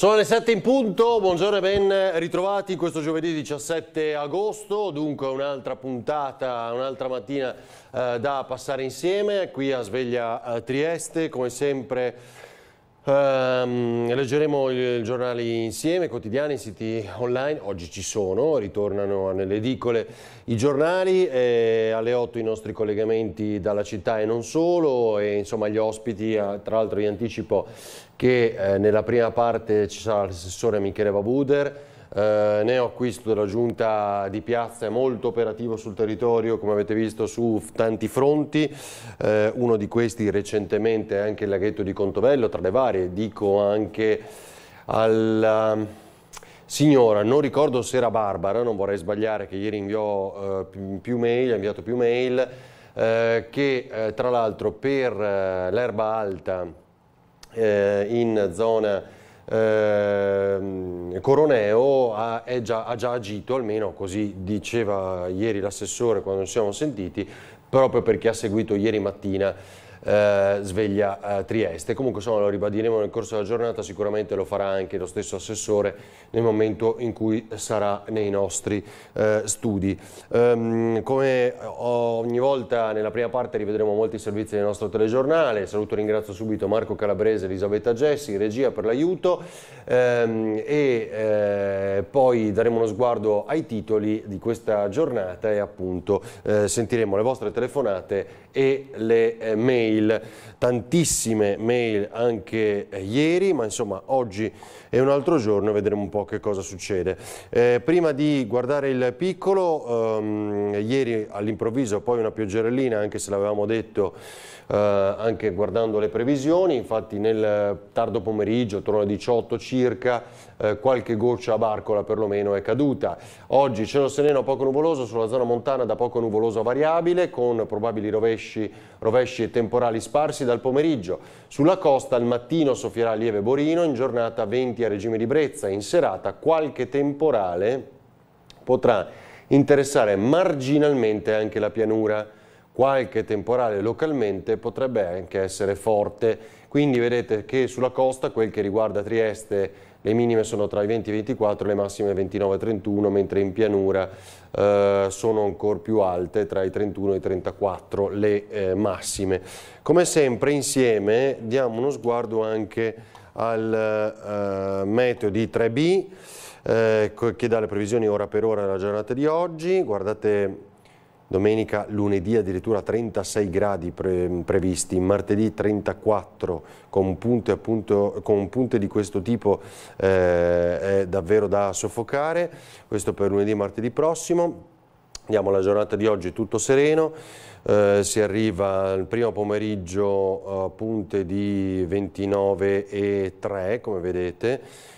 Sono le 7 in punto, buongiorno e ben ritrovati questo giovedì 17 agosto, dunque un'altra puntata, un'altra mattina da passare insieme qui a Sveglia Trieste. Come sempre leggeremo i giornali insieme, quotidiani, siti online. Oggi ci sono, ritornano nelle edicole i giornali, alle 8 i nostri collegamenti dalla città e non solo, e insomma gli ospiti. Tra l'altro vi anticipo che nella prima parte ci sarà l'assessore Michele Wabuder, neoacquisto della giunta di Piazza, è molto operativo sul territorio, come avete visto, su tanti fronti. Uno di questi recentemente è anche il laghetto di Contovello, tra le varie. Dico anche alla signora, non ricordo se era Barbara, non vorrei sbagliare, che ieri inviò più mail, ha inviato più mail, che tra l'altro per l'erba alta in zona Coroneo ha già agito, almeno così diceva ieri l'assessore quando ci siamo sentiti, proprio perché ha seguito ieri mattina Sveglia Trieste. Comunque insomma lo ribadiremo nel corso della giornata, sicuramente lo farà anche lo stesso assessore nel momento in cui sarà nei nostri studi. Come ogni volta nella prima parte rivedremo molti servizi del nostro telegiornale. Saluto e ringrazio subito Marco Calabrese e Elisabetta Gessi, regia, per l'aiuto, poi daremo uno sguardo ai titoli di questa giornata e appunto sentiremo le vostre telefonate e le mail. Tantissime mail anche ieri, ma insomma oggi è un altro giorno e vedremo un po' che cosa succede. Prima di guardare il piccolo, ieri all'improvviso poi una pioggerellina, anche se l'avevamo detto anche guardando le previsioni. Infatti nel tardo pomeriggio, attorno alle 18 circa, qualche goccia a Barcola perlomeno è caduta. Oggi cielo sereno a poco nuvoloso, sulla zona montana da poco nuvoloso a variabile, con probabili rovesci e temporali sparsi dal pomeriggio. Sulla costa al mattino soffierà lieve borino, in giornata venti a regime di brezza, in serata qualche temporale potrà interessare marginalmente anche la pianura. Qualche temporale localmente potrebbe anche essere forte, quindi vedete che sulla costa, quel che riguarda Trieste, le minime sono tra i 20 e i 24, le massime 29 e 31, mentre in pianura sono ancora più alte, tra i 31 e i 34 le massime. Come sempre insieme diamo uno sguardo anche al meteo di 3B, che dà le previsioni ora per ora della giornata di oggi. Guardate, domenica, lunedì addirittura 36 gradi previsti, martedì 34, con punte di questo tipo è davvero da soffocare. Questo per lunedì e martedì prossimo. Andiamo alla giornata di oggi, tutto sereno, si arriva al primo pomeriggio a punte di 29 e 3, come vedete,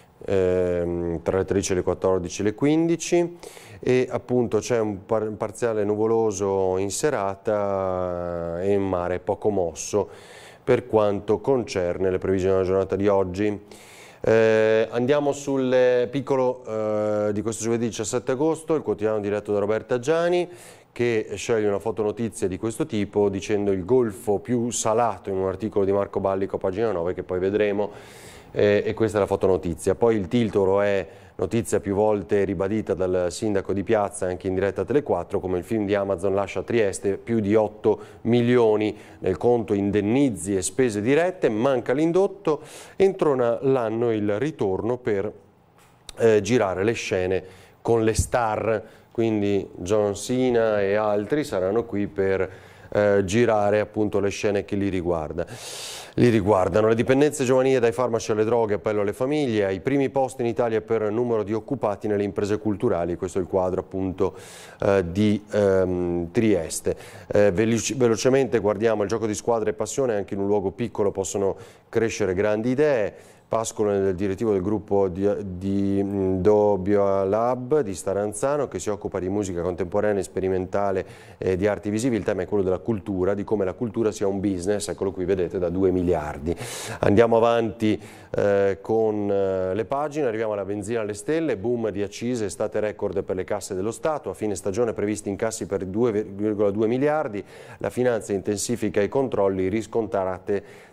tra le 13 e le 14 e le 15, e appunto c'è un parziale nuvoloso in serata e in mare poco mosso per quanto concerne le previsioni della giornata di oggi. Andiamo sul piccolo di questo giovedì 17 agosto, il quotidiano diretto da Roberta Giani, che sceglie una fotonotizia di questo tipo dicendo il golfo più salato, in un articolo di Marco Ballico, pagina 9, che poi vedremo. E questa è la fotonotizia. Poi il titolo è notizia più volte ribadita dal sindaco di Piazza anche in diretta a Tele4, come il film di Amazon lascia Trieste, più di 8 milioni nel conto indennizi e spese dirette, manca l'indotto, entro l'anno il ritorno per girare le scene con le star, quindi John Cena e altri saranno qui per girare appunto le scene che li riguardano. Le dipendenze giovanili dai farmaci alle droghe, appello alle famiglie, ai primi posti in Italia per numero di occupati nelle imprese culturali. Questo è il quadro appunto di Trieste. Velocemente guardiamo il gioco di squadra e passione. Anche in un luogo piccolo possono crescere grandi idee. Pascolo è il direttivo del gruppo di Dobbio Lab di Staranzano, che si occupa di musica contemporanea, sperimentale e di arti visive. Il tema è quello della cultura, di come la cultura sia un business, eccolo qui, vedete, da 2 miliardi. Andiamo avanti con le pagine, arriviamo alla benzina alle stelle, boom di accise, estate record per le casse dello Stato, a fine stagione previsti incassi per 2,2 miliardi, la finanza intensifica i controlli, riscontrate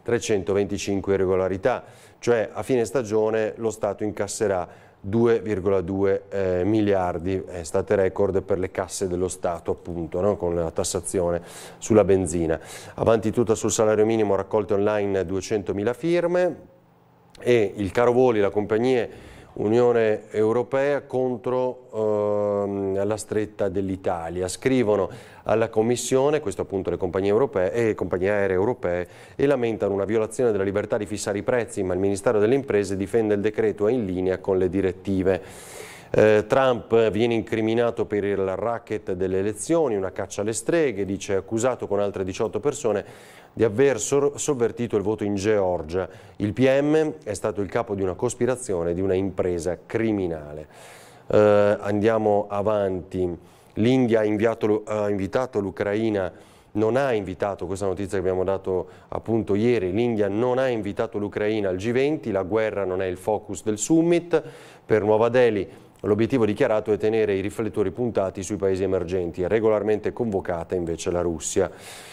325 irregolarità, cioè a fine stagione lo Stato incasserà 2,2 miliardi, state record per le casse dello Stato appunto, no? Con la tassazione sulla benzina. Avanti tutta sul salario minimo, raccolte online 200.000 firme e il caro voli, la compagnie Unione Europea contro la stretta dell'Italia. Scrivono alla Commissione, questo appunto le compagnie europee e compagnie aeree europee, e lamentano una violazione della libertà di fissare i prezzi, ma il Ministero delle Imprese difende il decreto, è in linea con le direttive. Trump viene incriminato per il racket delle elezioni, una caccia alle streghe, dice accusato con altre 18 persone di aver sovvertito il voto in Georgia. Il PM è stato il capo di una cospirazione di una impresa criminale. Andiamo avanti. L'India ha invitato l'Ucraina, non ha invitato, questa notizia che abbiamo dato appunto ieri, l'India non ha invitato l'Ucraina al G20, la guerra non è il focus del summit. Per Nuova Delhi l'obiettivo dichiarato è tenere i riflettori puntati sui paesi emergenti, è regolarmente convocata invece la Russia.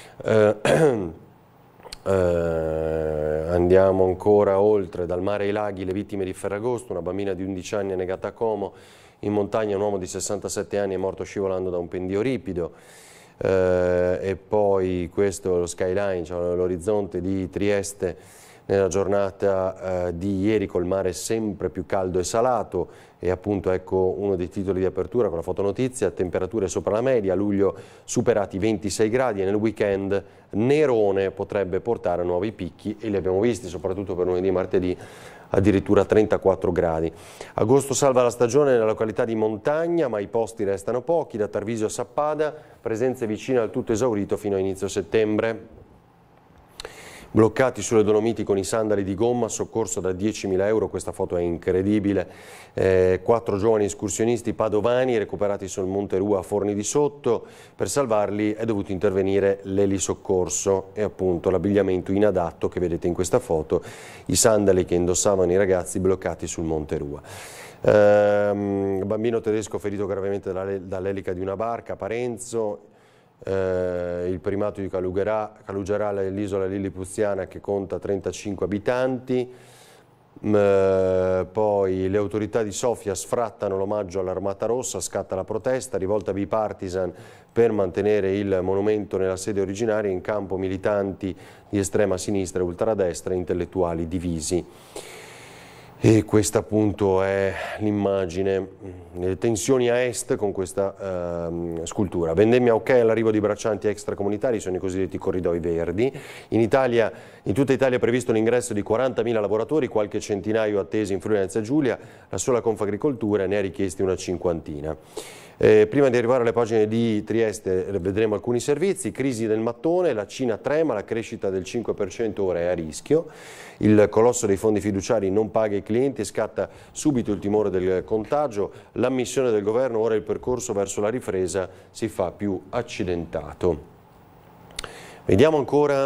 Andiamo ancora oltre, dal mare ai laghi, le vittime di Ferragosto, una bambina di 11 anni annegata a Como, in montagna un uomo di 67 anni è morto scivolando da un pendio ripido. E poi questo è lo skyline, cioè l'orizzonte di Trieste nella giornata di ieri, col mare sempre più caldo e salato, e appunto ecco uno dei titoli di apertura con la fotonotizia: temperature sopra la media, a luglio superati i 26 gradi e nel weekend Nerone potrebbe portare a nuovi picchi, e li abbiamo visti soprattutto per lunedì e martedì, addirittura 34 gradi. Agosto salva la stagione nella località di montagna, ma i posti restano pochi. Da Tarvisio a Sappada, presenze vicine al tutto esaurito fino a inizio settembre. Bloccati sulle Dolomiti con i sandali di gomma, soccorso da 10.000 euro, questa foto è incredibile. 4 giovani escursionisti padovani recuperati sul Monte Rua a Forni di Sotto, per salvarli è dovuto intervenire l'elisoccorso e appunto l'abbigliamento inadatto che vedete in questa foto, i sandali che indossavano i ragazzi bloccati sul Monte Rua. Bambino tedesco ferito gravemente dall'elica di una barca a Parenzo. Il primato di Calugerà, l'isola lillipuziana che conta 35 abitanti. Poi le autorità di Sofia sfrattano l'omaggio all'Armata Rossa, scatta la protesta, rivolta bipartisan per mantenere il monumento nella sede originaria, in campo militanti di estrema sinistra e ultradestra, intellettuali divisi. E questa appunto è l'immagine, le tensioni a est con questa scultura. Vendemmia ok all'arrivo di braccianti extracomunitari, sono i cosiddetti corridoi verdi. In tutta Italia è previsto l'ingresso di 40.000 lavoratori, qualche centinaio attesi in Friuli Venezia Giulia, la sola Confagricoltura ne ha richiesti una cinquantina. Prima di arrivare alle pagine di Trieste vedremo alcuni servizi. Crisi del mattone, la Cina trema, la crescita del 5% ora è a rischio, il colosso dei fondi fiduciari non paga i clienti e scatta subito il timore del contagio, l'ammissione del governo, ora il percorso verso la ripresa si fa più accidentato. Vediamo ancora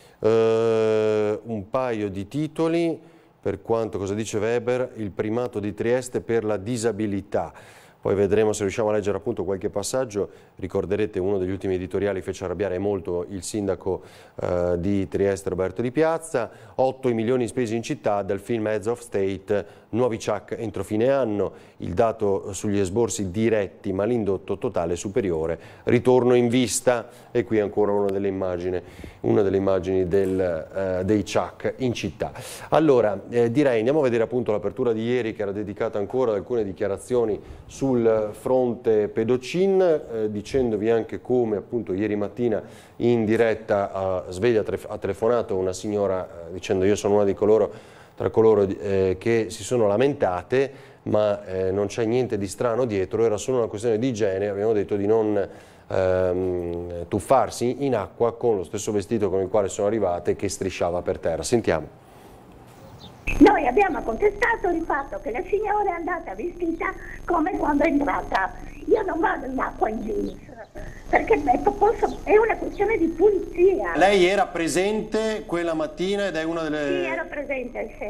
un paio di titoli, per quanto cosa dice Weber, il primato di Trieste per la disabilità. Poi vedremo se riusciamo a leggere appunto qualche passaggio. Ricorderete uno degli ultimi editoriali fece arrabbiare molto il sindaco di Trieste Roberto Di Piazza. 8 i milioni spesi in città dal film Heads of State, nuovi ciak entro fine anno, il dato sugli esborsi diretti ma l'indotto totale superiore, ritorno in vista, e qui ancora una delle immagini dei ciak in città. Allora direi andiamo a vedere appunto l'apertura di ieri, che era dedicata ancora ad alcune dichiarazioni sul fronte pedocin, dicendovi anche come appunto ieri mattina in diretta a Sveglia ha telefonato una signora dicendo: io sono una di tra coloro che si sono lamentate, ma non c'è niente di strano dietro, era solo una questione di igiene, abbiamo detto di non tuffarsi in acqua con lo stesso vestito con il quale sono arrivate, che strisciava per terra. Sentiamo. Noi abbiamo contestato il fatto che la signora è andata vestita come quando è entrata. Io non vado in acqua in jeans, perché è una questione di pulizia. Lei era presente quella mattina ed è una delle... Sì, ero presente, sì.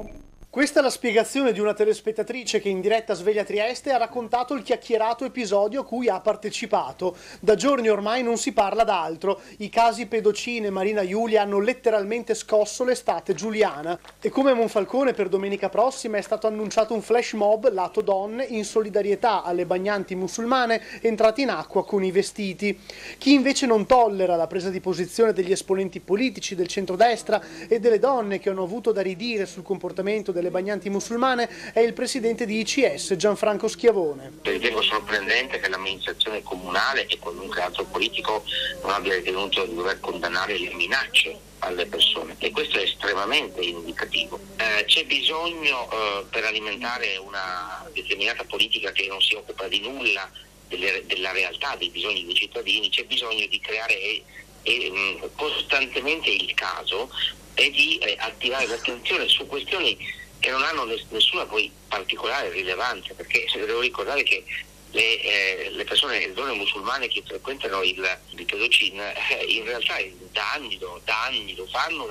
Questa è la spiegazione di una telespettatrice che in diretta a Sveglia Trieste ha raccontato il chiacchierato episodio a cui ha partecipato. Da giorni ormai non si parla d'altro. I casi Pedocin e Marina Iulia hanno letteralmente scosso l'estate giuliana. E come a Monfalcone per domenica prossima è stato annunciato un flash mob lato donne in solidarietà alle bagnanti musulmane entrate in acqua con i vestiti. Chi invece non tollera la presa di posizione degli esponenti politici del centrodestra e delle donne che hanno avuto da ridire sul comportamento delle bagnanti musulmane è il presidente di ICS, Gianfranco Schiavone. Ritengo sorprendente che l'amministrazione comunale e qualunque altro politico non abbia ritenuto di dover condannare le minacce alle persone, e questo è estremamente indicativo. C'è bisogno per alimentare una determinata politica che non si occupa di nulla della realtà dei bisogni dei cittadini, c'è bisogno di creare costantemente il caso e di attivare l'attenzione su questioni che non hanno nessuna poi particolare rilevanza, perché devo ricordare che le persone, le donne musulmane che frequentano il Pedocin in realtà da anni lo fanno,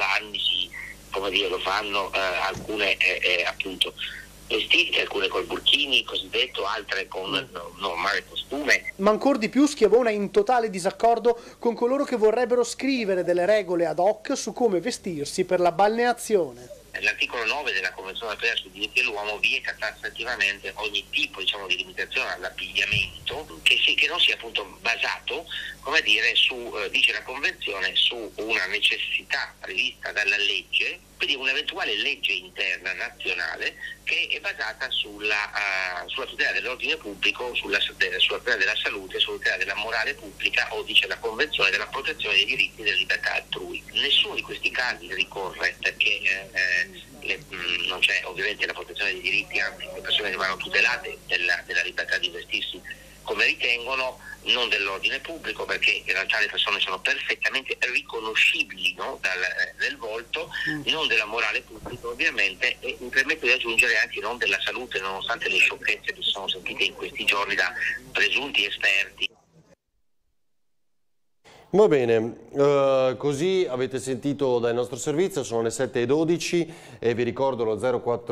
lo fanno alcune appunto vestite, alcune col burkini cosiddetto, altre con normale costume. Ma ancor di più Schiavone è in totale disaccordo con coloro che vorrebbero scrivere delle regole ad hoc su come vestirsi per la balneazione. L'articolo 9 della Convenzione europea sui diritti dell'uomo vieta tassativamente ogni tipo di limitazione all'abbigliamento che non sia appunto basato, come dire, dice la Convenzione, su una necessità prevista dalla legge, quindi un'eventuale legge interna nazionale che è basata sulla tutela dell'ordine pubblico, sulla tutela della salute, sulla tutela della morale pubblica, o dice la Convenzione della protezione dei diritti e delle libertà altrui. Nessuno di questi casi ricorre perché non c'è ovviamente la protezione dei diritti, anzi le persone vanno tutelate della libertà di vestirsi come ritengono, non dell'ordine pubblico, perché in realtà le persone sono perfettamente riconoscibili, no? Nel volto, non della morale pubblica ovviamente, e mi permetto di aggiungere anche non della salute, nonostante le sciocchezze che si sono sentite in questi giorni da presunti esperti. Va bene, così avete sentito dal nostro servizio, sono le 7:12 e vi ricordo lo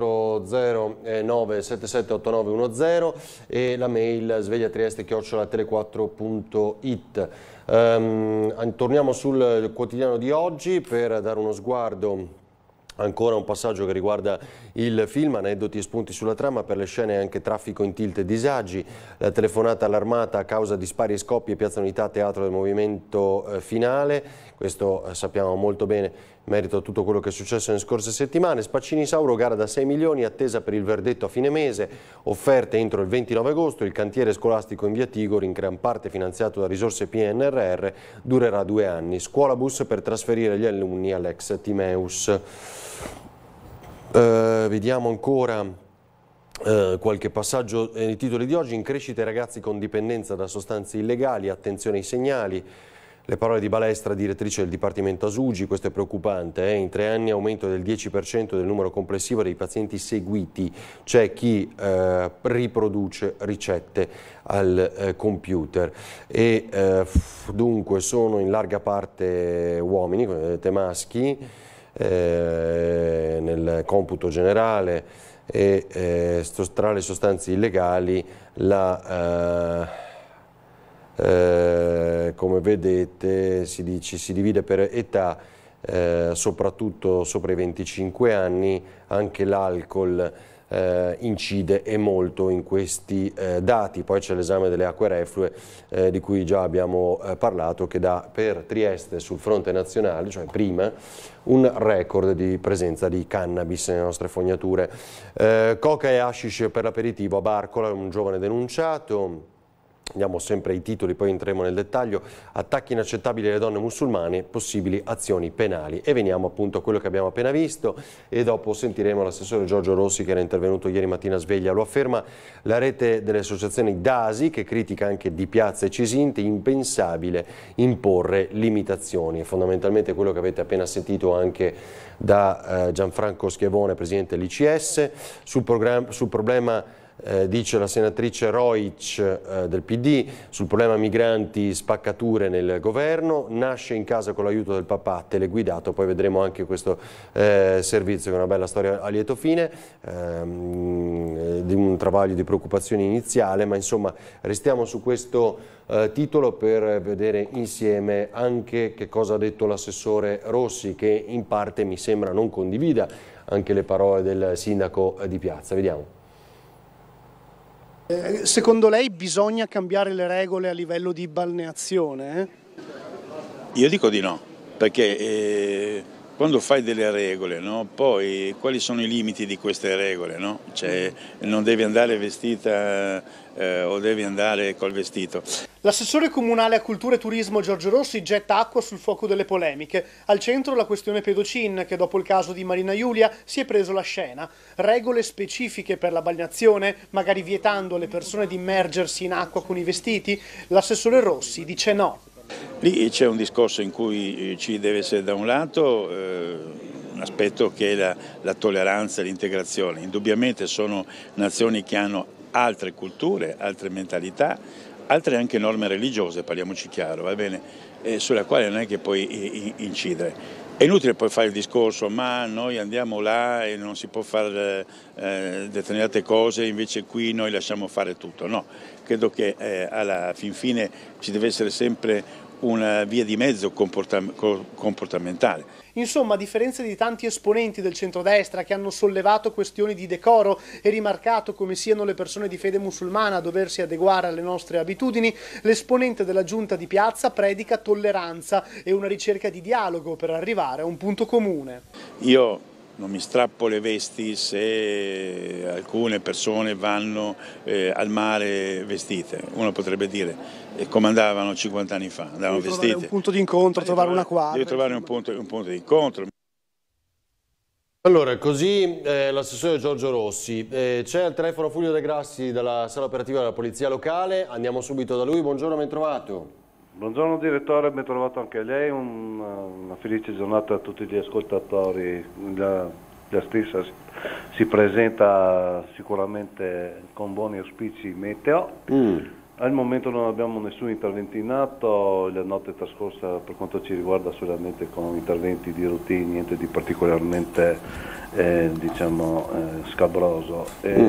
0409778910 e la mail svegliatrieste@tele4.it. Torniamo sul quotidiano di oggi per dare uno sguardo. Ancora un passaggio che riguarda il film, aneddoti e spunti sulla trama, per le scene anche traffico in tilt e disagi, la telefonata all'armata a causa di spari e scoppi e Piazza Unità, teatro del movimento finale, questo sappiamo molto bene, merito a tutto quello che è successo nelle scorse settimane. Spaccini Sauro, gara da 6 milioni, attesa per il verdetto a fine mese, offerte entro il 29 agosto, il cantiere scolastico in via Tigori, in gran parte finanziato da risorse PNRR, durerà 2 anni. Scuola bus per trasferire gli alunni all'ex Timeus. Vediamo ancora qualche passaggio nei titoli di oggi. In crescita i ragazzi con dipendenza da sostanze illegali, attenzione ai segnali. Le parole di Balestra, direttrice del Dipartimento Asugi, questo è preoccupante, in 3 anni aumento del 10% del numero complessivo dei pazienti seguiti, c'è chi riproduce ricette al computer e dunque sono in larga parte uomini, come vedete maschi, nel computo generale e tra le sostanze illegali come vedete si divide per età, soprattutto sopra i 25 anni, anche l'alcol incide e molto in questi dati. Poi c'è l'esame delle acque reflue di cui già abbiamo parlato, che dà per Trieste sul fronte nazionale, cioè prima, un record di presenza di cannabis nelle nostre fognature. Coca e hashish per l'aperitivo a Barcola, un giovane denunciato. Andiamo sempre ai titoli, poi entriamo nel dettaglio. Attacchi inaccettabili alle donne musulmane, possibili azioni penali. E veniamo appunto a quello che abbiamo appena visto e dopo sentiremo l'assessore Giorgio Rossi, che era intervenuto ieri mattina a Sveglia. Lo afferma la rete delle associazioni DASI, che critica anche Di Piazza e Cisinte, impensabile imporre limitazioni. È fondamentalmente quello che avete appena sentito anche da Gianfranco Schiavone, presidente dell'ICS, sul problema dice la senatrice Roic del PD, sul problema migranti spaccature nel governo, nasce in casa con l'aiuto del papà teleguidato, poi vedremo anche questo servizio che è una bella storia a lieto fine, di un travaglio di preoccupazione iniziale, ma insomma restiamo su questo titolo per vedere insieme anche che cosa ha detto l'assessore Rossi, che in parte mi sembra non condivida anche le parole del sindaco di Piazza. Vediamo. Secondo lei bisogna cambiare le regole a livello di balneazione? Io dico di no, perché quando fai delle regole, no, poi quali sono i limiti di queste regole? No? Cioè, non devi andare vestita o devi andare col vestito. L'assessore comunale a cultura e turismo Giorgio Rossi getta acqua sul fuoco delle polemiche. Al centro la questione Pedocin, che dopo il caso di Marina Giulia si è preso la scena. Regole specifiche per la balneazione, magari vietando alle persone di immergersi in acqua con i vestiti? L'assessore Rossi dice no. Lì c'è un discorso in cui ci deve essere da un lato un aspetto che è la tolleranza e l'integrazione. Indubbiamente sono nazioni che hanno altre culture, altre mentalità, altre anche norme religiose, parliamoci chiaro, va bene, sulla quale non è che puoi incidere. È inutile poi fare il discorso, ma noi andiamo là e non si può fare determinate cose, invece qui noi lasciamo fare tutto. No, credo che alla fin fine ci deve essere sempre una via di mezzo comportamentale. Insomma, a differenza di tanti esponenti del centrodestra che hanno sollevato questioni di decoro e rimarcato come siano le persone di fede musulmana a doversi adeguare alle nostre abitudini, l'esponente della giunta di Piazza predica tolleranza e una ricerca di dialogo per arrivare a un punto comune. Io non mi strappo le vesti se alcune persone vanno al mare vestite. Uno potrebbe dire come andavano 50 anni fa, andavano vestite. Trovare un punto di incontro, trovare una quadra. Devi trovare un punto di incontro. Allora, così l'assessore Giorgio Rossi. C'è al telefono Fulvio De Grassi dalla sala operativa della Polizia Locale. Andiamo subito da lui. Buongiorno, ben trovato. Buongiorno direttore, ben trovato anche lei, una felice giornata a tutti gli ascoltatori. La stessa si presenta sicuramente con buoni auspici meteo. Al momento non abbiamo nessun intervento in atto, la notte trascorsa per quanto ci riguarda solamente con interventi di routine, niente di particolarmente scabroso.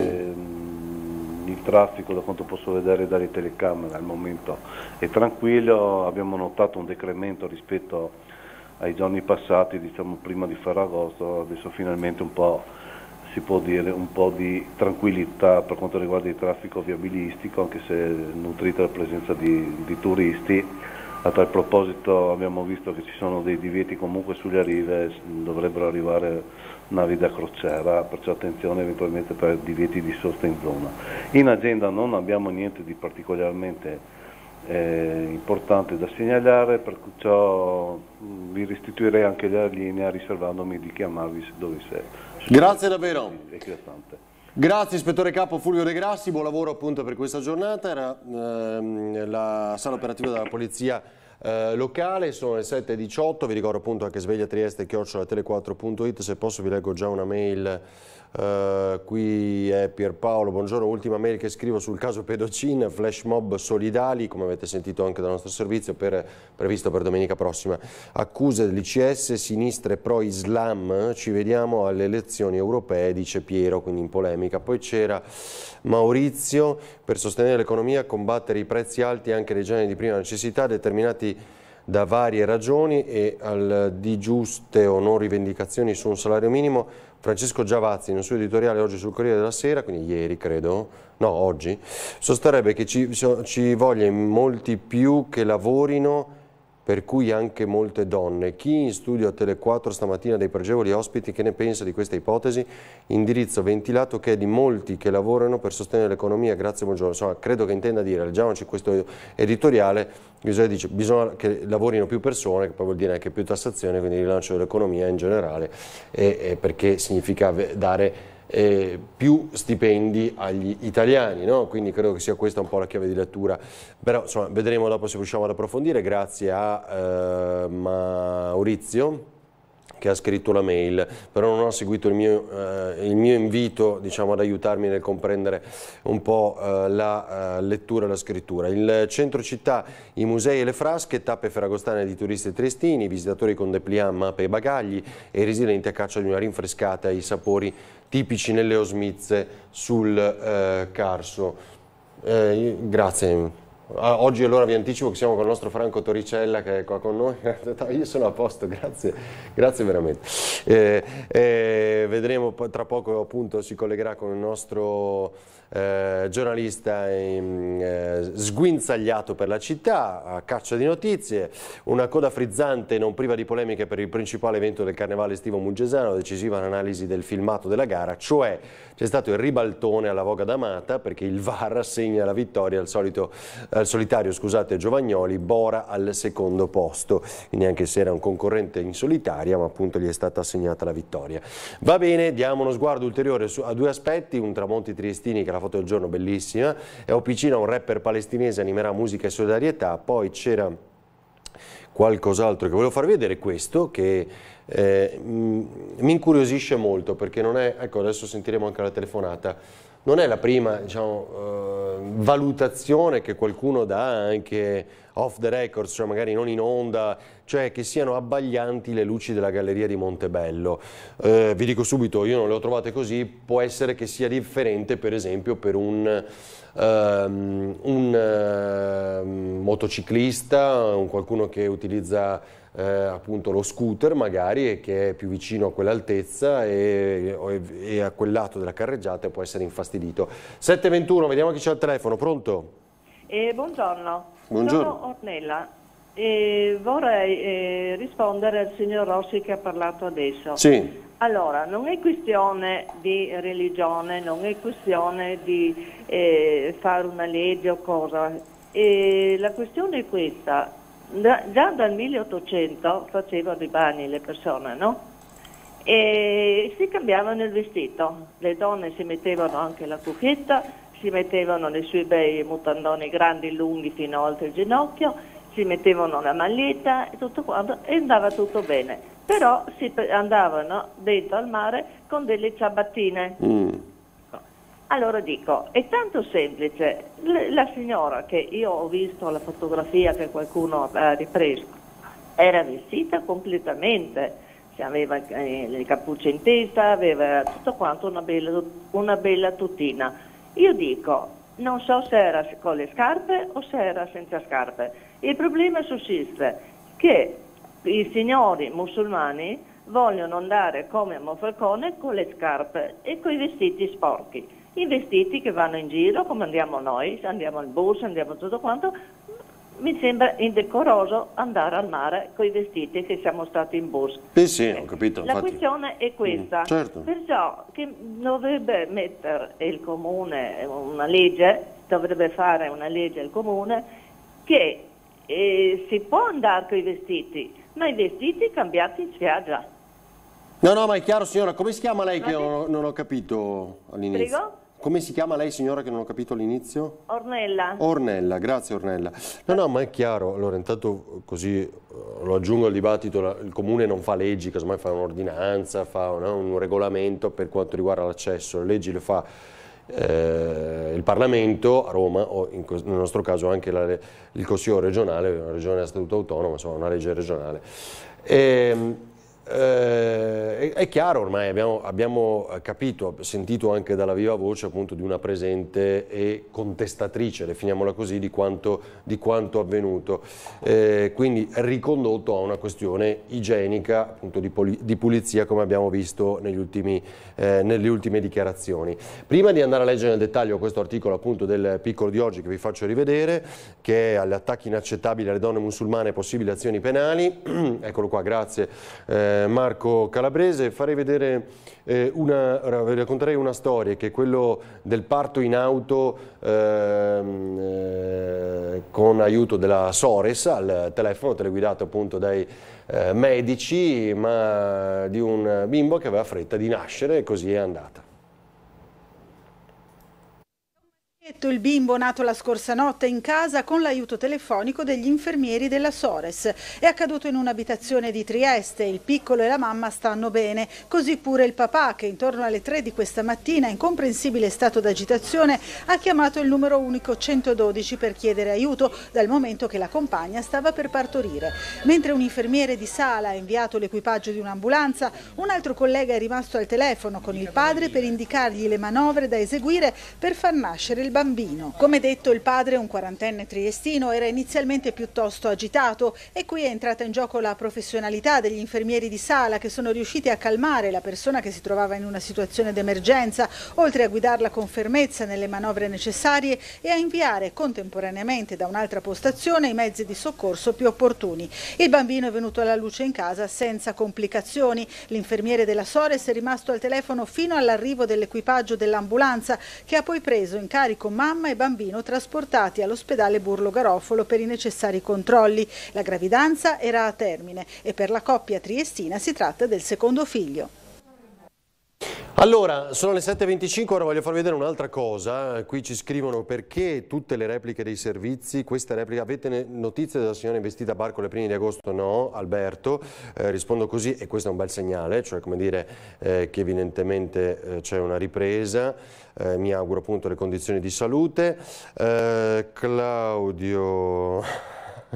Il traffico, da quanto posso vedere dalle telecamere, al momento è tranquillo. Abbiamo notato un decremento rispetto ai giorni passati, diciamo prima di Ferragosto. Adesso finalmente un po', si può dire, un po' di tranquillità per quanto riguarda il traffico viabilistico, anche se nutrita la presenza di turisti. A tal proposito abbiamo visto che ci sono dei divieti comunque sulle rive, dovrebbero arrivare navi da crociera, perciò attenzione eventualmente per divieti di sosta in zona. In agenda non abbiamo niente di particolarmente importante da segnalare, perciò vi restituirei anche la linea riservandomi di chiamarvi se dovesse. Grazie davvero. Grazie ispettore capo Fulvio De Grassi, buon lavoro appunto per questa giornata. Era la sala operativa della Polizia Locale, sono le 7:18, vi ricordo appunto anche svegliatrieste@tele4.it, se posso vi leggo già una mail. Qui è Pierpaolo, buongiorno, ultima mail che scrivo sul caso Pedocin, flash mob solidali, come avete sentito anche dal nostro servizio, previsto per domenica prossima. Accuse dell'ICS, sinistre pro-Islam, ci vediamo alle elezioni europee, dice Piero, quindi in polemica. Poi c'era Maurizio, per sostenere l'economia, combattere i prezzi alti anche dei generi di prima necessità, determinati da varie ragioni, e al di giuste o non rivendicazioni su un salario minimo. Francesco Giavazzi, nel suo editoriale oggi sul Corriere della Sera, quindi ieri credo, no oggi, sosterrebbe che ci voglia molti più che lavorino, per cui anche molte donne. Chi in studio a Tele4 stamattina dei pregevoli ospiti, che ne pensa di questa ipotesi? Indirizzo ventilato che è di molti che lavorano per sostenere l'economia. Grazie, buongiorno. Insomma, credo che intenda dire, leggiamoci questo editoriale, bisogna che lavorino più persone, che poi vuol dire anche più tassazione, quindi rilancio dell'economia in generale, perché significa dare più stipendi agli italiani, no? Quindi credo che sia questa un po' la chiave di lettura, però insomma vedremo dopo se riusciamo ad approfondire. Grazie a Maurizio che ha scritto la mail, però non ho seguito il mio invito, diciamo, ad aiutarmi nel comprendere un po' la lettura e la scrittura. Il centro città, i musei e le frasche, tappe ferragostane di turisti triestini, visitatori con dépliant, mappe e bagagli e residenti a caccia di una rinfrescata ai sapori tipici nelle osmizze sul Carso. Grazie. Oggi allora vi anticipo che siamo con il nostro Franco Torricella che è qua con noi. Io sono a posto, grazie veramente. Vedremo tra poco, appunto, si collegherà con il nostro giornalista sguinzagliato per la città, a caccia di notizie. Una coda frizzante non priva di polemiche per il principale evento del carnevale estivo muggesano, decisiva l'analisi del filmato della gara, cioè c'è stato il ribaltone alla Voga d'Amata perché il VAR assegna la vittoria al solitario Giovagnoli, Bora al secondo posto, quindi anche se era un concorrente in solitaria, ma appunto gli è stata assegnata la vittoria. Va bene, diamo uno sguardo ulteriore a due aspetti: un Tramonti Triestini, che è la foto del giorno bellissima, e Opicina, un rapper palestinese, animerà musica e solidarietà. Poi c'era qualcos'altro che volevo farvi vedere, questo che mi incuriosisce molto, perché non è, ecco, adesso sentiremo anche la telefonata, non è la prima, diciamo, valutazione che qualcuno dà anche off the record, cioè magari non in onda, cioè che siano abbaglianti le luci della galleria di Montebello. Vi dico subito, io non le ho trovate così, può essere che sia differente per esempio per un motociclista, qualcuno che utilizza appunto lo scooter magari e che è più vicino a quell'altezza e a quel lato della carreggiata può essere infastidito. 7:21, vediamo chi c'è al telefono, pronto? Buongiorno. Buongiorno. Sono Ornella e vorrei rispondere al signor Rossi che ha parlato adesso. Sì. Allora, non è questione di religione, non è questione di fare una legge o cosa. La questione è questa: già dal 1800 facevano i bagni le persone, no? E si cambiavano il vestito, le donne si mettevano anche la cucchietta, si mettevano nei suoi bei mutandoni grandi, lunghi fino oltre il ginocchio, si mettevano la maglietta e tutto quanto, e andava tutto bene. Però si andavano dentro al mare con delle ciabattine. Allora dico, è tanto semplice, la signora che io ho visto la fotografia che qualcuno ha ripreso, era vestita completamente, aveva le cappucce in testa, aveva tutto quanto una bella tutina. Io dico, non so se era con le scarpe o se era senza scarpe. Il problema sussiste che i signori musulmani vogliono andare come a Monfalcone con le scarpe e con i vestiti sporchi. I vestiti che vanno in giro come andiamo noi, andiamo al bus, andiamo tutto quanto, mi sembra indecoroso andare al mare con i vestiti che siamo stati in bus. Sì, ho capito. La questione è questa, certo. Perciò che dovrebbe mettere il comune una legge, dovrebbe fare una legge il comune che si può andare con i vestiti, ma i vestiti cambiati in spiaggia. No, ma è chiaro, signora, come si chiama lei che non ho capito all'inizio? Prego? Come si chiama lei, signora, che non ho capito all'inizio? Ornella. Ornella, grazie Ornella. No, ma è chiaro, allora intanto così lo aggiungo al dibattito, il Comune non fa leggi, casomai fa un'ordinanza, fa un regolamento per quanto riguarda l'accesso, le leggi le fa il Parlamento a Roma o nel nostro caso anche il Consiglio regionale, una regione a statuto autonomo, insomma una legge regionale. È chiaro, ormai abbiamo capito, sentito anche dalla viva voce appunto di una presente e contestatrice, definiamola così, di quanto avvenuto, quindi ricondotto a una questione igienica, appunto di pulizia, come abbiamo visto nelle ultime dichiarazioni. Prima di andare a leggere nel dettaglio questo articolo appunto del Piccolo di oggi che vi faccio rivedere, che è agli attacchi inaccettabili alle donne musulmane e possibili azioni penali, eccolo qua, grazie Marco Calabrese, farei vedere vi racconterei una storia che è quello del parto in auto con aiuto della Sores al telefono, teleguidato appunto dai medici, ma di un bimbo che aveva fretta di nascere e così è andata. Benedetto, il bimbo nato la scorsa notte in casa con l'aiuto telefonico degli infermieri della Sores. È accaduto in un'abitazione di Trieste, il piccolo e la mamma stanno bene, così pure il papà che intorno alle 3 di questa mattina, in comprensibile stato d'agitazione, ha chiamato il numero unico 112 per chiedere aiuto dal momento che la compagna stava per partorire. Mentre un infermiere di sala ha inviato l'equipaggio di un'ambulanza, un altro collega è rimasto al telefono con il padre per indicargli le manovre da eseguire per far nascere il bambino. Come detto, il padre, un 40enne triestino, era inizialmente piuttosto agitato e qui è entrata in gioco la professionalità degli infermieri di sala che sono riusciti a calmare la persona che si trovava in una situazione d'emergenza, oltre a guidarla con fermezza nelle manovre necessarie e a inviare contemporaneamente da un'altra postazione i mezzi di soccorso più opportuni. Il bambino è venuto alla luce in casa senza complicazioni. L'infermiere della Sores è rimasto al telefono fino all'arrivo dell'equipaggio dell'ambulanza che ha poi preso in carico mamma e bambino trasportati all'ospedale Burlo Garofalo per i necessari controlli. La gravidanza era a termine e per la coppia triestina si tratta del secondo figlio. Allora, sono le 7:25, ora voglio farvi vedere un'altra cosa. Qui ci scrivono: perché tutte le repliche dei servizi, queste repliche, avete notizie della signora investita a Barco le prime di agosto? No, Alberto, rispondo così e questo è un bel segnale, cioè come dire che evidentemente c'è una ripresa, mi auguro appunto le condizioni di salute. Claudio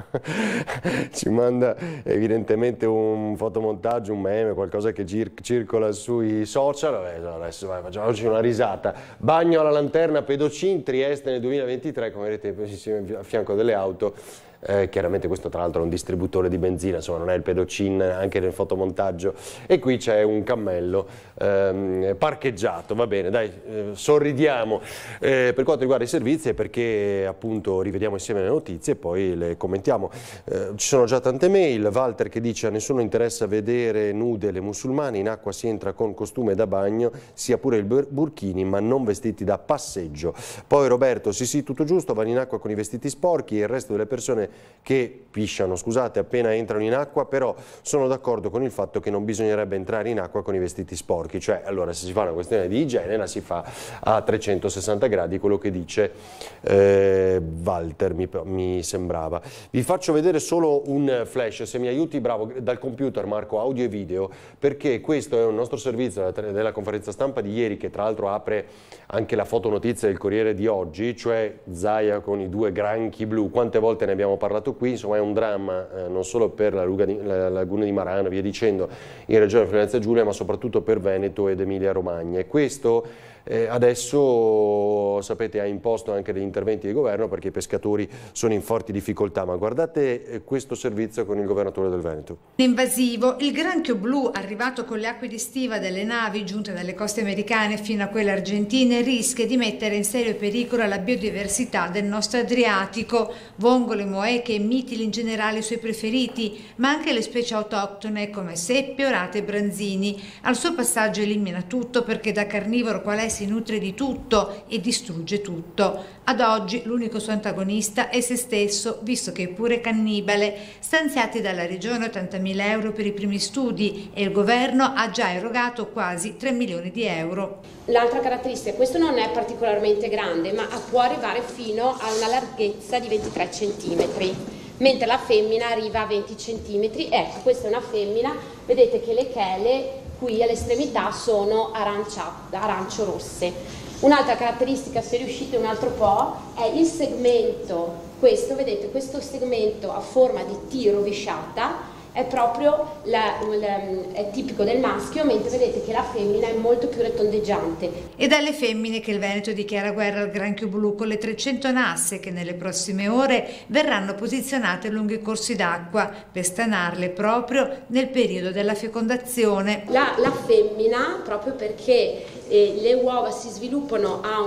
ci manda evidentemente un fotomontaggio, un meme, qualcosa che circola sui social. Adesso facciamoci una risata. Bagno alla lanterna Pedocin, Trieste nel 2023, come vedete a fianco delle auto. Chiaramente questo tra l'altro è un distributore di benzina, insomma non è il Pedocin anche nel fotomontaggio, e qui c'è un cammello parcheggiato, va bene, dai, sorridiamo. Per quanto riguarda i servizi è perché appunto rivediamo insieme le notizie e poi le commentiamo. Ci sono già tante mail. Walter che dice: a nessuno interessa vedere nude le musulmane, in acqua si entra con costume da bagno, sia pure il burkini, ma non vestiti da passeggio. Poi Roberto: sì tutto giusto, vanno in acqua con i vestiti sporchi e il resto delle persone che pisciano, scusate, appena entrano in acqua, però sono d'accordo con il fatto che non bisognerebbe entrare in acqua con i vestiti sporchi, cioè allora se si fa una questione di igiene la si fa a 360 gradi, quello che dice Walter mi sembrava. Vi faccio vedere solo un flash, se mi aiuti, bravo, dal computer Marco, audio e video, perché questo è un nostro servizio della conferenza stampa di ieri, che tra l'altro apre anche la fotonotizia del Corriere di oggi, cioè Zaia con i 2 granchi blu. Quante volte ne abbiamo parlato qui, insomma è un dramma non solo per la laguna di Marano, via dicendo, in regione Friuli-Venezia Giulia, ma soprattutto per Veneto ed Emilia Romagna. E questo adesso, sapete, ha imposto anche degli interventi di governo perché i pescatori sono in forti difficoltà, ma guardate questo servizio con il governatore del Veneto. Invasivo, il granchio blu, arrivato con le acque di stiva delle navi giunte dalle coste americane fino a quelle argentine, rischia di mettere in serio pericolo la biodiversità del nostro Adriatico. Vongole, moeche e mitili in generale i suoi preferiti, ma anche le specie autoctone come seppie, orate e branzini. Al suo passaggio elimina tutto perché da carnivoro qual è si nutre di tutto e distrugge tutto. Ad oggi l'unico suo antagonista è se stesso, visto che è pure cannibale. Stanziati dalla regione 80.000 euro per i primi studi e il governo ha già erogato quasi 3 milioni di euro. L'altra caratteristica, questo non è particolarmente grande, ma può arrivare fino a una larghezza di 23 cm, mentre la femmina arriva a 20 cm. Ecco, questa è una femmina, vedete che le chele qui all'estremità sono arancio-rosse. Un'altra caratteristica, se riuscite un altro po', è il segmento. Questo, vedete, questo segmento a forma di T rovesciata è proprio è tipico del maschio, mentre vedete che la femmina è molto più retondeggiante. E dalle femmine che il Veneto dichiara guerra al granchio blu con le 300 nasse che nelle prossime ore verranno posizionate lungo i corsi d'acqua per stanarle proprio nel periodo della fecondazione. La femmina, proprio perché le uova si sviluppano a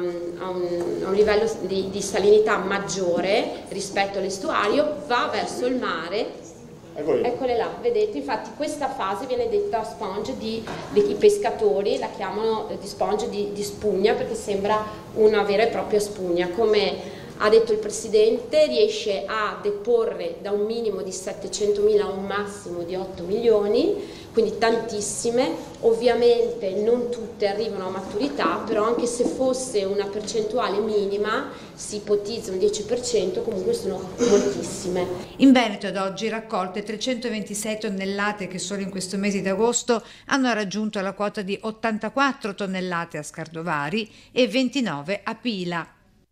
un livello di salinità maggiore rispetto all'estuario, va verso il mare. Eccole là, vedete, infatti questa fase viene detta sponge i pescatori la chiamano di sponge di spugna, perché sembra una vera e propria spugna, come ha detto il Presidente, riesce a deporre da un minimo di 700.000 a un massimo di 8 milioni, quindi tantissime. Ovviamente non tutte arrivano a maturità, però anche se fosse una percentuale minima, si ipotizza un 10%, comunque sono moltissime. In Veneto ad oggi raccolte 326 tonnellate che solo in questo mese di agosto hanno raggiunto la quota di 84 tonnellate a Scardovari e 29 a Pila.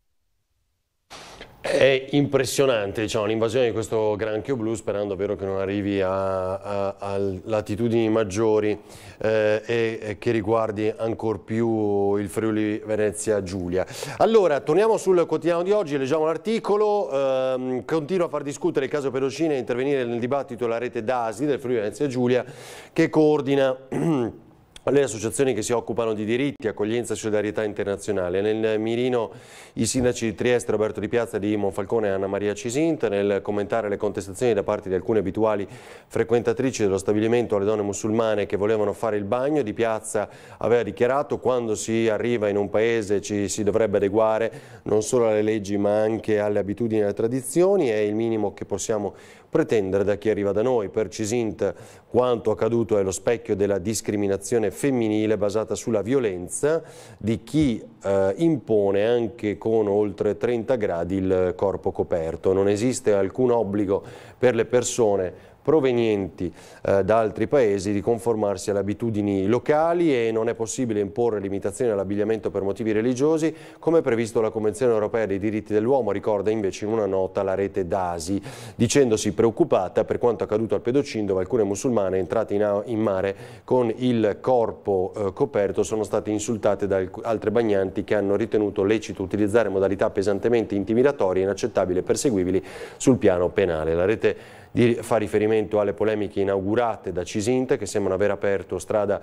È impressionante, diciamo, l'invasione di questo granchio blu, sperando davvero che non arrivi a latitudini maggiori e che riguardi ancor più il Friuli Venezia Giulia. Allora, torniamo sul quotidiano di oggi, leggiamo l'articolo, continua a far discutere il caso Pedocini e intervenire nel dibattito la rete DASI del Friuli Venezia Giulia, che coordina le associazioni che si occupano di diritti, accoglienza e solidarietà internazionale. Nel mirino i sindaci di Trieste, Roberto Di Piazza, di Monfalcone e Anna Maria Cisint. Nel commentare le contestazioni da parte di alcune abituali frequentatrici dello stabilimento alle donne musulmane che volevano fare il bagno, Di Piazza aveva dichiarato: quando si arriva in un paese ci si dovrebbe adeguare non solo alle leggi ma anche alle abitudini e alle tradizioni, è il minimo che possiamo pretendere da chi arriva da noi. Per Cisint quanto accaduto è lo specchio della discriminazione femminile basata sulla violenza di chi impone anche con oltre 30 gradi il corpo coperto. Non esiste alcun obbligo per le persone provenienti da altri paesi di conformarsi alle abitudini locali e non è possibile imporre limitazioni all'abbigliamento per motivi religiosi come previsto dalla Convenzione Europea dei diritti dell'uomo, ricorda invece in una nota la rete DASI, dicendosi preoccupata per quanto accaduto al Pedocin, dove alcune musulmane entrate in mare con il corpo coperto sono state insultate da altre bagnanti che hanno ritenuto lecito utilizzare modalità pesantemente intimidatorie, inaccettabili e perseguibili sul piano penale. La rete fa riferimento alle polemiche inaugurate da Cisint, che sembrano aver aperto strada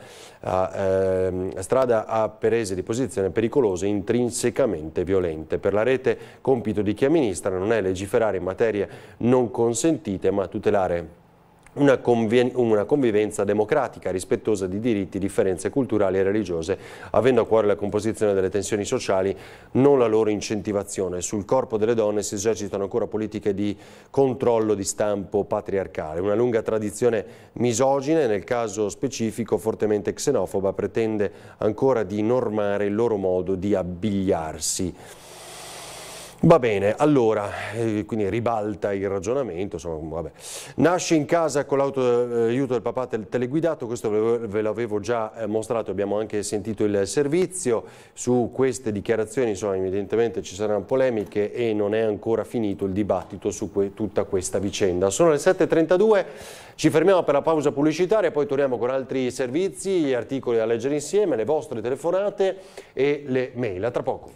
a prese di posizione pericolose e intrinsecamente violente. Per la rete compito di chi amministra non è legiferare in materie non consentite ma tutelare una convivenza democratica, rispettosa di diritti, differenze culturali e religiose, avendo a cuore la composizione delle tensioni sociali, non la loro incentivazione. Sul corpo delle donne si esercitano ancora politiche di controllo di stampo patriarcale. Una lunga tradizione misogina e nel caso specifico fortemente xenofoba pretende ancora di normare il loro modo di abbigliarsi. Va bene, allora, quindi ribalta il ragionamento, insomma, vabbè. Nasce in casa con l'aiuto del papà teleguidato, questo ve l'avevo già mostrato, abbiamo anche sentito il servizio. Su queste dichiarazioni, insomma, evidentemente ci saranno polemiche e non è ancora finito il dibattito su tutta questa vicenda. Sono le 7:32, ci fermiamo per la pausa pubblicitaria, poi torniamo con altri servizi, gli articoli da leggere insieme, le vostre telefonate e le mail. A tra poco.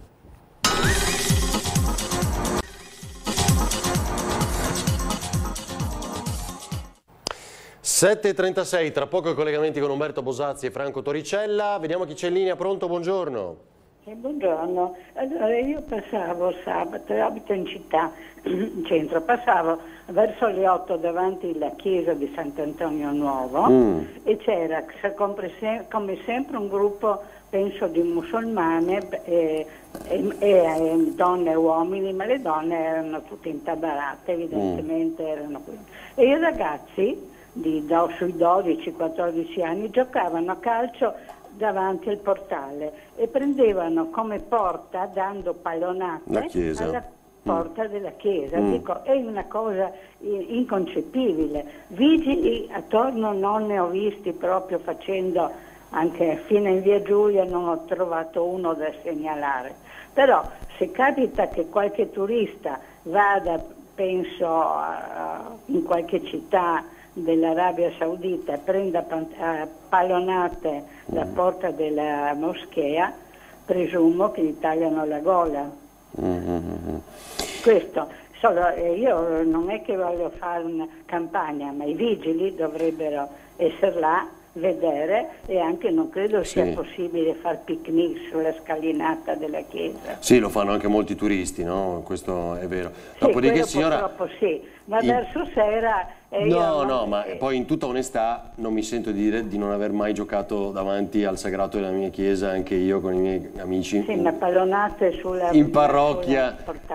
(7:36), tra poco i collegamenti con Umberto Bosazzi e Franco Torricella. Vediamo chi c'è in linea. Pronto? Buongiorno. Buongiorno. Allora, io passavo sabato, abito in città, in centro, passavo verso le 8 davanti alla chiesa di Sant'Antonio Nuovo e c'era come sempre un gruppo, penso, di musulmane e donne e uomini, ma le donne erano tutte intabarate, evidentemente erano qui. E i ragazzi sui 12-14 anni giocavano a calcio davanti al portale e prendevano come porta, dando pallonate alla porta della chiesa. Dico, è una cosa inconcepibile. Vigili attorno non ne ho visti, proprio facendo anche fino in via Giulia non ho trovato uno da segnalare. Però se capita che qualche turista vada, penso, in qualche città dell'Arabia Saudita e prenda pallonate la porta della moschea, presumo che gli tagliano la gola. Questo, io non è che voglio fare una campagna, ma i vigili dovrebbero essere là, vedere, e anche non credo sia possibile far picnic sulla scalinata della chiesa. Sì, lo fanno anche molti turisti, no? Questo è vero. Sì, dopodiché, signora, purtroppo sì, ma verso sera No, ma poi in tutta onestà non mi sento di dire di non aver mai giocato davanti al sagrato della mia chiesa, anche io con i miei amici. Sì, ma pallonate in parrocchia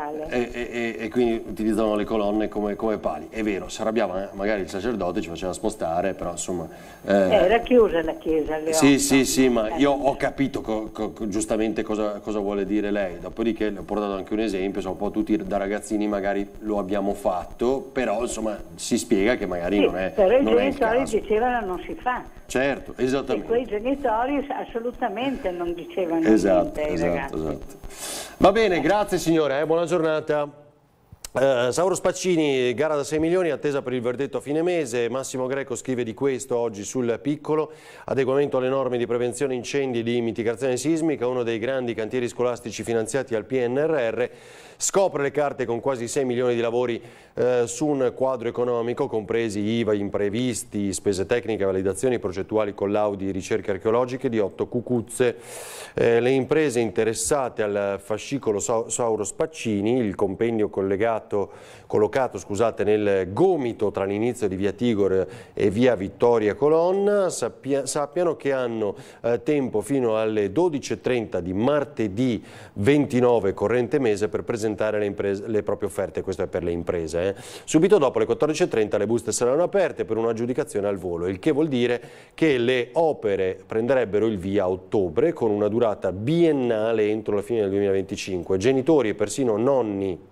e quindi utilizzavano le colonne come pali. È vero, si arrabbiava magari il sacerdote, ci faceva spostare, però insomma... era chiusa la chiesa alle 8. Sì, ma io ho capito giustamente cosa vuole dire lei, dopodiché le ho portato anche un esempio, un po' tutti da ragazzini magari lo abbiamo fatto, però insomma si spiega che magari non è però non i genitori dicevano non si fa. Certo, esattamente. E quei genitori assolutamente non dicevano niente ai ragazzi. Esatto. Va bene, grazie signore, buona giornata. Sauro Spaccini, gara da 6 milioni, attesa per il verdetto a fine mese. Massimo Greco scrive di questo oggi sul Piccolo: adeguamento alle norme di prevenzione incendi e di mitigazione sismica, uno dei grandi cantieri scolastici finanziati al PNRR. Scopre le carte con quasi 6 milioni di lavori su un quadro economico, compresi IVA, imprevisti, spese tecniche, validazioni progettuali, collaudi, ricerche archeologiche di 8 cucuzze. Le imprese interessate al fascicolo Sauro Spaccini, il compendio collocato nel gomito tra l'inizio di via Tigor e via Vittoria Colonna, sappiano che hanno tempo fino alle 12:30 di martedì 29 corrente mese per presentare le proprie offerte. Questo è per le imprese. Subito dopo le 14:30 le buste saranno aperte per un'aggiudicazione al volo, il che vuol dire che le opere prenderebbero il via a ottobre con una durata biennale entro la fine del 2025. Genitori e persino nonni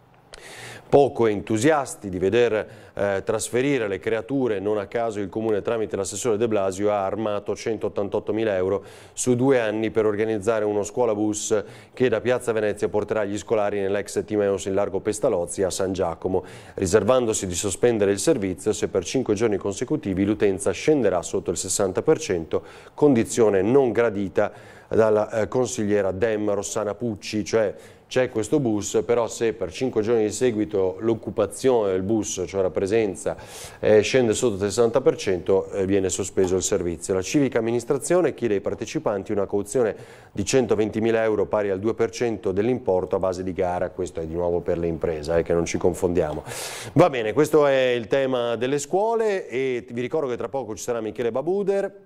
poco entusiasti di veder trasferire le creature, non a caso il Comune tramite l'assessore De Blasio ha armato 188.000 euro su 2 anni per organizzare uno scuolabus che da Piazza Venezia porterà gli scolari nell'ex Timeus in largo Pestalozzi a San Giacomo, riservandosi di sospendere il servizio se per 5 giorni consecutivi l'utenza scenderà sotto il 60%, condizione non gradita dalla consigliera Dem Rossana Pucci, cioè c'è questo bus, però se per 5 giorni di seguito l'occupazione del bus, cioè la presenza, scende sotto il 60%, viene sospeso il servizio. La civica amministrazione chiede ai partecipanti una cauzione di 120.000 euro pari al 2% dell'importo a base di gara. Questo è di nuovo per le imprese, che non ci confondiamo. Va bene, questo è il tema delle scuole e vi ricordo che tra poco ci sarà Michele Babuder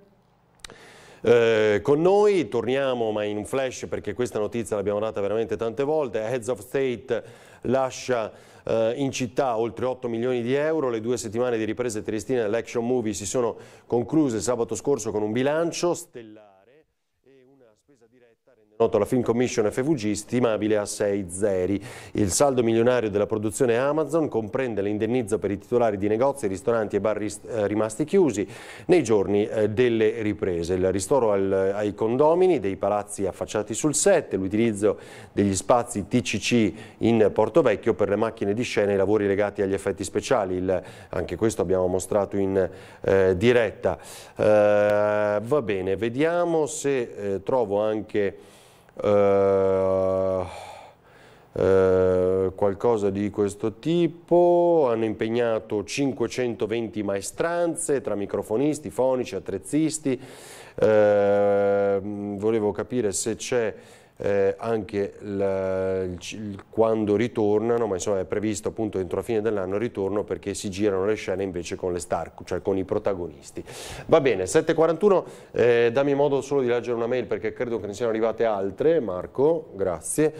con noi. Torniamo ma in un flash, perché questa notizia l'abbiamo data veramente tante volte. Heads of State lascia in città oltre 8 milioni di euro. Le 2 settimane di riprese triestine dell'action movie si sono concluse sabato scorso con un bilancio stellare e una spesa diretta, rende noto la Film Commission FVG, stimabile a 6 zeri. Il saldo milionario della produzione Amazon comprende l'indennizzo per i titolari di negozi, ristoranti e bar rimasti chiusi nei giorni delle riprese, il ristoro ai condomini dei palazzi affacciati sul set, l'utilizzo degli spazi TCC in Portovecchio per le macchine di scena e i lavori legati agli effetti speciali. Anche questo abbiamo mostrato in diretta. Va bene, vediamo se trovo anche qualcosa di questo tipo. Hanno impegnato 520 maestranze tra microfonisti, fonici, attrezzisti. Volevo capire se c'è anche quando ritornano, ma insomma è previsto appunto entro la fine dell'anno il ritorno, perché si girano le scene invece con le star, cioè con i protagonisti. Va bene, 7:41, dammi modo solo di leggere una mail perché credo che ne siano arrivate altre. Marco, grazie.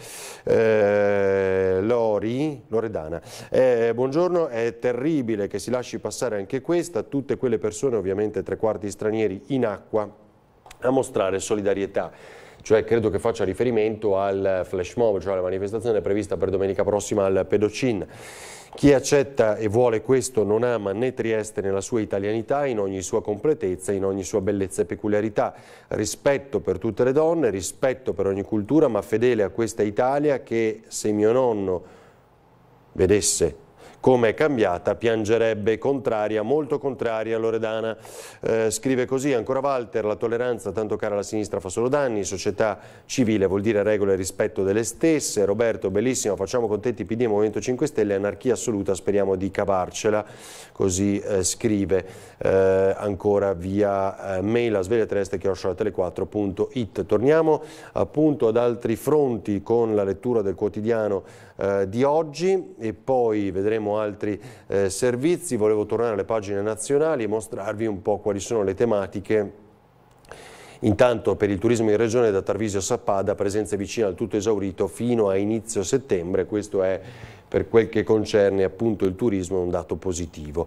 Loredana, buongiorno, è terribile che si lasci passare anche questa, tutte quelle persone, ovviamente 3/4 stranieri, in acqua a mostrare solidarietà. Cioè credo che faccia riferimento al flash mob, cioè alla manifestazione prevista per domenica prossima al Pedocin. Chi accetta e vuole questo non ama né Trieste nella sua italianità, in ogni sua completezza, in ogni sua bellezza e peculiarità. Rispetto per tutte le donne, rispetto per ogni cultura, ma fedele a questa Italia che, se mio nonno vedesse come è cambiata, piangerebbe. Contraria, molto contraria. Loredana scrive così: ancora Walter, la tolleranza tanto cara alla sinistra fa solo danni, società civile vuol dire regole e rispetto delle stesse. Roberto, bellissimo, facciamo contenti PD e Movimento 5 Stelle, anarchia assoluta, speriamo di cavarcela, così scrive ancora via mail a svegliatrieste@tele4.it. Torniamo appunto ad altri fronti con la lettura del quotidiano di oggi e poi vedremo avremo altri servizi. Volevo tornare alle pagine nazionali e mostrarvi un po' quali sono le tematiche. Intanto per il turismo in regione da Tarvisio a Sappada, presenze vicine al tutto esaurito fino a inizio settembre, questo è per quel che concerne appunto il turismo un dato positivo.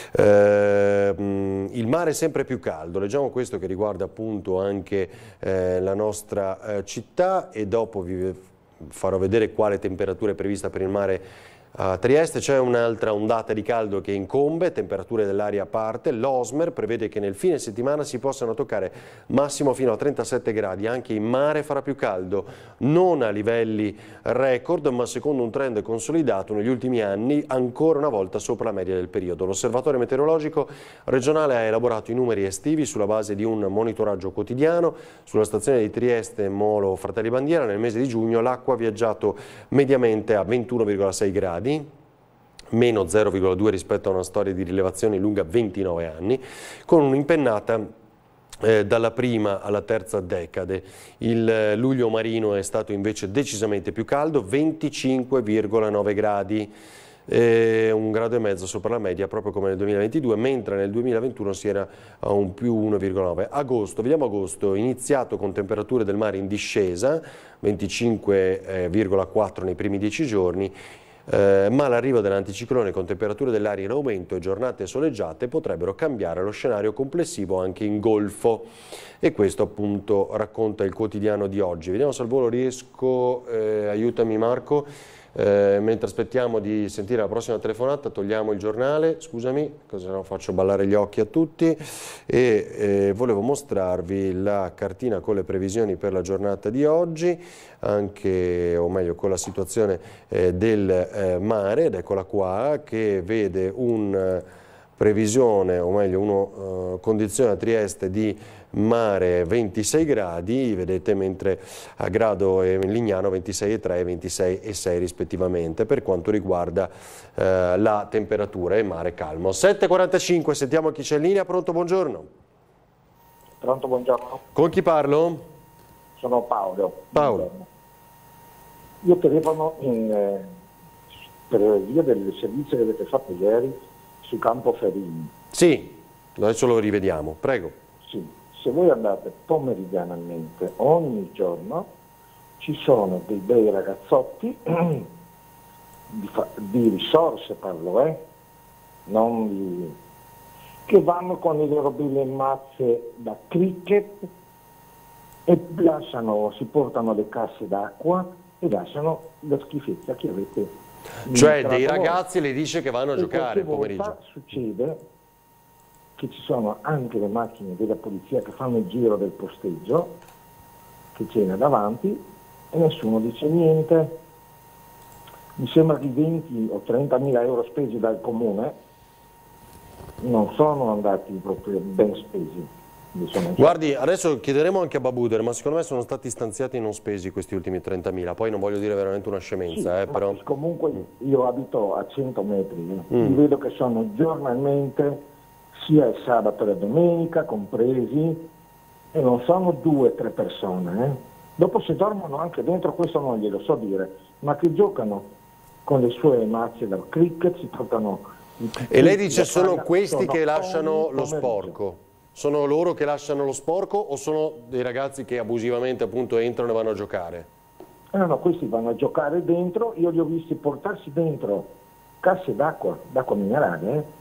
Il mare è sempre più caldo, leggiamo questo che riguarda appunto anche la nostra città e dopo vi farò vedere quale temperatura è prevista per il mare a Trieste. C'è un'altra ondata di caldo che incombe, temperature dell'aria a parte. L'Osmer prevede che nel fine settimana si possano toccare massimo fino a 37 gradi, anche in mare farà più caldo, non a livelli record ma secondo un trend consolidato negli ultimi anni ancora una volta sopra la media del periodo. L'Osservatorio Meteorologico regionale ha elaborato i numeri estivi sulla base di un monitoraggio quotidiano. Sulla stazione di Trieste Molo Fratelli Bandiera nel mese di giugno l'acqua ha viaggiato mediamente a 21,6 gradi, meno 0,2 rispetto a una storia di rilevazione lunga 29 anni, con un'impennata dalla prima alla terza decade. Il luglio marino è stato invece decisamente più caldo, 25,9 gradi, un grado e mezzo sopra la media proprio come nel 2022, mentre nel 2021 si era a un più 1,9. Agosto, vediamo agosto, iniziato con temperature del mare in discesa, 25,4 nei primi 10 giorni, ma l'arrivo dell'anticiclone con temperature dell'aria in aumento e giornate soleggiate potrebbero cambiare lo scenario complessivo anche in Golfo, e questo appunto racconta il quotidiano di oggi. Vediamo se al volo riesco, aiutami Marco, mentre aspettiamo di sentire la prossima telefonata togliamo il giornale, scusami, così no faccio ballare gli occhi a tutti, e volevo mostrarvi la cartina con le previsioni per la giornata di oggi, anche o meglio con la situazione del mare, ed eccola qua che vede un previsione o meglio una condizione a Trieste di mare 26 gradi, vedete, mentre a Grado e Lignano 26,3 e 26,6 rispettivamente per quanto riguarda la temperatura e mare calmo. 7:45, sentiamo chi c'è in linea. Pronto, buongiorno. Pronto, buongiorno. Con chi parlo? Sono Paolo. Paolo. Io telefono per via del servizio che avete fatto ieri su Campo Ferini. Sì, adesso lo rivediamo, prego. Sì. Se voi andate pomeridianamente ogni giorno ci sono dei bei ragazzotti di risorse parlo, che vanno con le loro belle mazze da cricket e si portano le casse d'acqua e lasciano la schifezza che avete. Cioè dei ragazzi le dice che vanno a giocare il pomeriggio. Succede che ci sono anche le macchine della polizia che fanno il giro del posteggio, che c'è davanti, e nessuno dice niente. Mi sembra che 20 o 30.000 euro spesi dal comune non sono andati proprio ben spesi. Guardi, adesso chiederemo anche a Babuder, ma secondo me sono stati stanziati e non spesi questi ultimi 30.000, poi non voglio dire veramente una scemenza. Sì, però comunque io abito a 100 metri, vedo che sono giornalmente sia il sabato e la domenica compresi, e non sono 2 o 3 persone. Dopo se dormono anche dentro, questo non glielo so dire, ma che giocano con le sue mazze da cricket, si portano... E lei dice sono questi che lasciano lo sporco? Sono loro che lasciano lo sporco o sono dei ragazzi che abusivamente appunto entrano e vanno a giocare? No, questi vanno a giocare dentro, io li ho visti portarsi dentro casse d'acqua minerale,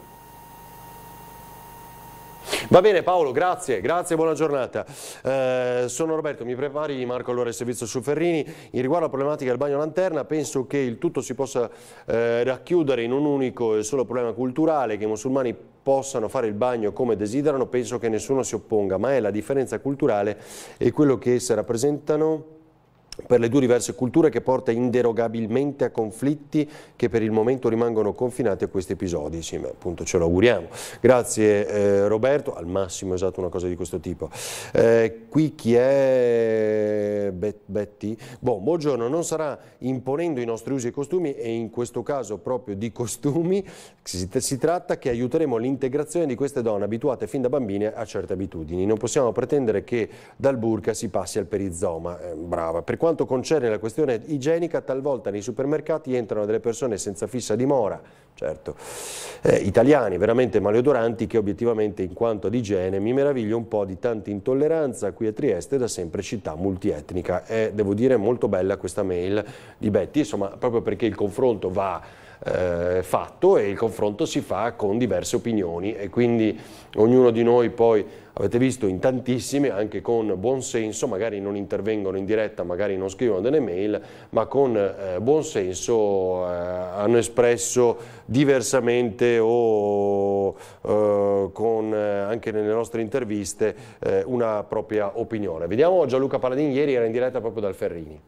Va bene Paolo, grazie, buona giornata. Sono Roberto, mi prepari Marco allora il servizio su Ferrini. In riguardo alla problematica del bagno lanterna, penso che il tutto si possa racchiudere in un unico e solo problema culturale, che i musulmani possano fare il bagno come desiderano, penso che nessuno si opponga, ma è la differenza culturale e quello che esse rappresentano per le due diverse culture che porta inderogabilmente a conflitti che per il momento rimangono confinati a questi episodi. Sì, ma appunto ce lo auguriamo. Grazie Roberto, al massimo esatto una cosa di questo tipo. Qui chi è? Betty? Buongiorno, non sarà imponendo i nostri usi e costumi, e in questo caso proprio di costumi si tratta, che aiuteremo l'integrazione di queste donne abituate fin da bambine a certe abitudini. Non possiamo pretendere che dal burka si passi al perizoma. Brava. Per quanto quanto concerne la questione igienica, talvolta nei supermercati entrano delle persone senza fissa dimora, certo, italiani veramente maleodoranti che obiettivamente in quanto ad igiene mi meraviglio un po' di tanta intolleranza qui a Trieste, da sempre città multietnica. Devo dire molto bella questa mail di Betty, insomma, proprio perché il confronto va fatto e il confronto si fa con diverse opinioni e quindi ognuno di noi poi, avete visto, in tantissimi, anche con buon senso, magari non intervengono in diretta, magari non scrivono delle mail, ma con buon senso hanno espresso diversamente o anche nelle nostre interviste una propria opinione. Vediamo Gianluca Paladini, ieri era in diretta proprio dal Ferrini.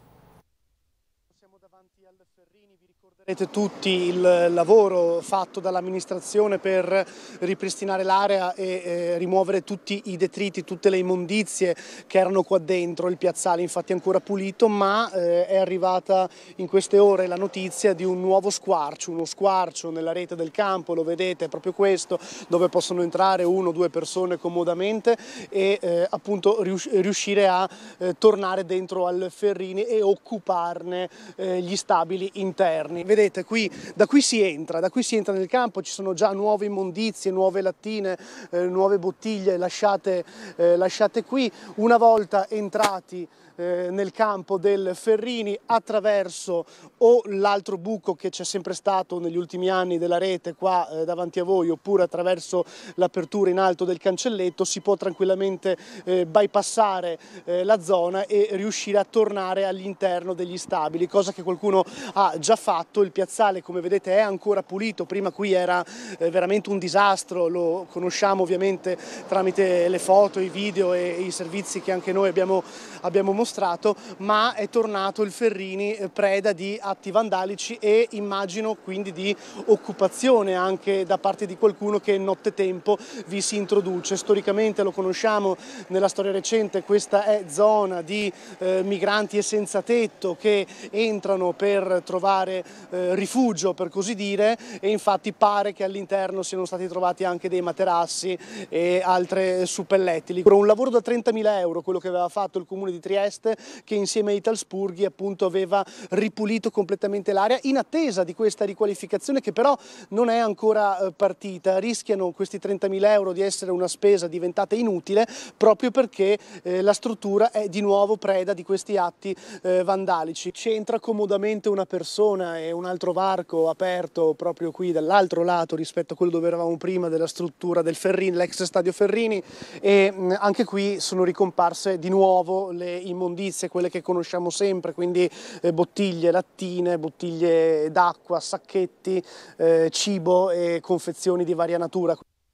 Vedete tutti il lavoro fatto dall'amministrazione per ripristinare l'area e rimuovere tutti i detriti, tutte le immondizie che erano qua dentro. Il piazzale infatti è ancora pulito, ma è arrivata in queste ore la notizia di un nuovo squarcio, uno squarcio nella rete del campo, lo vedete, è proprio questo, dove possono entrare 1 o 2 persone comodamente e appunto riuscire a tornare dentro al Ferrini e occuparne gli stabili interni. Vedete, da qui si entra nel campo, ci sono già nuove immondizie, nuove lattine, nuove bottiglie lasciate qui. Una volta entrati nel campo del Ferrini attraverso o l'altro buco che c'è sempre stato negli ultimi anni della rete qua davanti a voi, oppure attraverso l'apertura in alto del cancelletto, si può tranquillamente bypassare la zona e riuscire a tornare all'interno degli stabili, cosa che qualcuno ha già fatto. Il piazzale, come vedete, è ancora pulito, prima qui era veramente un disastro, lo conosciamo ovviamente tramite le foto, i video e i servizi che anche noi abbiamo mostrato, ma è tornato il Ferrini preda di atti vandalici e immagino quindi di occupazione anche da parte di qualcuno che nottetempo vi si introduce. Storicamente lo conosciamo nella storia recente, questa è zona di migranti e senza tetto che entrano per trovare rifugio, per così dire, e infatti pare che all'interno siano stati trovati anche dei materassi e altre suppellettili. Un lavoro da 30.000 euro quello che aveva fatto il comune di Trieste, che insieme a Italspurghi appunto aveva ripulito completamente l'area in attesa di questa riqualificazione che però non è ancora partita. Rischiano questi 30.000 euro di essere una spesa diventata inutile proprio perché la struttura è di nuovo preda di questi atti vandalici. C'entra comodamente una persona e un altro varco aperto proprio qui dall'altro lato rispetto a quello dove eravamo prima della struttura del Ferrini, l'ex stadio Ferrini, e anche qui sono ricomparse di nuovo le immondizie, quelle che conosciamo sempre, quindi bottiglie, lattine, bottiglie d'acqua, sacchetti, cibo e confezioni di varia natura.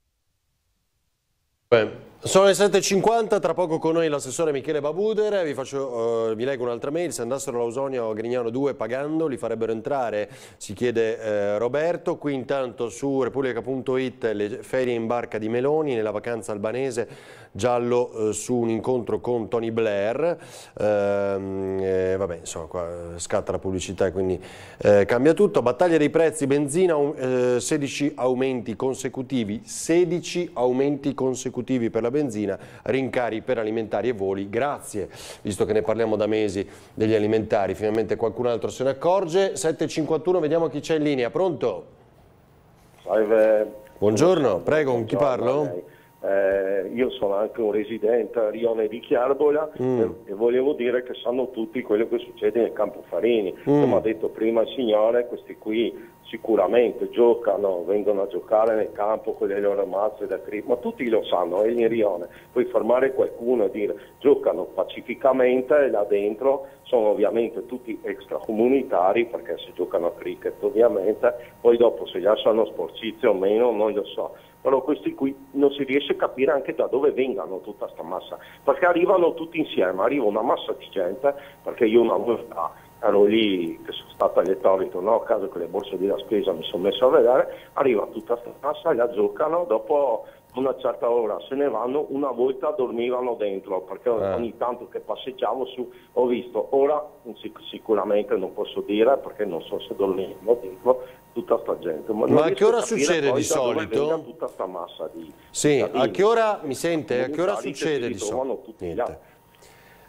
Sono le 7.50, tra poco con noi l'assessore Michele Babuder, vi leggo un'altra mail: se andassero all'Ausonio a Grignano 2 pagando li farebbero entrare, si chiede Roberto. Qui intanto su Repubblica.it le ferie in barca di Meloni, nella vacanza albanese, giallo su un incontro con Tony Blair, vabbè insomma qua scatta la pubblicità e quindi cambia tutto. Battaglia dei prezzi, benzina, 16 aumenti consecutivi, 16 aumenti consecutivi per la benzina, rincari per alimentari e voli, grazie, visto che ne parliamo da mesi degli alimentari, finalmente qualcun altro se ne accorge. 7.51, vediamo chi c'è in linea, pronto? Salve. Buongiorno, prego, con chi parlo? Io sono anche un residente a Rione di Chiarbola e volevo dire che sanno tutti quello che succede nel campo Farini. Come ha detto prima il signore, questi qui sicuramente giocano, vengono a giocare nel campo con le loro mazze da cricket, ma tutti lo sanno, è in Rione. Puoi fermare qualcuno e dire giocano pacificamente e là dentro sono ovviamente tutti extracomunitari perché si giocano a cricket ovviamente, poi dopo se lasciano sporcizio o meno non lo so. Però questi qui non si riesce a capire anche da dove vengano tutta sta massa, perché arrivano tutti insieme, arriva una massa di gente, perché io una volta ero lì, che sono stato all'Etorito, no? A caso con le borse della spesa mi sono messo a vedere, arriva tutta sta massa, la giocano, dopo una certa ora se ne vanno, una volta dormivano dentro, perché ogni tanto che passeggiavo su ho visto, ora sicuramente non posso dire perché non so se dormivano dentro tutta sta gente. Ma a che ora succede di solito? Tutta sta massa di sì, a che ora mi sente? A che ora succede di solito? Niente.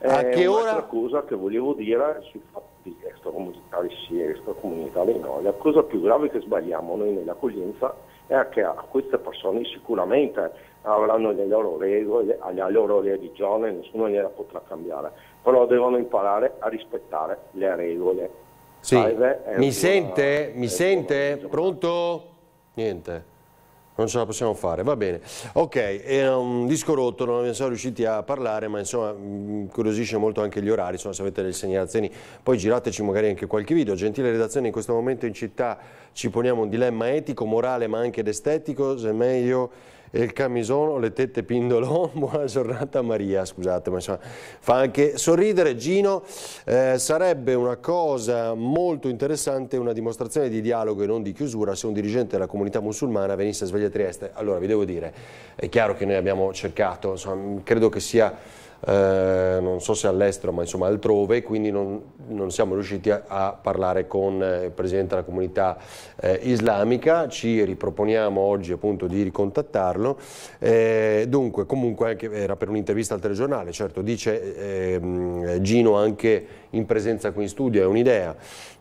A che ora? Un'altra cosa che volevo dire sul fatto di extracomunitari sì e extracomunitari no, la cosa più grave che sbagliamo noi nell'accoglienza è che a queste persone sicuramente avranno le loro regole, la loro religione, nessuno gliela potrà cambiare, però devono imparare a rispettare le regole. Sì. Mi sente? Mi sente? Pronto? Niente. Non ce la possiamo fare, va bene. Ok, era un disco rotto, non siamo riusciti a parlare, ma insomma incuriosisce molto anche gli orari, insomma se avete delle segnalazioni poi girateci magari anche qualche video. Gentile redazione, in questo momento in città ci poniamo un dilemma etico, morale ma anche ed estetico, se è meglio il camisone o le tette pindolò. Buona giornata Maria, scusate, ma insomma fa anche sorridere. Gino, sarebbe una cosa molto interessante, una dimostrazione di dialogo e non di chiusura se un dirigente della comunità musulmana venisse a Sveglia Trieste. Allora vi devo dire, è chiaro che noi abbiamo cercato, insomma, credo che sia non so se all'estero ma insomma altrove, quindi non siamo riusciti a parlare con il presidente della comunità islamica. Ci riproponiamo oggi appunto di ricontattarlo, dunque comunque anche era per un'intervista al telegiornale, certo dice Gino anche in presenza qui in studio è un'idea.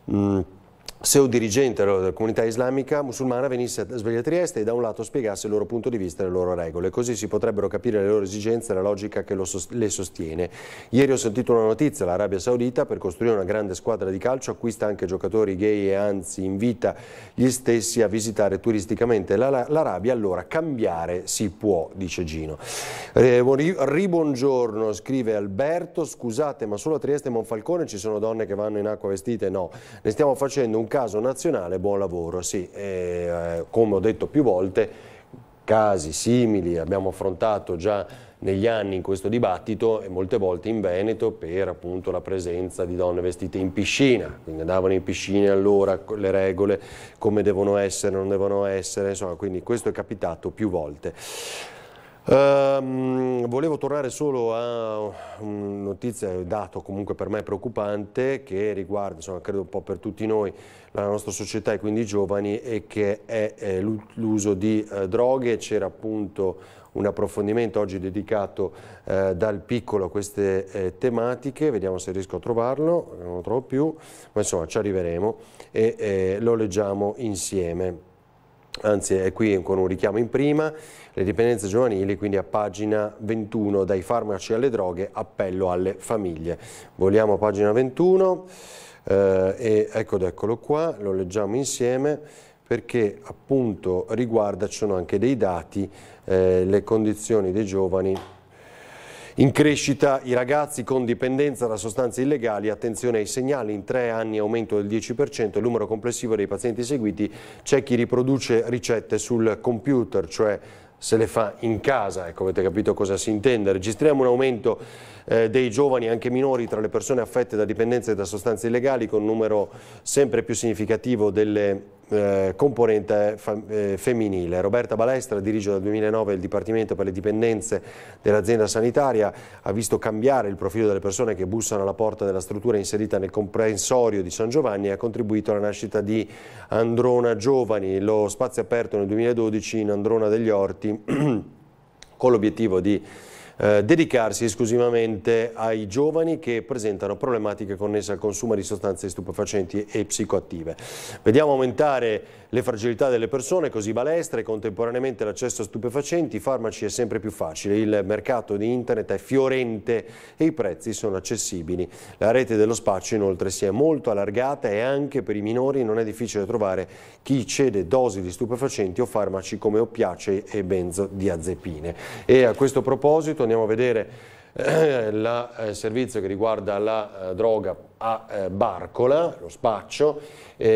Se un dirigente della comunità islamica musulmana venisse a Sveglia Trieste e da un lato spiegasse il loro punto di vista e le loro regole, così si potrebbero capire le loro esigenze e la logica che le sostiene. Ieri ho sentito una notizia, l'Arabia Saudita per costruire una grande squadra di calcio acquista anche giocatori gay e anzi invita gli stessi a visitare turisticamente l'Arabia, allora cambiare si può, dice Gino. Ribongiorno, scrive Alberto, scusate ma solo a Trieste e Monfalcone ci sono donne che vanno in acqua vestite? No, ne stiamo facendo un caso nazionale, buon lavoro, sì, come ho detto più volte, casi simili abbiamo affrontato già negli anni in questo dibattito e molte volte in Veneto per appunto la presenza di donne vestite in piscina, quindi andavano in piscina allora le regole come devono essere, non devono essere, insomma, quindi questo è capitato più volte. Volevo tornare solo a una notizia, un dato comunque per me preoccupante che riguarda, insomma, credo un po' per tutti noi, la nostra società e quindi i giovani, e che è l'uso di droghe. C'era appunto un approfondimento oggi dedicato dal Piccolo a queste tematiche, vediamo se riesco a trovarlo, non lo trovo più, ma insomma ci arriveremo e lo leggiamo insieme. Anzi è qui con un richiamo in prima, le dipendenze giovanili, quindi a pagina 21, dai farmaci alle droghe, appello alle famiglie. Vogliamo a pagina 21 e eccolo qua, lo leggiamo insieme perché appunto riguarda, ci sono anche dei dati, le condizioni dei giovani. In crescita i ragazzi con dipendenza da sostanze illegali, attenzione ai segnali, in 3 anni aumento del 10%, il numero complessivo dei pazienti seguiti, c'è chi riproduce ricette sul computer, cioè se le fa in casa, ecco avete capito cosa si intende. Registriamo un aumento dei giovani anche minori tra le persone affette da dipendenze da sostanze illegali, con un numero sempre più significativo delle componente femminile. Roberta Balestra dirige dal 2009 il Dipartimento per le dipendenze dell'azienda sanitaria, ha visto cambiare il profilo delle persone che bussano alla porta della struttura inserita nel comprensorio di San Giovanni e ha contribuito alla nascita di Androna Giovani, lo spazio aperto nel 2012 in Androna degli Orti con l'obiettivo di dedicarsi esclusivamente ai giovani che presentano problematiche connesse al consumo di sostanze stupefacenti e psicoattive. Vediamo aumentare le fragilità delle persone, così Balestra, e contemporaneamente l'accesso a stupefacenti, farmaci è sempre più facile, il mercato di internet è fiorente e i prezzi sono accessibili. La rete dello spaccio inoltre si è molto allargata e anche per i minori non è difficile trovare chi cede dosi di stupefacenti o farmaci come oppiacei e benzodiazepine. E a questo proposito andiamo a vedere il servizio che riguarda la droga a Barcola, lo spaccio, con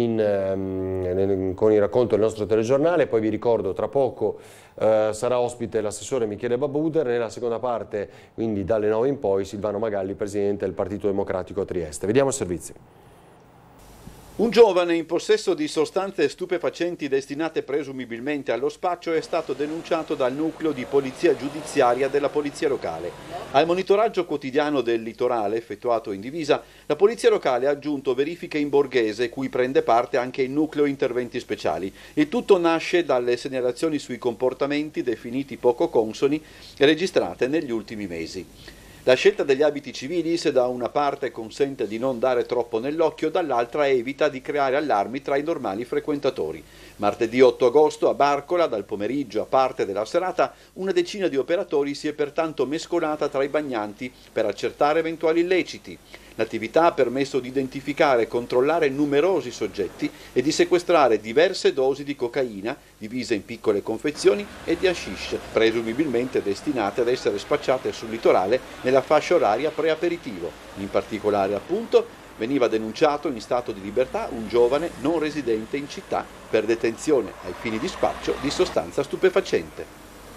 il racconto del nostro telegiornale. Poi vi ricordo tra poco sarà ospite l'assessore Michele Babuder, nella seconda parte, quindi dalle 9 in poi, Silvano Magalli, presidente del Partito Democratico a Trieste. Vediamo il servizio. Un giovane in possesso di sostanze stupefacenti destinate presumibilmente allo spaccio è stato denunciato dal nucleo di polizia giudiziaria della polizia locale. Al monitoraggio quotidiano del litorale effettuato in divisa, la polizia locale ha aggiunto verifiche in borghese, cui prende parte anche il nucleo interventi speciali. Il tutto nasce dalle segnalazioni sui comportamenti definiti poco consoni registrate negli ultimi mesi. La scelta degli abiti civili, se da una parte consente di non dare troppo nell'occhio, dall'altra evita di creare allarmi tra i normali frequentatori. Martedì 8 agosto a Barcola, dal pomeriggio a parte della serata, una decina di operatori si è pertanto mescolata tra i bagnanti per accertare eventuali illeciti. L'attività ha permesso di identificare e controllare numerosi soggetti e di sequestrare diverse dosi di cocaina, divise in piccole confezioni, e di hashish, presumibilmente destinate ad essere spacciate sul litorale nella fascia oraria pre-aperitivo. In particolare, appunto, veniva denunciato in stato di libertà un giovane non residente in città per detenzione ai fini di spaccio di sostanza stupefacente.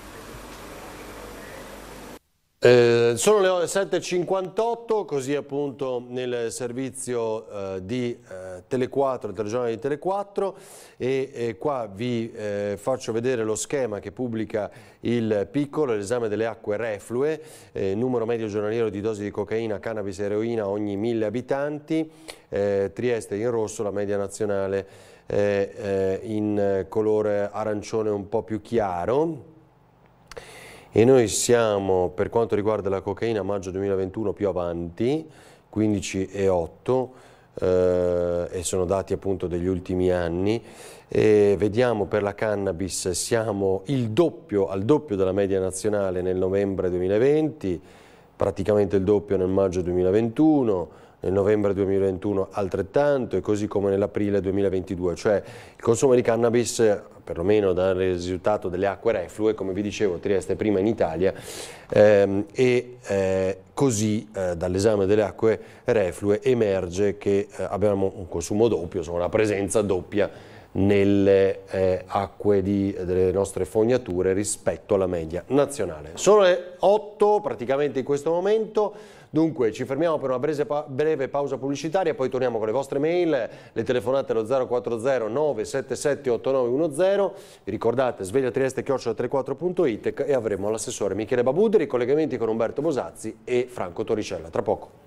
Sono le 7.58, così appunto nel servizio di Tele4, il telegiornale di Tele4, e qua vi faccio vedere lo schema che pubblica il Piccolo, l'esame delle acque reflue, numero medio giornaliero di dosi di cocaina, cannabis e eroina ogni 1000 abitanti, Trieste in rosso, la media nazionale in colore arancione un po' più chiaro. E noi siamo, per quanto riguarda la cocaina, a maggio 2021 più avanti, 15,8, e sono dati appunto degli ultimi anni. E vediamo per la cannabis siamo al doppio della media nazionale nel novembre 2020, praticamente il doppio nel maggio 2021, nel novembre 2021 altrettanto, e così come nell'aprile 2022, cioè il consumo di cannabis, perlomeno dal risultato delle acque reflue, come vi dicevo, Trieste è prima in Italia, così dall'esame delle acque reflue emerge che abbiamo un consumo doppio, insomma una presenza doppia nelle acque delle nostre fognature rispetto alla media nazionale. Sono le 8 praticamente in questo momento. Dunque ci fermiamo per una breve pausa pubblicitaria, poi torniamo con le vostre mail, le telefonate allo 040 977 8910, vi ricordate svegliatrieste@tele4.it, e avremo l'assessore Michele Babuderi, collegamenti con Umberto Bosazzi e Franco Torricella. Tra poco.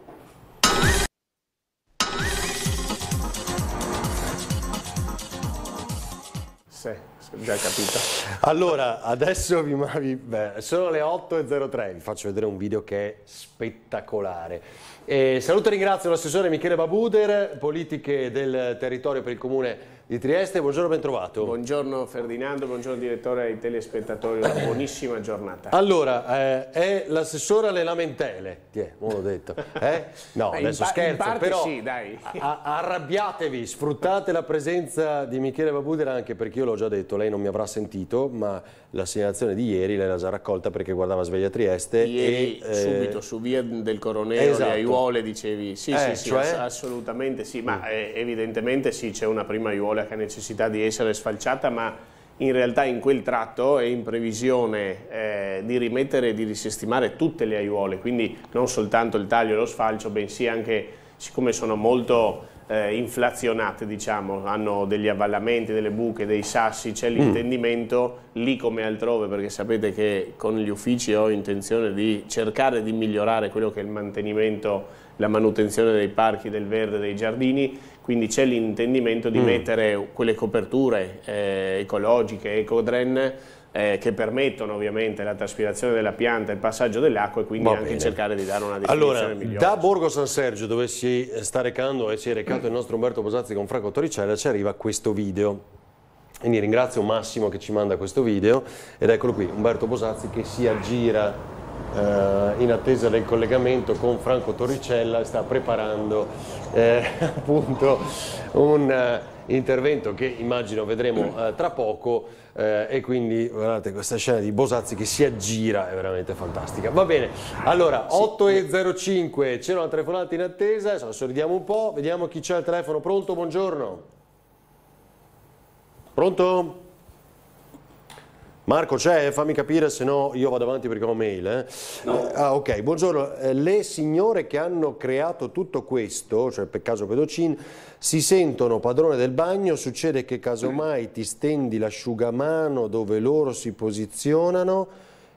Già capito. Allora, adesso sono le 8.03, vi faccio vedere un video che è spettacolare. Saluto e ringrazio l'assessore Michele Babuder, politiche del territorio per il comune di Trieste. Buongiorno, ben trovato. Buongiorno Ferdinando, buongiorno direttore ai telespettatori, una buonissima giornata. Allora, è l'assessore alle lamentele, l'ho detto. No, adesso scherzo, però sì, dai. Arrabbiatevi, sfruttate la presenza di Michele Babuder, anche perché io l'ho già detto, lei non mi avrà sentito, ma la segnalazione di ieri lei l'ha già raccolta perché guardava Sveglia Trieste. Ieri subito su via del Coroneo, esatto. Le aiuole dicevi, sì, cioè? Assolutamente sì, ma evidentemente sì, c'è una prima aiuola che ha necessità di essere sfalciata, ma in realtà in quel tratto è in previsione di rimettere e di risistemare tutte le aiuole, quindi non soltanto il taglio e lo sfalcio, bensì anche, siccome sono molto inflazionate, diciamo, hanno degli avvallamenti, delle buche, dei sassi, c'è l'intendimento lì come altrove, perché sapete che con gli uffici ho intenzione di cercare di migliorare quello che è il mantenimento, la manutenzione dei parchi, del verde, dei giardini, quindi c'è l'intendimento di mettere quelle coperture ecologiche, ecodren, che permettono ovviamente la traspirazione della pianta e il passaggio dell'acqua, e quindi anche cercare di dare una definizione migliore. Da Borgo San Sergio, dove si sta recando e si è recato il nostro Umberto Bosazzi con Franco Torricella, ci arriva questo video. Quindi ringrazio Massimo che ci manda questo video, ed eccolo qui, Umberto Bosazzi che si aggira in attesa del collegamento con Franco Torricella, sta preparando appunto un intervento che immagino vedremo tra poco, e quindi guardate questa scena di Bosazzi che si aggira è veramente fantastica. Va bene, allora 8.05, c'è una telefonata in attesa, adesso sorridiamo un po', vediamo chi c'è al telefono. Pronto, buongiorno. Pronto? Marco c'è? Fammi capire, se no io vado avanti perché ho mail. No. Ok, buongiorno. Le signore che hanno creato tutto questo, cioè per caso Pedocin, si sentono padrone del bagno, succede che casomai ti stendi l'asciugamano dove loro si posizionano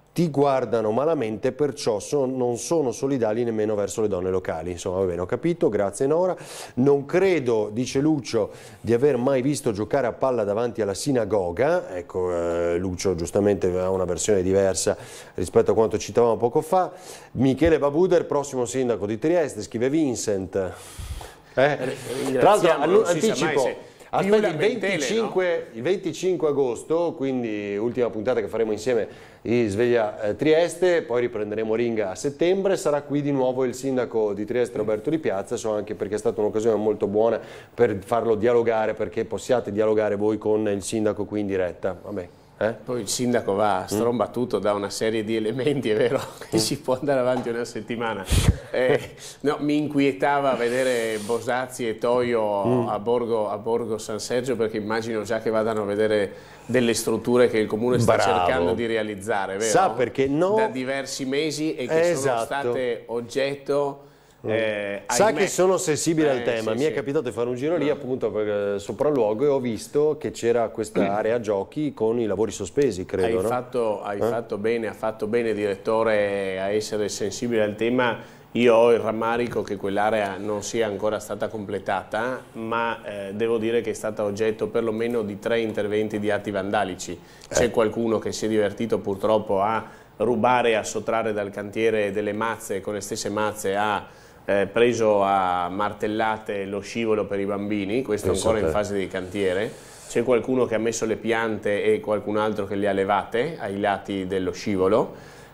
ti guardano malamente, perciò non sono solidali nemmeno verso le donne locali. Insomma, va bene, ho capito, grazie Nora. Non credo, dice Lucio, di aver mai visto giocare a palla davanti alla sinagoga. Ecco, Lucio giustamente aveva una versione diversa rispetto a quanto citavamo poco fa. Michele Babuder, prossimo sindaco di Trieste, scrive Vincent. Tra l'altro anticipo. Aspetta, il 25 agosto, quindi ultima puntata che faremo insieme di Sveglia Trieste, poi riprenderemo Ringa a settembre, sarà qui di nuovo il sindaco di Trieste Roberto Di Piazza, so anche perché è stata un'occasione molto buona per farlo dialogare, perché possiate dialogare voi con il sindaco qui in diretta. Vabbè. Poi il sindaco va strombattuto da una serie di elementi, è vero, che si può andare avanti una settimana. No, mi inquietava vedere Bosazzi e Toio a Borgo San Sergio, perché immagino già che vadano a vedere delle strutture che il comune sta cercando di realizzare, vero? Sa perché no? Da diversi mesi e che sono state oggetto... Sa che sono sensibile al tema, mi è capitato di fare un giro lì appunto per sopralluogo e ho visto che c'era questa area giochi con i lavori sospesi, credo. Hai fatto bene direttore a essere sensibile al tema. Io ho il rammarico che quell'area non sia ancora stata completata, ma devo dire che è stata oggetto perlomeno di 3 interventi di atti vandalici. C'è qualcuno che si è divertito purtroppo a rubare e a sottrarre dal cantiere delle mazze, con le stesse mazze ha preso a martellate lo scivolo per i bambini, questo ancora in fase di cantiere. C'è qualcuno che ha messo le piante e qualcun altro che le ha levate ai lati dello scivolo.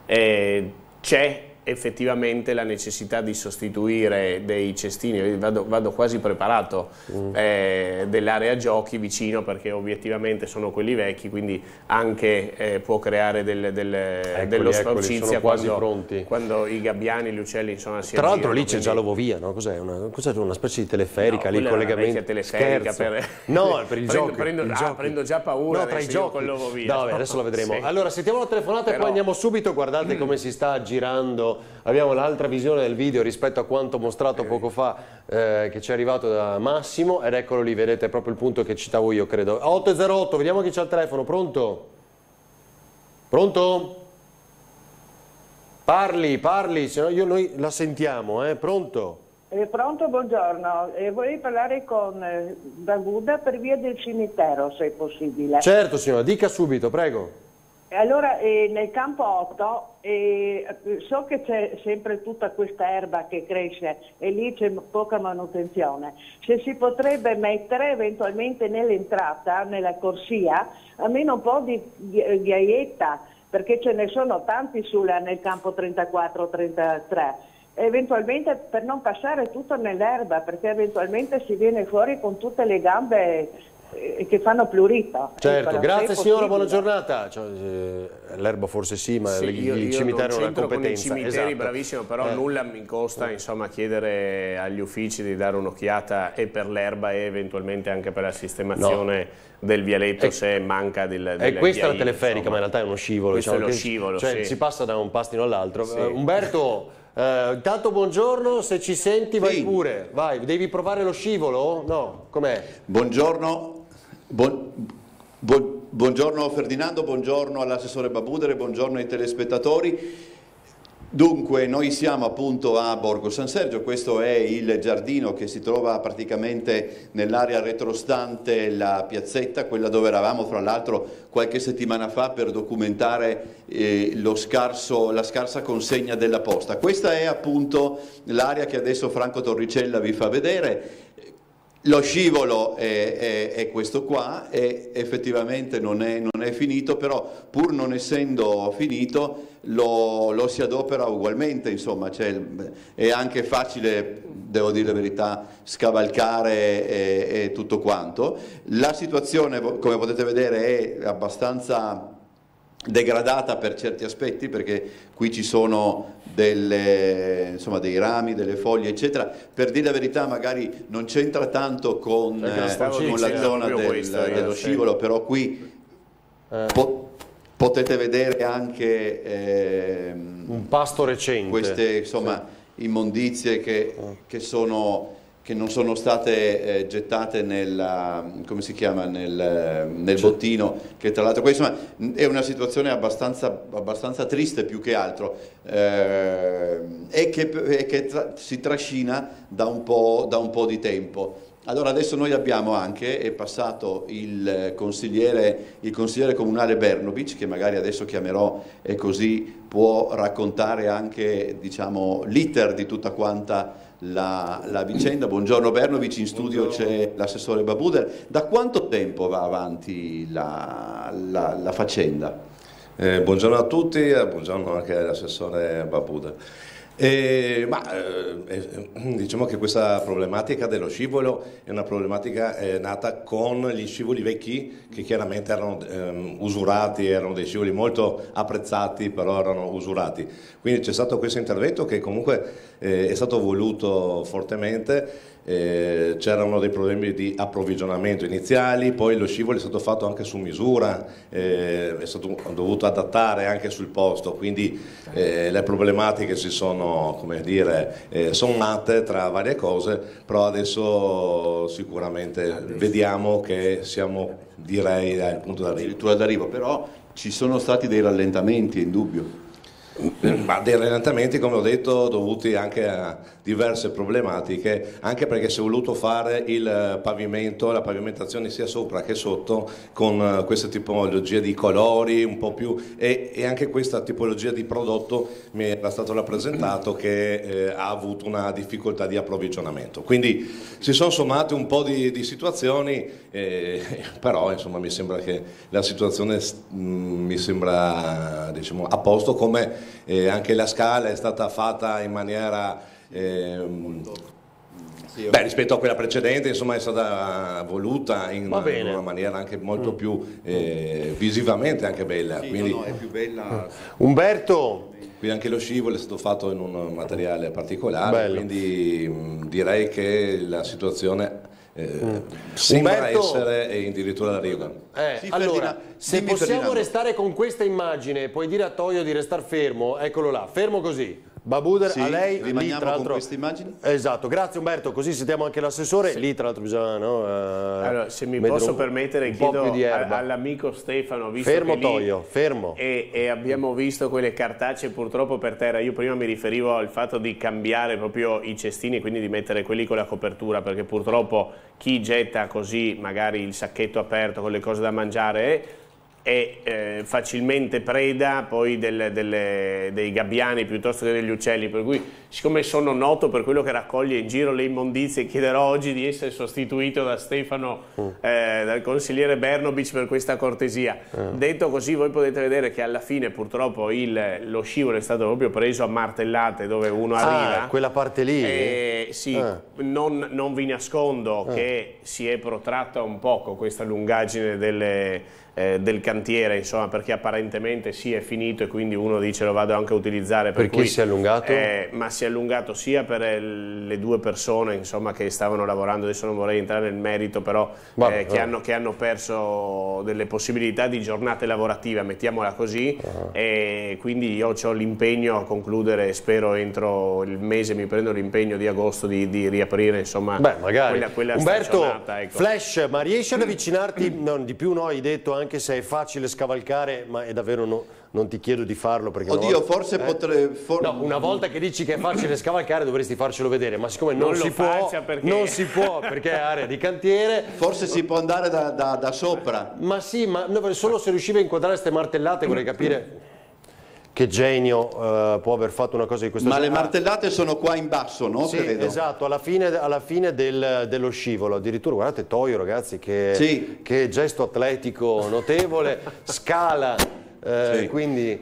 C'è effettivamente la necessità di sostituire dei cestini, vado quasi preparato, dell'area giochi vicino, perché obiettivamente sono quelli vecchi, quindi anche può creare dello sporcizia quando i gabbiani, gli uccelli si aggirano. Tra l'altro lì c'è già l'Ovovia, no? Cos'è? Una specie di teleferica, lì il collegamento. Teleferica no, per il gioco. Prendo già paura tra i giochi con l'Ovovia. No, vabbè, adesso lo vedremo. Allora sentiamo la telefonata e poi andiamo subito. Guardate come si sta girando. Abbiamo l'altra visione del video rispetto a quanto mostrato poco fa, che ci è arrivato da Massimo, ed eccolo lì, vedete proprio il punto che citavo io, credo. 808, vediamo chi c'ha il telefono. Pronto? Pronto? Parli, se no noi la sentiamo, pronto? Pronto, buongiorno. Vorrei parlare con Babuda per via del cimitero, se è possibile. Certo signora, dica subito, prego. Allora, nel campo 8 so che c'è sempre tutta questa erba che cresce e lì c'è poca manutenzione. Se si potrebbe mettere eventualmente nell'entrata, nella corsia, almeno un po' di ghiaietta, perché ce ne sono tanti nel campo 34-33. Eventualmente per non passare tutto nell'erba, perché eventualmente si viene fuori con tutte le gambe che fanno plurito. Certo, grazie signora, buona giornata. L'erba forse sì, ma il cimitero è una competenza. Con i cimiteri bravissimo, però nulla mi costa insomma chiedere agli uffici di dare un'occhiata e per l'erba e eventualmente anche per la sistemazione del vialetto se manca del questa è la teleferica, ma in realtà è uno scivolo. Questo è lo scivolo, si passa da un pastino all'altro. Umberto, intanto buongiorno, se ci senti vai pure, vai, devi provare lo scivolo? No, com'è? Buongiorno. Buongiorno Ferdinando, buongiorno all'assessore Babudere, buongiorno ai telespettatori. Dunque noi siamo appunto a Borgo San Sergio, questo è il giardino che si trova praticamente nell'area retrostante la piazzetta, quella dove eravamo fra l'altro qualche settimana fa per documentare la scarsa consegna della posta. Questa è appunto l'area che adesso Franco Torricella vi fa vedere. Lo scivolo è questo qua e effettivamente non è finito, però pur non essendo finito lo si adopera ugualmente, insomma è anche facile, devo dire la verità, scavalcare e tutto quanto. La situazione, come potete vedere, è abbastanza degradata per certi aspetti, perché qui ci sono dei rami, delle foglie eccetera. Per dire la verità magari non c'entra tanto con la zona dello scivolo, però qui potete vedere anche un pasto recente, queste insomma immondizie che sono che non sono state gettate come si chiama, nel bottino, che tra l'altro questa è una situazione abbastanza triste più che altro, e che si trascina da un po' di tempo. Allora adesso noi abbiamo anche, è passato il consigliere comunale Bernovic, che magari adesso chiamerò e così può raccontare anche, diciamo, l'iter di tutta quanta la vicenda. Buongiorno Bernovic, in studio c'è l'assessore Babuder. Da quanto tempo va avanti la faccenda? Buongiorno a tutti, buongiorno anche all'assessore Babuder. Diciamo che questa problematica dello scivolo è una problematica nata con gli scivoli vecchi, che chiaramente erano usurati, erano dei scivoli molto apprezzati, però erano usurati. Quindi c'è stato questo intervento che comunque è stato voluto fortemente. C'erano dei problemi di approvvigionamento iniziali, poi lo scivolo è stato fatto anche su misura, è stato dovuto adattare anche sul posto, quindi le problematiche si sono, come dire, sommate tra varie cose, però adesso sicuramente vediamo che siamo, direi, al punto d'arrivo. Addirittura d'arrivo, però ci sono stati dei rallentamenti, è indubbio. Ma dei rallentamenti, come ho detto, dovuti anche a diverse problematiche, anche perché si è voluto fare il pavimento, la pavimentazione sia sopra che sotto, con questa tipologia di colori un po' più, e anche questa tipologia di prodotto mi era stato rappresentato che ha avuto una difficoltà di approvvigionamento. Quindi si sono sommate un po' di situazioni, però insomma mi sembra che la situazione mi sembra, diciamo, a posto, come anche la scala è stata fatta in maniera rispetto a quella precedente, insomma, è stata voluta in una maniera anche molto più visivamente anche bella. Sì, quindi, è più bella. Umberto? Quindi anche lo scivolo è stato fatto in un materiale particolare, quindi direi che la situazione sembra essere addirittura d'arrivo. Allora, se possiamo restare con questa immagine, puoi dire a Toio di restare fermo, eccolo là, fermo così. Babuder, sì, a lei, lì tra l'altro, con queste immagini? Esatto, grazie Umberto, così sentiamo anche l'assessore, sì. Lì tra l'altro bisogna, no, allora, se mi posso permettere, chiedo all'amico Stefano, visto fermo che Toio, fermo. E abbiamo visto quelle cartacee purtroppo per terra. Io prima mi riferivo al fatto di cambiare proprio i cestini, quindi di mettere quelli con la copertura, perché purtroppo chi getta così magari il sacchetto aperto con le cose da mangiare è facilmente preda poi dei gabbiani piuttosto che degli uccelli, per cui siccome sono noto per quello che raccoglie in giro le immondizie, chiederò oggi di essere sostituito da Stefano, dal consigliere Bernovic, per questa cortesia. Detto così, voi potete vedere che alla fine purtroppo lo scivolo è stato proprio preso a martellate dove uno arriva. Quella parte lì? Sì, non vi nascondo che si è protratta un poco questa lungaggine del cantiere, insomma, perché apparentemente sì, è finito, e quindi uno dice lo vado anche a utilizzare. Perché si è allungato? Ma si è allungato sia per le due persone, insomma, che stavano lavorando, adesso non vorrei entrare nel merito, però che hanno perso delle possibilità di giornate lavorative, mettiamola così, e quindi io ho l'impegno a concludere, spero entro il mese, mi prendo l'impegno di agosto di riaprire, insomma, quella Umberto, stagionata, ecco. Flash, ma riesci ad avvicinarti, non di più, no, hai detto anche se è facile scavalcare, ma è davvero non ti chiedo di farlo, perché forse potrei... No, una volta che dici che è facile scavalcare dovresti farcelo vedere, ma siccome non si può perché è area di cantiere... Forse si può andare da sopra. Ma sì, ma solo se riuscivi a inquadrare queste martellate vorrei capire... Che genio può aver fatto una cosa di questo genere. Ma le martellate sono qua in basso, no? Sì, credo. Esatto, alla fine dello scivolo. Addirittura guardate Toio, ragazzi, che gesto atletico notevole, scala, quindi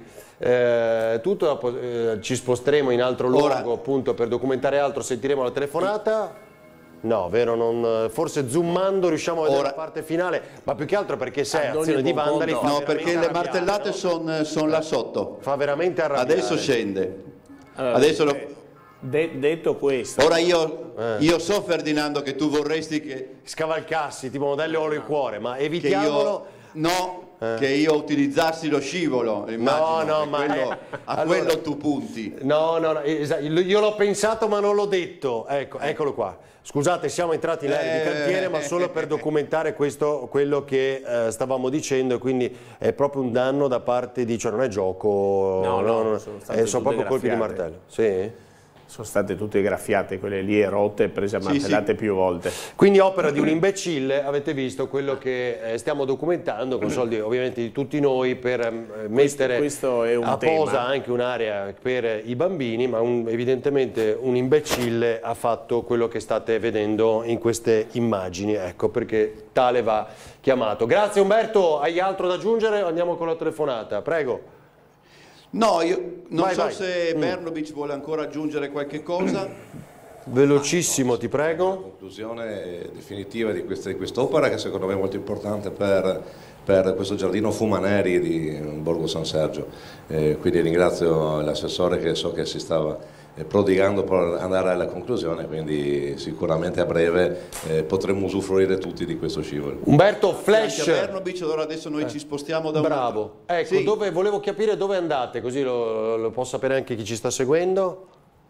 tutto ci sposteremo in altro luogo appunto per documentare altro, sentiremo la telefonata. No, vero, forse zoomando riusciamo a vedere la parte finale, ma più che altro perché se è azione di vandali... No, perché le martellate sono là sotto. Fa veramente arrabbiare. Adesso scende. Allora, adesso detto questo... Ora io so, Ferdinando, che tu vorresti che... Scavalcassi, tipo modello olio e cuore, ma evitiamolo... che io utilizzassi lo scivolo, immagino, quello tu punti. No, io l'ho pensato ma non l'ho detto, ecco, eccolo qua. Scusate, siamo entrati in area di cantiere, ma solo per documentare quello che stavamo dicendo, quindi è proprio un danno da parte di, cioè non è gioco, sono proprio colpi di martello. Sì? Sono state tutte graffiate, quelle lì rotte, prese a martellate più volte. Quindi opera di un imbecille, avete visto quello che stiamo documentando con soldi ovviamente di tutti noi per mettere a posa anche un'area per i bambini, ma evidentemente un imbecille ha fatto quello che state vedendo in queste immagini, ecco perché tale va chiamato. Grazie Umberto, hai altro da aggiungere? Andiamo con la telefonata, prego. No, io non so se Bernovic vuole ancora aggiungere qualche cosa. Velocissimo, ti prego. La conclusione definitiva di quest'opera, che secondo me è molto importante per questo giardino Fumaneri di Borgo San Sergio. Quindi ringrazio l'assessore, che so che si stava prodigando per andare alla conclusione, quindi sicuramente a breve potremo usufruire tutti di questo scivolo. Umberto, flash. Bernovic, allora adesso noi ci spostiamo da Bravo. Ecco, sì. Volevo capire dove andate, così lo può sapere anche chi ci sta seguendo.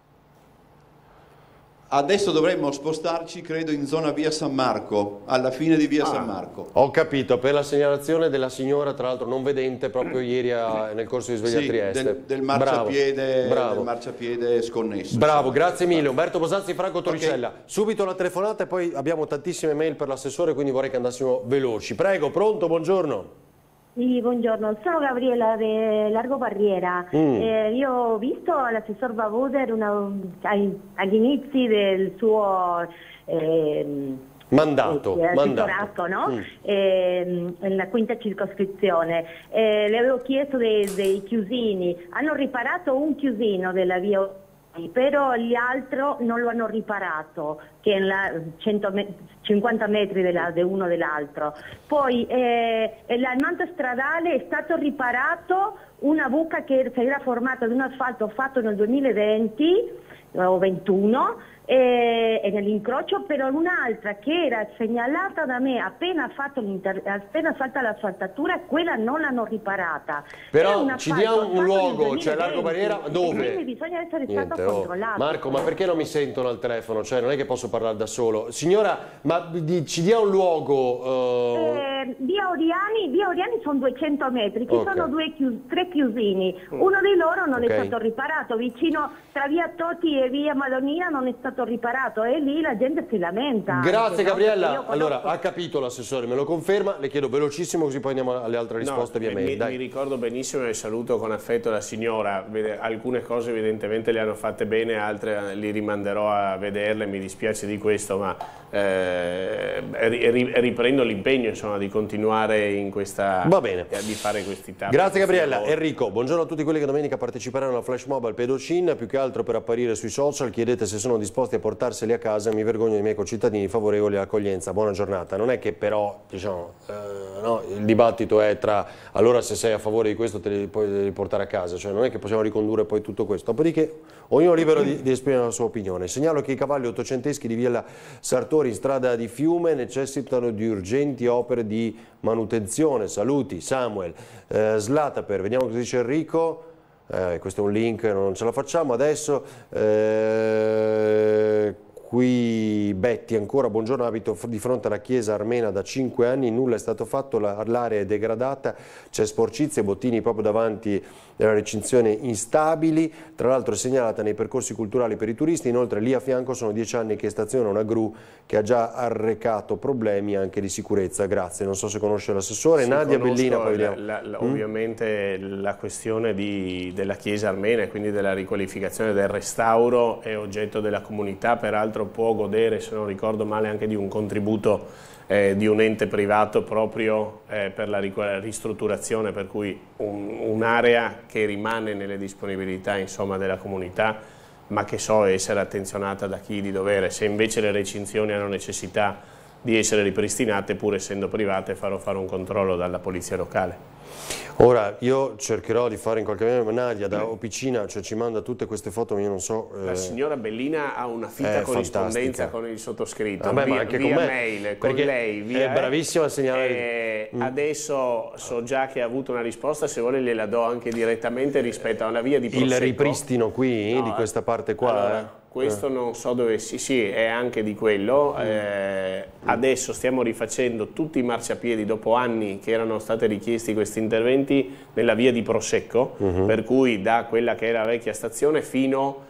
Adesso dovremmo spostarci, credo, in zona via San Marco, alla fine di via San Marco. Ho capito, per la segnalazione della signora, tra l'altro non vedente, proprio ieri nel corso di Sveglia Trieste. Del marciapiede sconnesso. Bravo, grazie mille. Umberto Bosazzi, Franco Torricella. Subito la telefonata e poi abbiamo tantissime mail per l'assessore, quindi vorrei che andassimo veloci. Prego, pronto, buongiorno. Sì, buongiorno, sono Gabriela di Largo Barriera. Io ho visto l'assessor Babuder agli inizi del suo mandato, no? Nella quinta circoscrizione. Le avevo chiesto dei chiusini, hanno riparato un chiusino della via, però gli altri non lo hanno riparato, che è 50 metri di uno dell'altro. Poi il manto stradale è stato riparato, una buca che era formata da un asfalto fatto nel 2020 o 21 e nell'incrocio, però un'altra che era segnalata da me appena fatta l'asfaltatura, quella non l'hanno riparata. Però ci dia un luogo, cioè Largo Barriera, dove? Quindi bisogna essere stato controllato. Marco, ma perché non mi sentono al telefono? Cioè non è che posso parlare da solo. Signora, ma ci dia un luogo. Via Oriani sono 200 metri, ci sono tre chiusini, uno di loro non è stato riparato, vicino tra via Toti e via Madonnina non è stato riparato e lì la gente si lamenta. Grazie Gabriella, allora ha capito l'assessore, me lo conferma, le chiedo velocissimo così poi andiamo alle altre risposte via mail. Mi ricordo benissimo e saluto con affetto la signora, alcune cose evidentemente le hanno fatte bene, altre li rimanderò a vederle, mi dispiace di questo, ma riprendo l'impegno insomma di continuare in questa, di fare questi tappi. Grazie Gabriella. Enrico, buongiorno a tutti quelli che domenica parteciperanno alla Flash Mob al Pedocin, più che altro per apparire sui social chiedete se sono disposti a portarseli a casa, mi vergogno dei miei concittadini favorevoli all'accoglienza, buona giornata. Non è che però diciamo, il dibattito è tra allora se sei a favore di questo te li puoi portare a casa, cioè non è che possiamo ricondurre poi tutto questo, dopodiché ognuno è libero di esprimere la sua opinione. Segnalo che i cavalli ottocenteschi di Villa Sartori in strada di Fiume necessitano di urgenti opere di manutenzione. Saluti Samuel. Slataper, vediamo cosa dice Enrico. Questo è un link, non ce la facciamo adesso. Qui Betty ancora, buongiorno, abito di fronte alla chiesa armena da 5 anni, nulla è stato fatto, l'area è degradata, c'è sporcizia, bottini proprio davanti alla recinzione instabili, tra l'altro è segnalata nei percorsi culturali per i turisti, inoltre lì a fianco sono 10 anni che staziona una gru che ha già arrecato problemi anche di sicurezza. Grazie, non so se conosce l'assessore. Nadia Bellina, poi vediamo. Ovviamente la questione della chiesa armena e quindi della riqualificazione del restauro è oggetto della comunità, peraltro può godere, se non ricordo male, anche di un contributo di un ente privato proprio per la ristrutturazione, per cui un'area che rimane nelle disponibilità insomma, della comunità, ma che so essere attenzionata da chi di dovere. Se invece le recinzioni hanno necessità di essere ripristinate pur essendo private, farò fare un controllo dalla polizia locale. Ora io cercherò di fare in qualche maniera, Nadia da Opicina, cioè ci manda tutte queste foto, io non so... La signora Bellina ha una fitta corrispondenza con il sottoscritto, ma via, anche via con me, mail, con lei, è via, bravissima a segnalare. Adesso so già che ha avuto una risposta, se vuole gliela do anche direttamente rispetto a una via di Prosecco. Il ripristino qui, di questa parte qua? Allora, questo non so dove sì, è anche di quello. Adesso stiamo rifacendo tutti i marciapiedi dopo anni che erano stati richiesti questi interventi nella via di Prosecco, per cui da quella che era la vecchia stazione fino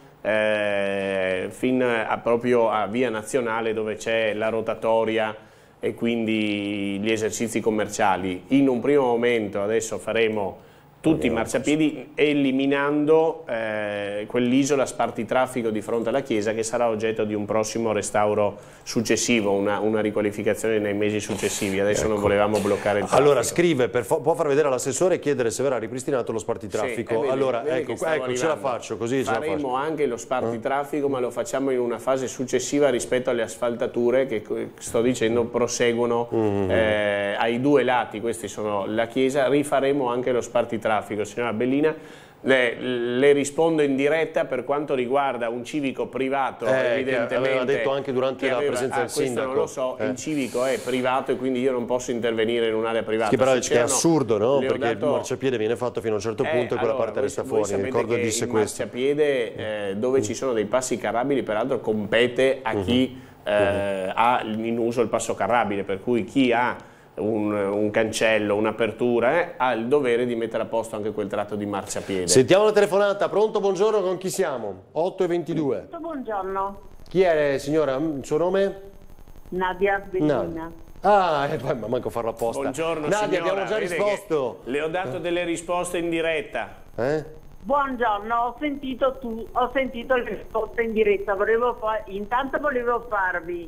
proprio a via Nazionale, dove c'è la rotatoria e quindi gli esercizi commerciali. In un primo momento adesso faremo tutti i marciapiedi eliminando quell'isola spartitraffico di fronte alla chiesa, che sarà oggetto di un prossimo restauro successivo, una riqualificazione nei mesi successivi. Adesso non volevamo bloccare il traffico. Allora scrive, può far vedere all'assessore e chiedere se verrà ripristinato lo spartitraffico. Sì, allora ecco, ce la faccio così. Faremo anche lo spartitraffico, ma lo facciamo in una fase successiva rispetto alle asfaltature che sto dicendo proseguono ai due lati. Questi sono la chiesa, rifaremo anche lo spartitraffico. Signora Bellina, le rispondo in diretta per quanto riguarda un civico privato, evidentemente. Aveva detto anche durante la presenza del sindaco. Non lo so, il civico è privato e quindi io non posso intervenire in un'area privata. Sì, però è assurdo, no? Perché il marciapiede viene fatto fino a un certo punto e quella parte resta fuori. Mi ricordo disse questo. Il marciapiede dove ci sono dei passi carrabili, peraltro compete a chi ha in uso il passo carrabile, per cui chi ha un cancello, un'apertura, ha il dovere di mettere a posto anche quel tratto di marciapiede. Sentiamo la telefonata. Pronto, buongiorno, con chi siamo? 8:22. Buongiorno. Chi è, signora? Il suo nome? Nadia Bellina. Ah, ma manco farlo apposta. Buongiorno Nadia, signora, abbiamo già risposto. Le ho dato delle risposte in diretta. Buongiorno, ho sentito le risposte in diretta. Intanto volevo farvi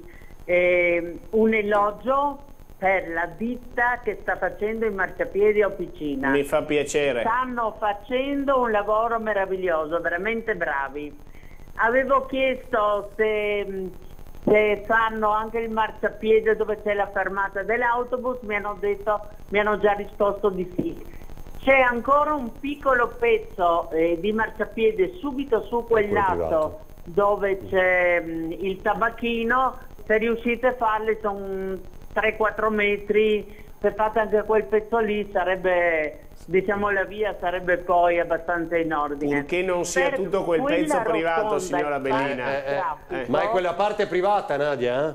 un elogio per la ditta che sta facendo i marciapiedi a Opicina. Mi fa piacere. Stanno facendo un lavoro meraviglioso, veramente bravi. Avevo chiesto se fanno anche il marciapiede dove c'è la fermata dell'autobus, mi hanno già risposto di sì. C'è ancora un piccolo pezzo di marciapiede subito su quel lato dove c'è il tabacchino. Se riuscite a farli sono 3-4 metri, se fate anche quel pezzo lì sarebbe, diciamo, la via sarebbe poi abbastanza in ordine. Purché non sia tutto quel pezzo privato, signora Bellina. Ma è quella parte privata, Nadia?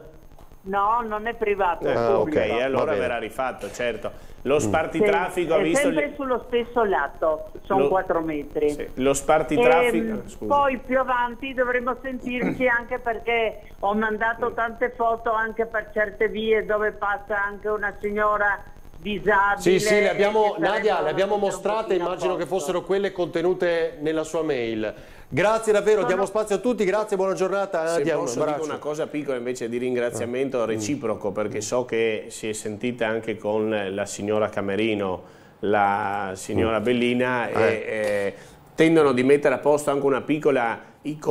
No, non è privato, è pubblico. Ok, allora verrà rifatto, certo. Lo spartitraffico ha visto... sempre sullo stesso lato, sono 4 metri. Sì. Lo spartitraffico... Poi più avanti dovremo sentirci anche perché ho mandato tante foto anche per certe vie dove passa anche una signora disabile. Sì, Nadia, le abbiamo mostrate, immagino che fossero quelle contenute nella sua mail. Grazie davvero, diamo spazio a tutti, grazie, buona giornata Nadia. Se posso dire una cosa piccola invece di ringraziamento reciproco, perché so che si è sentita anche con la signora Camerino, la signora Bellina, e tendono di mettere a posto anche una piccola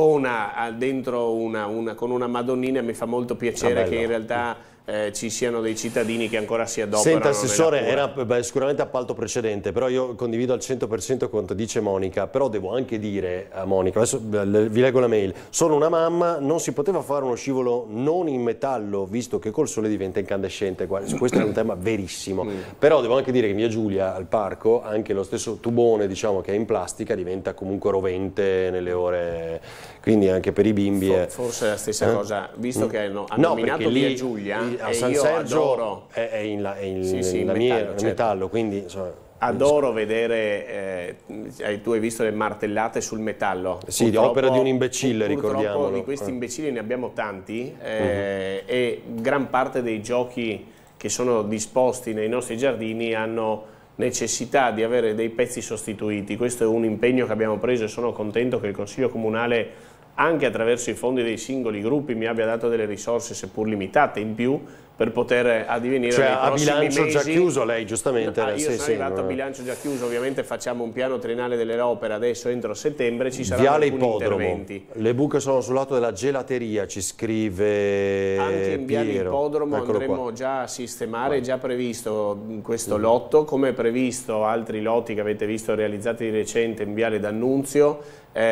icona dentro con una Madonnina. Mi fa molto piacere che in realtà ci siano dei cittadini che ancora si adoperano. Senta Assessore, era sicuramente appalto precedente, però io condivido al 100% quanto dice Monica, però devo anche dire a Monica, adesso vi leggo la mail, sono una mamma, non si poteva fare uno scivolo non in metallo, visto che col sole diventa incandescente, questo è un tema verissimo, però devo anche dire che in via Giulia al parco anche lo stesso tubone, diciamo, che è in plastica diventa comunque rovente nelle ore, quindi anche per i bimbi forse è la stessa cosa, visto che hanno nominato via Giulia a San Sergio è in lamiera, metallo, quindi insomma, adoro vedere, tu hai visto le martellate sul metallo. Sì, opera di un imbecille, ricordiamolo. Di questi imbecilli ne abbiamo tanti e gran parte dei giochi che sono disposti nei nostri giardini hanno necessità di avere dei pezzi sostituiti. Questo è un impegno che abbiamo preso e sono contento che il Consiglio Comunale, anche attraverso i fondi dei singoli gruppi, mi abbia dato delle risorse seppur limitate in più per poter addivenire cioè nei a prossimi bilancio mesi. già chiuso lei giustamente. Io sono arrivato a bilancio già chiuso, ovviamente facciamo un piano triennale delle opere adesso entro settembre, ci saranno Viale alcuni Ippodromo, interventi. le buche sono sul lato della gelateria, ci scrive anche in Viale Piero. Ippodromo Eccolo andremo qua. già a sistemare, è già previsto questo lotto, come è previsto altri lotti che avete visto realizzati di recente in Viale D'Annunzio,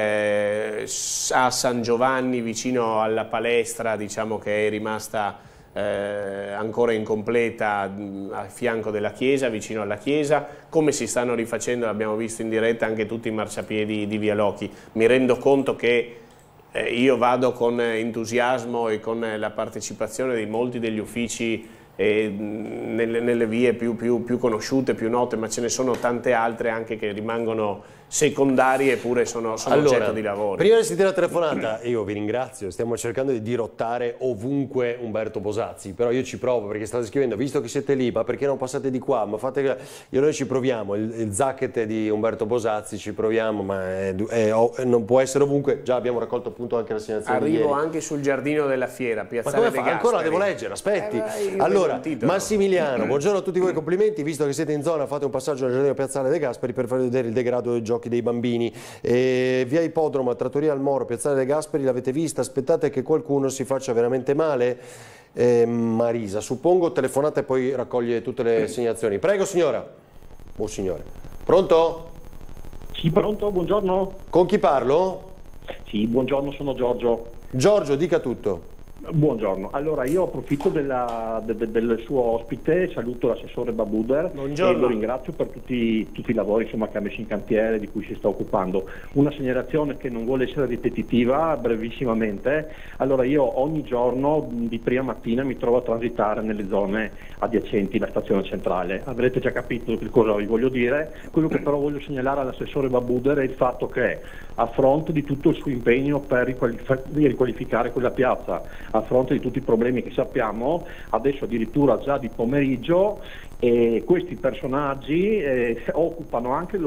a San Giovanni vicino alla palestra, diciamo che è rimasta ancora incompleta a fianco della chiesa, vicino alla chiesa, come si stanno rifacendo, l'abbiamo visto in diretta, anche tutti i marciapiedi di Via Lochi. Mi rendo conto che io vado con entusiasmo e con la partecipazione di molti degli uffici nelle vie più conosciute, più note, ma ce ne sono tante altre anche che rimangono secondarie eppure sono oggetto di lavoro. Prima di sentire la telefonata, io vi ringrazio, stiamo cercando di dirottare ovunque Umberto Bosazzi, però io ci provo perché state scrivendo, visto che siete lì, ma perché non passate di qua, ma fate... Noi ci proviamo, il zacket di Umberto Bosazzi ci proviamo, ma non può essere ovunque, già abbiamo raccolto appunto anche la segnalazione di ieri. Anche sul giardino della fiera, Piazzale Ma come De fa? Gasperi. Ancora la devo leggere, aspetti. Allora, Massimiliano, buongiorno a tutti voi, complimenti, visto che siete in zona fate un passaggio nel giardino Piazzale De Gasperi per far vedere il degrado dei giochi dei bambini. Via Ippodromo, Trattoria al Moro, Piazzale De Gasperi, l'avete vista? Aspettate che qualcuno si faccia veramente male? Marisa, suppongo, telefonate e poi raccoglie tutte le segnalazioni. Prego signora. Oh signore. Pronto? Sì, pronto, buongiorno. Con chi parlo? Sì, buongiorno, sono Giorgio. Giorgio, dica tutto. Buongiorno, allora io approfitto del suo ospite, saluto l'assessore Babuder e lo ringrazio per tutti i lavori insomma, che ha messo in cantiere, di cui si sta occupando. Una segnalazione che non vuole essere ripetitiva, brevissimamente. Allora io ogni giorno di prima mattina mi trovo a transitare nelle zone adiacenti alla stazione centrale. Avrete già capito che cosa vi voglio dire. Quello che però voglio segnalare all'assessore Babuder è il fatto che a fronte di tutto il suo impegno per riqualificare quella piazza, a fronte di tutti i problemi che sappiamo, adesso addirittura già di pomeriggio questi personaggi occupano anche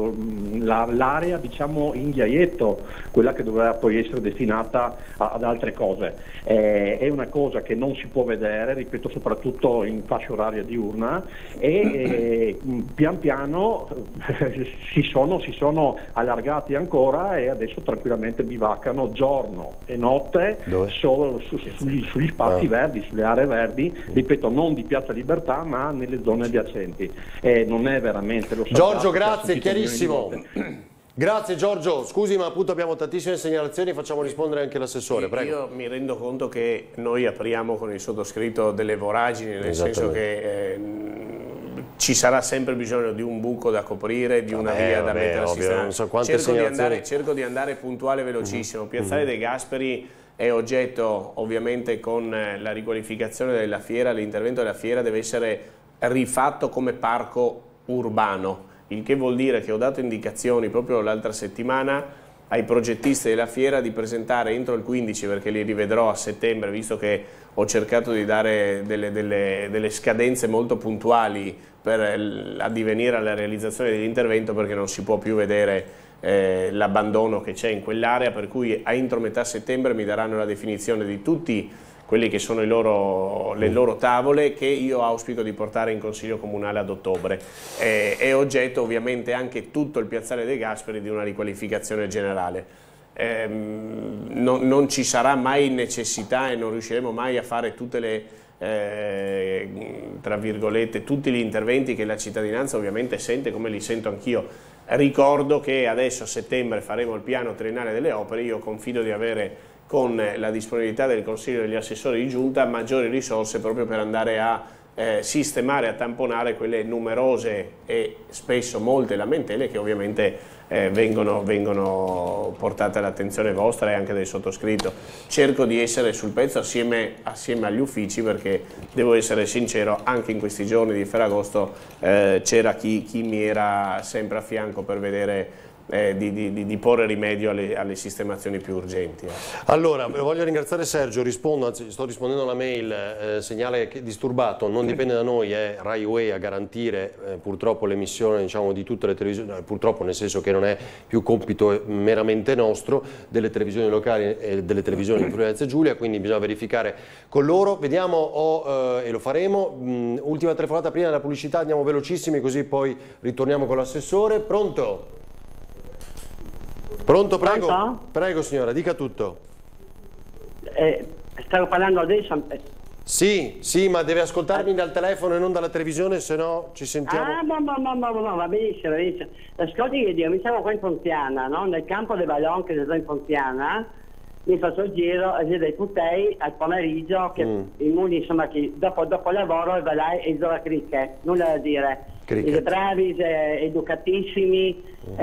l'area diciamo in ghiaietto, quella che doveva poi essere destinata ad altre cose. È una cosa che non si può vedere, ripeto, soprattutto in fascia oraria diurna, e pian piano si sono allargati ancora e adesso tranquillamente bivaccano giorno e notte solo sugli spazi verdi, sulle aree verdi, ripeto, non di Piazza Libertà ma nelle zone adiacenti. Non è veramente lo Giorgio, grazie, chiarissimo. Grazie Giorgio, scusi ma appunto abbiamo tantissime segnalazioni, facciamo rispondere anche l'assessore, prego. Io mi rendo conto che noi apriamo con il sottoscritto delle voragini, nel senso che ci sarà sempre bisogno di un buco da coprire, di una via da mettere a sistema. Non so quante segnalazioni. Cerco di andare puntuale e velocissimo. Piazzale De Gasperi è oggetto, ovviamente con la riqualificazione della fiera, l'intervento della fiera deve essere rifatto come parco urbano, il che vuol dire che ho dato indicazioni proprio l'altra settimana ai progettisti della fiera di presentare entro il 15, perché li rivedrò a settembre, visto che ho cercato di dare delle scadenze molto puntuali per addivenire alla realizzazione dell'intervento, perché non si può più vedere l'abbandono che c'è in quell'area, per cui entro metà settembre mi daranno la definizione di tutti quelli che sono le loro tavole, che io auspico di portare in Consiglio Comunale ad ottobre. È oggetto ovviamente anche tutto il Piazzale De Gasperi di una riqualificazione generale. Non ci sarà mai necessità e non riusciremo mai a fare tutte tra virgolette, tutti gli interventi che la cittadinanza ovviamente sente, come li sento anch'io. Ricordo che adesso a settembre faremo il piano triennale delle opere, io confido di avere con la disponibilità del Consiglio degli assessori di giunta maggiori risorse proprio per andare a sistemare, a tamponare quelle numerose e spesso molte lamentele che ovviamente vengono portate all'attenzione vostra e anche del sottoscritto. Cerco di essere sul pezzo assieme agli uffici, perché devo essere sincero, anche in questi giorni di Ferragosto c'era chi mi era sempre a fianco per vedere di porre rimedio alle sistemazioni più urgenti. Allora, voglio ringraziare Sergio, anzi sto rispondendo alla mail, segnale disturbato, non dipende da noi, è Rai Way a garantire purtroppo l'emissione, diciamo, di tutte le televisioni, purtroppo nel senso che non è più compito meramente nostro, delle televisioni locali e delle televisioni in Friuli Venezia Giulia, quindi bisogna verificare con loro. Vediamo, e lo faremo, ultima telefonata prima della pubblicità, andiamo velocissimi così poi ritorniamo con l'assessore. Pronto? Pronto, prego. Pronto? Prego signora, dica tutto. Stavo parlando adesso. Sì, ma deve ascoltarmi dal telefono e non dalla televisione, se no ci sentiamo. No, va benissimo, benissimo. Ascolti che Dio, mi stavo qua in Ponziana, no? Nel campo dei ballon che sto in Ponziana, mi faccio il giro dei putei al pomeriggio, che i muli, insomma, che dopo lavoro va là e gioca a cricket, nulla da dire. I bravi, educatissimi,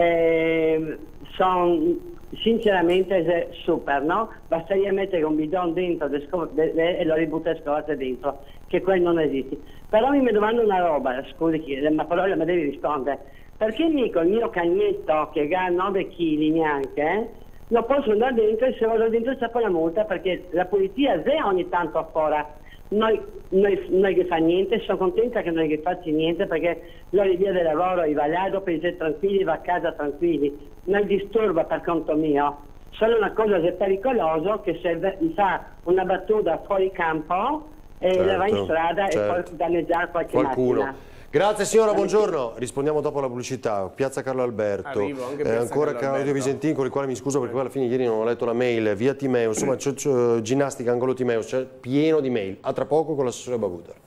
sono sinceramente super, no? Basta mettere un bidon dentro e lo ributta le scorte dentro, che quello non esiste. Però mi domando una roba, scusi, ma però mi devi rispondere. Perché il mio cagnetto che ha 9 kg neanche, lo posso andare dentro e se vado dentro c'è poi la multa, perché la polizia è ogni tanto fuori. Noi che fa niente, sono contenta che noi che faccia niente, perché loro via del lavoro, va là, dopo dice tranquilli, va a casa tranquilli, non disturba per conto mio. Solo una cosa che è pericoloso, che se fa una battuta fuori campo e la va in strada e poi danneggiare qualche macchina. Grazie signora, buongiorno. Rispondiamo dopo la pubblicità. Piazza Carlo Alberto. Ancora Claudio Visentin, con il quale mi scuso perché poi alla fine ieri non ho letto la mail. Via Timeo, insomma c'è ginnastica angolo Timeo, c'è pieno di mail. A tra poco con l'assessore Babuder.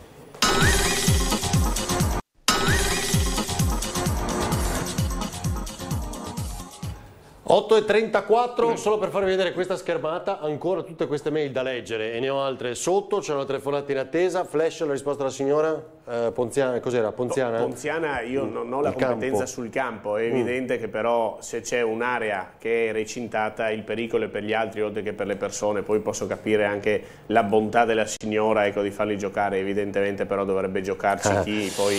8:34, solo per farvi vedere questa schermata, ancora tutte queste mail da leggere e ne ho altre sotto, c'è una telefonata in attesa. Flash, la risposta della signora Ponziana, cos'era? Ponziana? Ponziana io non ho la competenza sul campo, è evidente che però se c'è un'area che è recintata il pericolo è per gli altri oltre che per le persone, poi posso capire anche la bontà della signora, ecco, di farli giocare, evidentemente però dovrebbe giocarci chi poi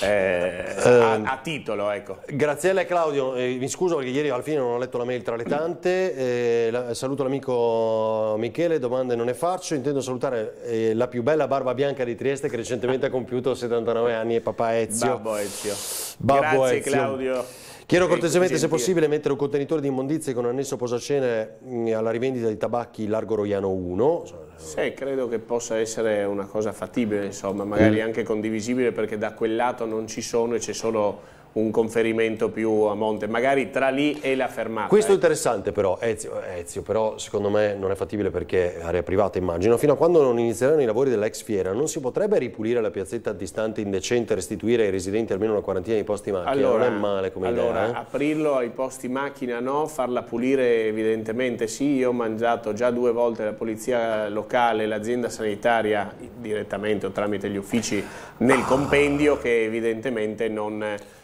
a titolo, ecco. Graziella e Claudio, mi scuso perché ieri alla fine non ho letto la mail tra le tante, saluto l'amico Michele, domande non ne faccio, intendo salutare la più bella barba bianca di Trieste che recentemente ha compiuto 79 anni e papà Ezio. Babbo Ezio. Grazie Ezio. Claudio. Chiedo cortesemente se possibile mettere un contenitore di immondizie con annesso posacene alla rivendita di tabacchi Largo Roiano 1. Sì, credo che possa essere una cosa fattibile, insomma, magari anche condivisibile, perché da quel lato non ci sono e c'è solo un conferimento più a monte, magari tra lì e la fermata. Questo è interessante però, Ezio, però secondo me non è fattibile perché è area privata, immagino. Fino a quando non inizieranno i lavori dell'ex fiera, non si potrebbe ripulire la piazzetta antistante indecente e restituire ai residenti almeno una quarantina di posti macchina? Allora, non è male come idea. Aprirlo ai posti macchina no, farla pulire evidentemente sì. Io ho mangiato già 2 volte la polizia locale, l'azienda sanitaria direttamente o tramite gli uffici nel compendio, che evidentemente non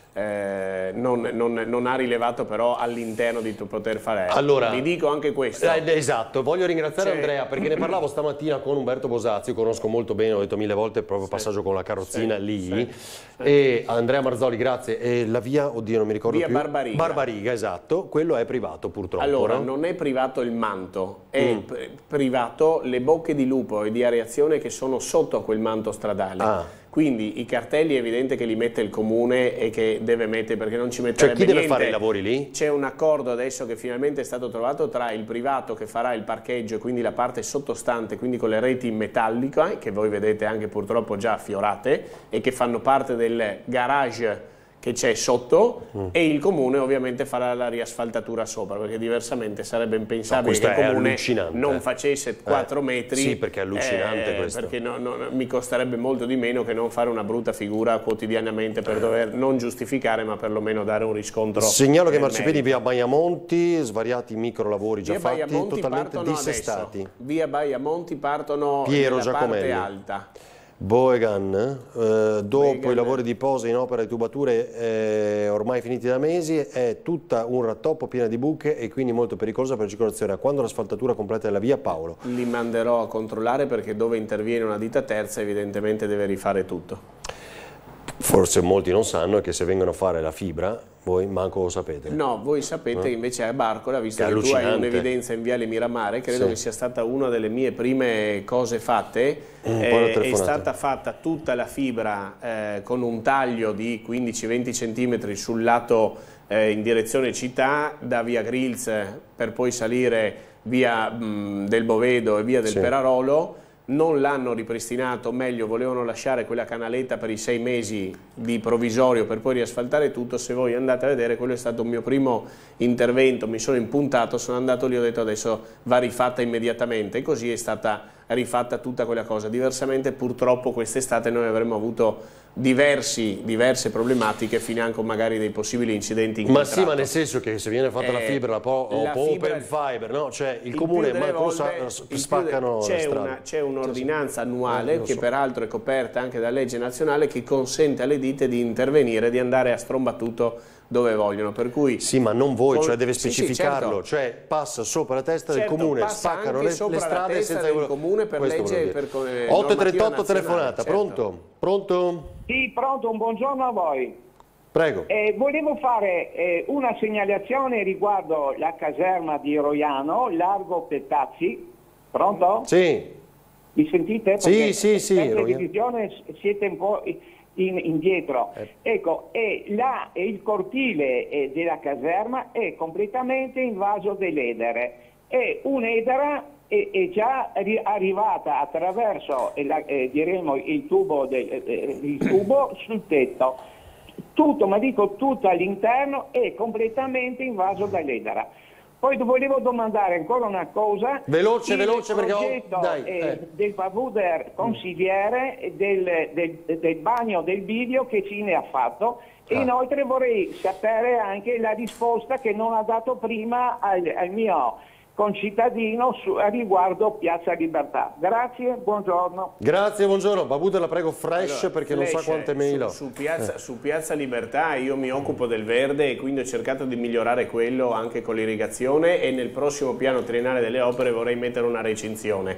ha rilevato però all'interno di poter fare. Allora, vi dico anche questo. Esatto, voglio ringraziare Andrea perché ne parlavo stamattina con Umberto Bosazzi, conosco molto bene, ho detto 1000 volte, proprio passaggio con la carrozzina lì. E Andrea Marzoli, grazie. E la via, oddio non mi ricordo via più. Barbariga. Barbariga, esatto, quello è privato purtroppo. Allora, non è privato il manto, è privato le bocche di lupo e di areazione che sono sotto a quel manto stradale. Quindi i cartelli è evidente che li mette il comune e che deve mettere, perché non ci metterebbe niente. Cioè chi deve niente. fare i lavori lì? C'è un accordo adesso che finalmente è stato trovato tra il privato che farà il parcheggio e quindi la parte sottostante, quindi con le reti in metallica, che voi vedete anche purtroppo già affiorate e che fanno parte del garage che c'è sotto, e il comune ovviamente farà la riasfaltatura sopra, perché diversamente sarebbe impensabile che il comune non facesse 4 metri. Sì, perché è allucinante questo. Perché mi costerebbe molto di meno che non fare una brutta figura quotidianamente per dover non giustificare, ma perlomeno dare un riscontro. Segnalo che Marciapedi via Baiamonti, svariati micro lavori già fatti, totalmente dissestati. Adesso. Via Baiamonti partono Piero nella Giacomelli. parte alta. Boegan, dopo i lavori di posa in opera e tubature ormai finiti da mesi, è tutta un rattoppo piena di buche e quindi molto pericolosa per la circolazione. Quando l'asfaltatura completa della via Paolo? Li manderò a controllare, perché dove interviene una ditta terza evidentemente deve rifare tutto. forse molti non sanno è che se vengono a fare la fibra, voi manco lo sapete. No, voi sapete invece a Barcola, visto che tu hai un'evidenza in Viale Miramare, credo che sia stata una delle mie prime cose fatte, è stata fatta tutta la fibra con un taglio di 15-20 cm sul lato in direzione città, da via Grills per poi salire via del Bovedo e via del Perarolo. Non l'hanno ripristinato, meglio, volevano lasciare quella canaletta per i 6 mesi di provvisorio per poi riasfaltare tutto. Se voi andate a vedere, quello è stato un mio primo intervento, mi sono impuntato, sono andato lì, ho detto adesso va rifatta immediatamente, e così è stata rifatta tutta quella cosa. Diversamente purtroppo quest'estate noi avremmo avuto diverse problematiche, financo magari dei possibili incidenti in contratto. Ma sì, ma nel senso che se viene fatta la fibra, open fiber, no? Cioè il comune manco spaccano la strada. C'è un'ordinanza annuale che peraltro è coperta anche da legge nazionale, che consente alle ditte di intervenire, di andare a strombattuto dove vogliono, per cui... Sì, ma non voi, cioè deve specificarlo, cioè passa sopra la testa del comune, spaccano le strade senza... del comune per legge, per 838 telefonata, pronto? Sì, pronto, un buongiorno a voi. Prego. Volevo fare una segnalazione riguardo la caserma di Roiano, largo Pettazzi. Pronto? Sì. Mi sentite? Sì, sì. Per televisione siete un po' indietro. Ecco, il cortile della caserma è completamente invaso dall'edere. E un'edera è già arrivata attraverso diremo il tubo sul tetto. Tutto, ma dico tutto all'interno, è completamente invaso dall'edera. Poi volevo domandare ancora una cosa. Veloce perché del Babuder consigliere del bagno del video che Cine ha fatto. E inoltre vorrei sapere anche la risposta che non ha dato prima al mio concittadino a riguardo Piazza Libertà. Grazie, buongiorno. Grazie, buongiorno. Babuder, la prego fresh, perché non sa quante mail ho. Su Piazza Libertà io mi occupo del verde e quindi ho cercato di migliorare quello anche con l'irrigazione, e nel prossimo piano triennale delle opere vorrei mettere una recinzione.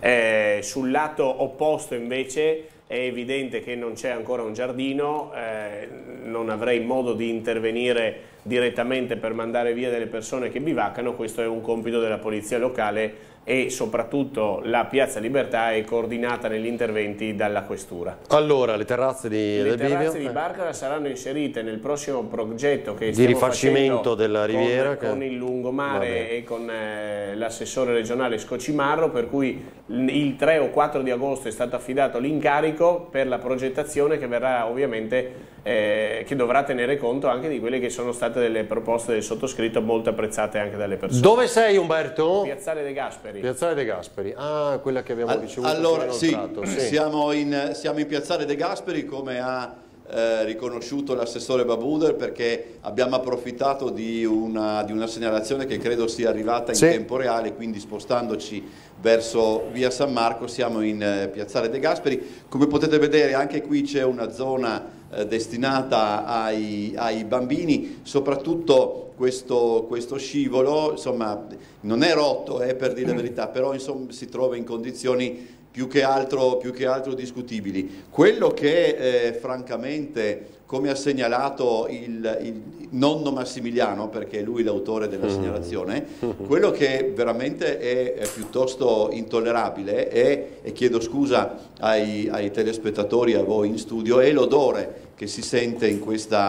Sul lato opposto invece è evidente che non c'è ancora un giardino, non avrei modo di intervenire direttamente per mandare via delle persone che bivaccano. Questo è un compito della polizia locale, e soprattutto la Piazza Libertà è coordinata negli interventi dalla questura. Allora, le terrazze di Barcola saranno inserite nel prossimo progetto che di rifacimento della riviera con il lungomare e con l'assessore regionale Scocimarro, per cui il 3 o 4 di agosto è stato affidato l'incarico per la progettazione, che verrà ovviamente che dovrà tenere conto anche di quelle che sono state delle proposte del sottoscritto, molto apprezzate anche dalle persone. Dove sei, Umberto? Piazzale De Gasperi. Piazzale De Gasperi, quella che abbiamo ricevuto. Allora siamo in Piazzale De Gasperi, come ha riconosciuto l'assessore Babuder, perché abbiamo approfittato di una segnalazione che credo sia arrivata in tempo reale, quindi spostandoci verso via San Marco siamo in Piazzale De Gasperi. Come potete vedere anche qui c'è una zona destinata ai bambini, soprattutto questo scivolo, insomma, non è rotto, per dire la verità, però insomma, si trova in condizioni più che altro discutibili. Quello che francamente, come ha segnalato il nonno Massimiliano, perché è lui l'autore della segnalazione, quello che veramente è piuttosto intollerabile e chiedo scusa ai telespettatori, a voi in studio, è l'odore che si sente in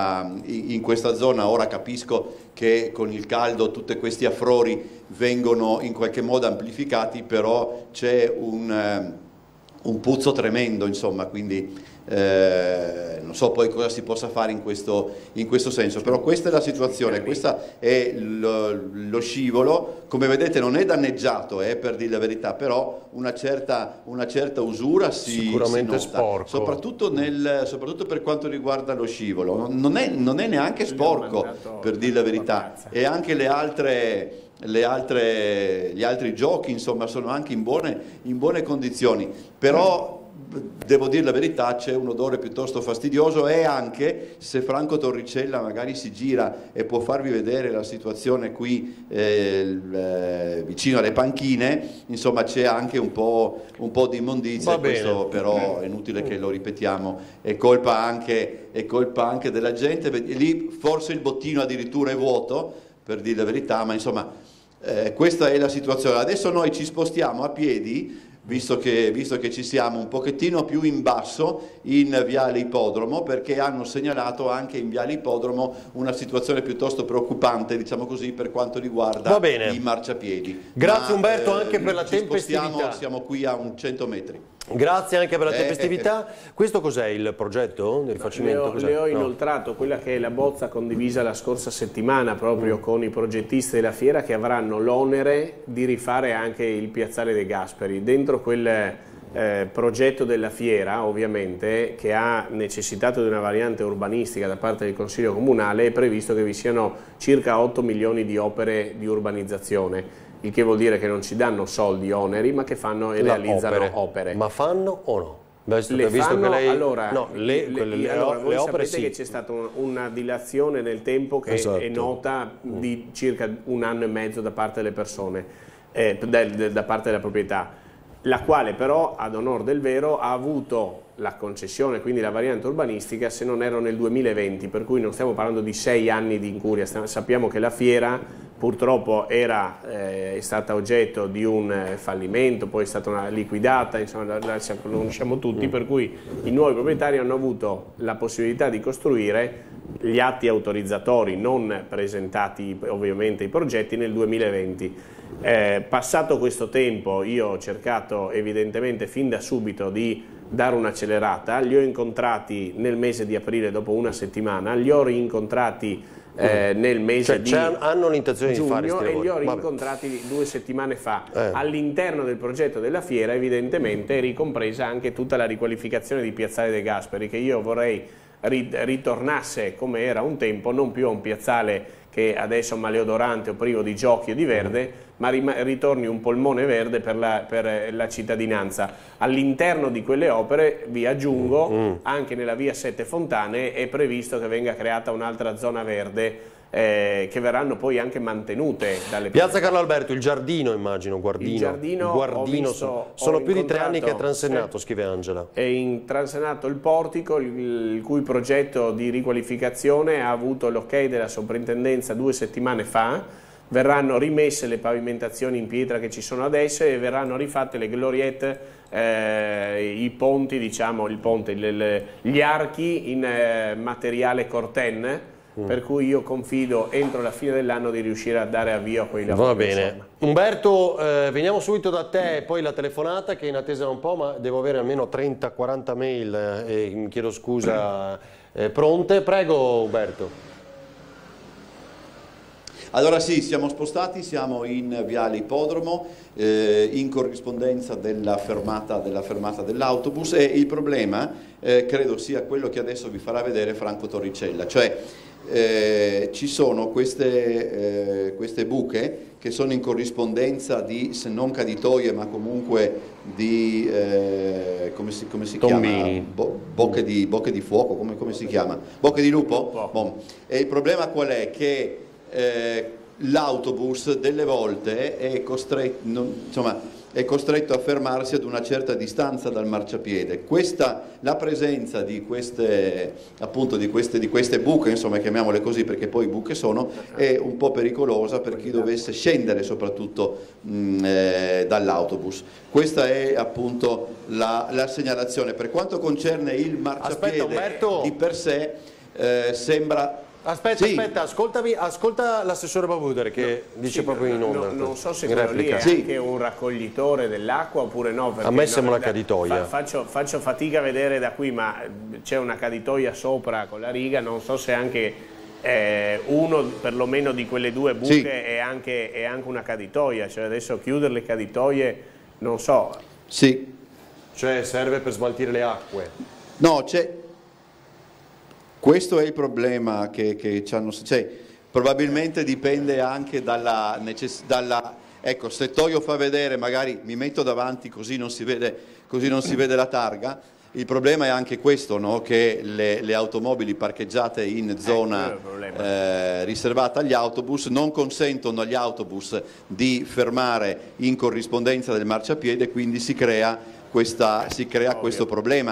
questa zona. Ora capisco che con il caldo tutti questi affrori vengono in qualche modo amplificati, però c'è un puzzo tremendo, insomma, quindi non so poi cosa si possa fare in questo senso, però questa è la situazione, questo è lo scivolo. Come vedete non è danneggiato, per dire la verità, però una certa usura si nota, sporco, soprattutto per quanto riguarda lo scivolo. Non è neanche sporco, per dire la verità, e anche gli altri giochi, insomma, sono anche in buone condizioni, però devo dire la verità, c'è un odore piuttosto fastidioso, e anche se Franco Torricella magari si gira e può farvi vedere la situazione qui vicino alle panchine, insomma c'è anche un po' di immondizia, questo però è inutile che lo ripetiamo, è colpa anche della gente, lì forse il bottino addirittura è vuoto, per dire la verità, ma insomma questa è la situazione. Adesso noi ci spostiamo a piedi, visto che ci siamo un pochettino più in basso in Viale Ippodromo, perché hanno segnalato anche in Viale Ippodromo una situazione piuttosto preoccupante, diciamo così, per quanto riguarda i marciapiedi. Grazie Umberto anche per la tempestività. Siamo qui a 100 metri. Grazie anche per la tempestività. Questo cos'è il progetto di rifacimento? Le ho inoltrato quella che è la bozza condivisa la scorsa settimana proprio con i progettisti della fiera, che avranno l'onere di rifare anche il Piazzale dei Gasperi. Dentro quel progetto della fiera, ovviamente, che ha necessitato di una variante urbanistica da parte del Consiglio Comunale, è previsto che vi siano circa 8 milioni di opere di urbanizzazione. Il che vuol dire che non ci danno soldi, oneri, ma che fanno e realizzano opere. Ma fanno o no? Le fanno, che lei... allora, no, le voi opere sapete che c'è stata una dilazione nel tempo che è nota di circa 1 anno e mezzo da parte delle persone, da parte della proprietà, la quale però, ad onor del vero, ha avuto la concessione, quindi la variante urbanistica, se non erro nel 2020, per cui non stiamo parlando di 6 anni di incuria. Sappiamo che la fiera purtroppo è stata oggetto di un fallimento, poi è stata liquidata, insomma la conosciamo tutti, per cui i nuovi proprietari hanno avuto la possibilità di costruire gli atti autorizzatori, non presentati ovviamente i progetti, nel 2020. Passato questo tempo io ho cercato evidentemente fin da subito di dare un'accelerata, li ho incontrati nel mese di aprile dopo 1 settimana, li ho rincontrati nel mese di hanno l'intenzione di fare giugno, questi lavori. E li ho rincontrati 2 settimane fa. All'interno del progetto della fiera evidentemente è ricompresa anche tutta la riqualificazione di Piazzale dei Gasperi, che io vorrei ritornasse come era un tempo, non più a un piazzale che adesso è maleodorante o privo di giochi e di verde, ma ritorni un polmone verde per la cittadinanza. All'interno di quelle opere, vi aggiungo, anche nella via Sette Fontane è previsto che venga creata un'altra zona verde, che verranno poi anche mantenute dalle Piazza Carlo Alberto, il giardino immagino, Guardino. Il giardino sono più di 3 anni che è transennato, scrive Angela. È transennato il portico, il cui progetto di riqualificazione ha avuto l'ok della soprintendenza 2 settimane fa. Verranno rimesse le pavimentazioni in pietra che ci sono adesso e verranno rifatte le gloriette, i ponti, diciamo, gli archi in materiale corten, per cui io confido entro la fine dell'anno di riuscire a dare avvio a quei lavori. Va bene. Insomma. Umberto, veniamo subito da te e poi la telefonata, che in attesa un po', ma devo avere almeno 30-40 mail, mi chiedo scusa, pronte. Prego Umberto. Allora sì, siamo spostati, siamo in Viale Ippodromo, in corrispondenza della fermata dell'autobus, e il problema credo sia quello che adesso vi farà vedere Franco Torricella, cioè ci sono queste buche che sono in corrispondenza di, se non caditoie, ma comunque di, come si chiama? Bocche di fuoco, come si chiama? Bocche di lupo? Bon. E il problema qual è? Che l'autobus delle volte è costretto a fermarsi ad una certa distanza dal marciapiede. La presenza di queste buche, insomma, chiamiamole così perché poi buche sono, è un po' pericolosa per chi dovesse scendere soprattutto dall'autobus. Questa è appunto la segnalazione. Per quanto concerne il marciapiede di per sé, sembra... Aspetta, ascolta l'assessore Babuder che dice proprio in onda. Non so se quello lì è anche un raccoglitore dell'acqua oppure no. A me sembra una caditoia. Faccio fatica a vedere da qui, ma c'è una caditoia sopra con la riga, non so se anche uno perlomeno di quelle 2 buche è anche una caditoia, cioè adesso chiudere le caditoie non so. Sì. Cioè serve per smaltire le acque. No, questo è il problema che ci hanno... Cioè, probabilmente dipende anche dalla Ecco, se Toio fa vedere, magari mi metto davanti così non si vede la targa. Il problema è anche questo, no? Che le automobili parcheggiate in zona riservata agli autobus non consentono agli autobus di fermare in corrispondenza del marciapiede, quindi si crea questo problema.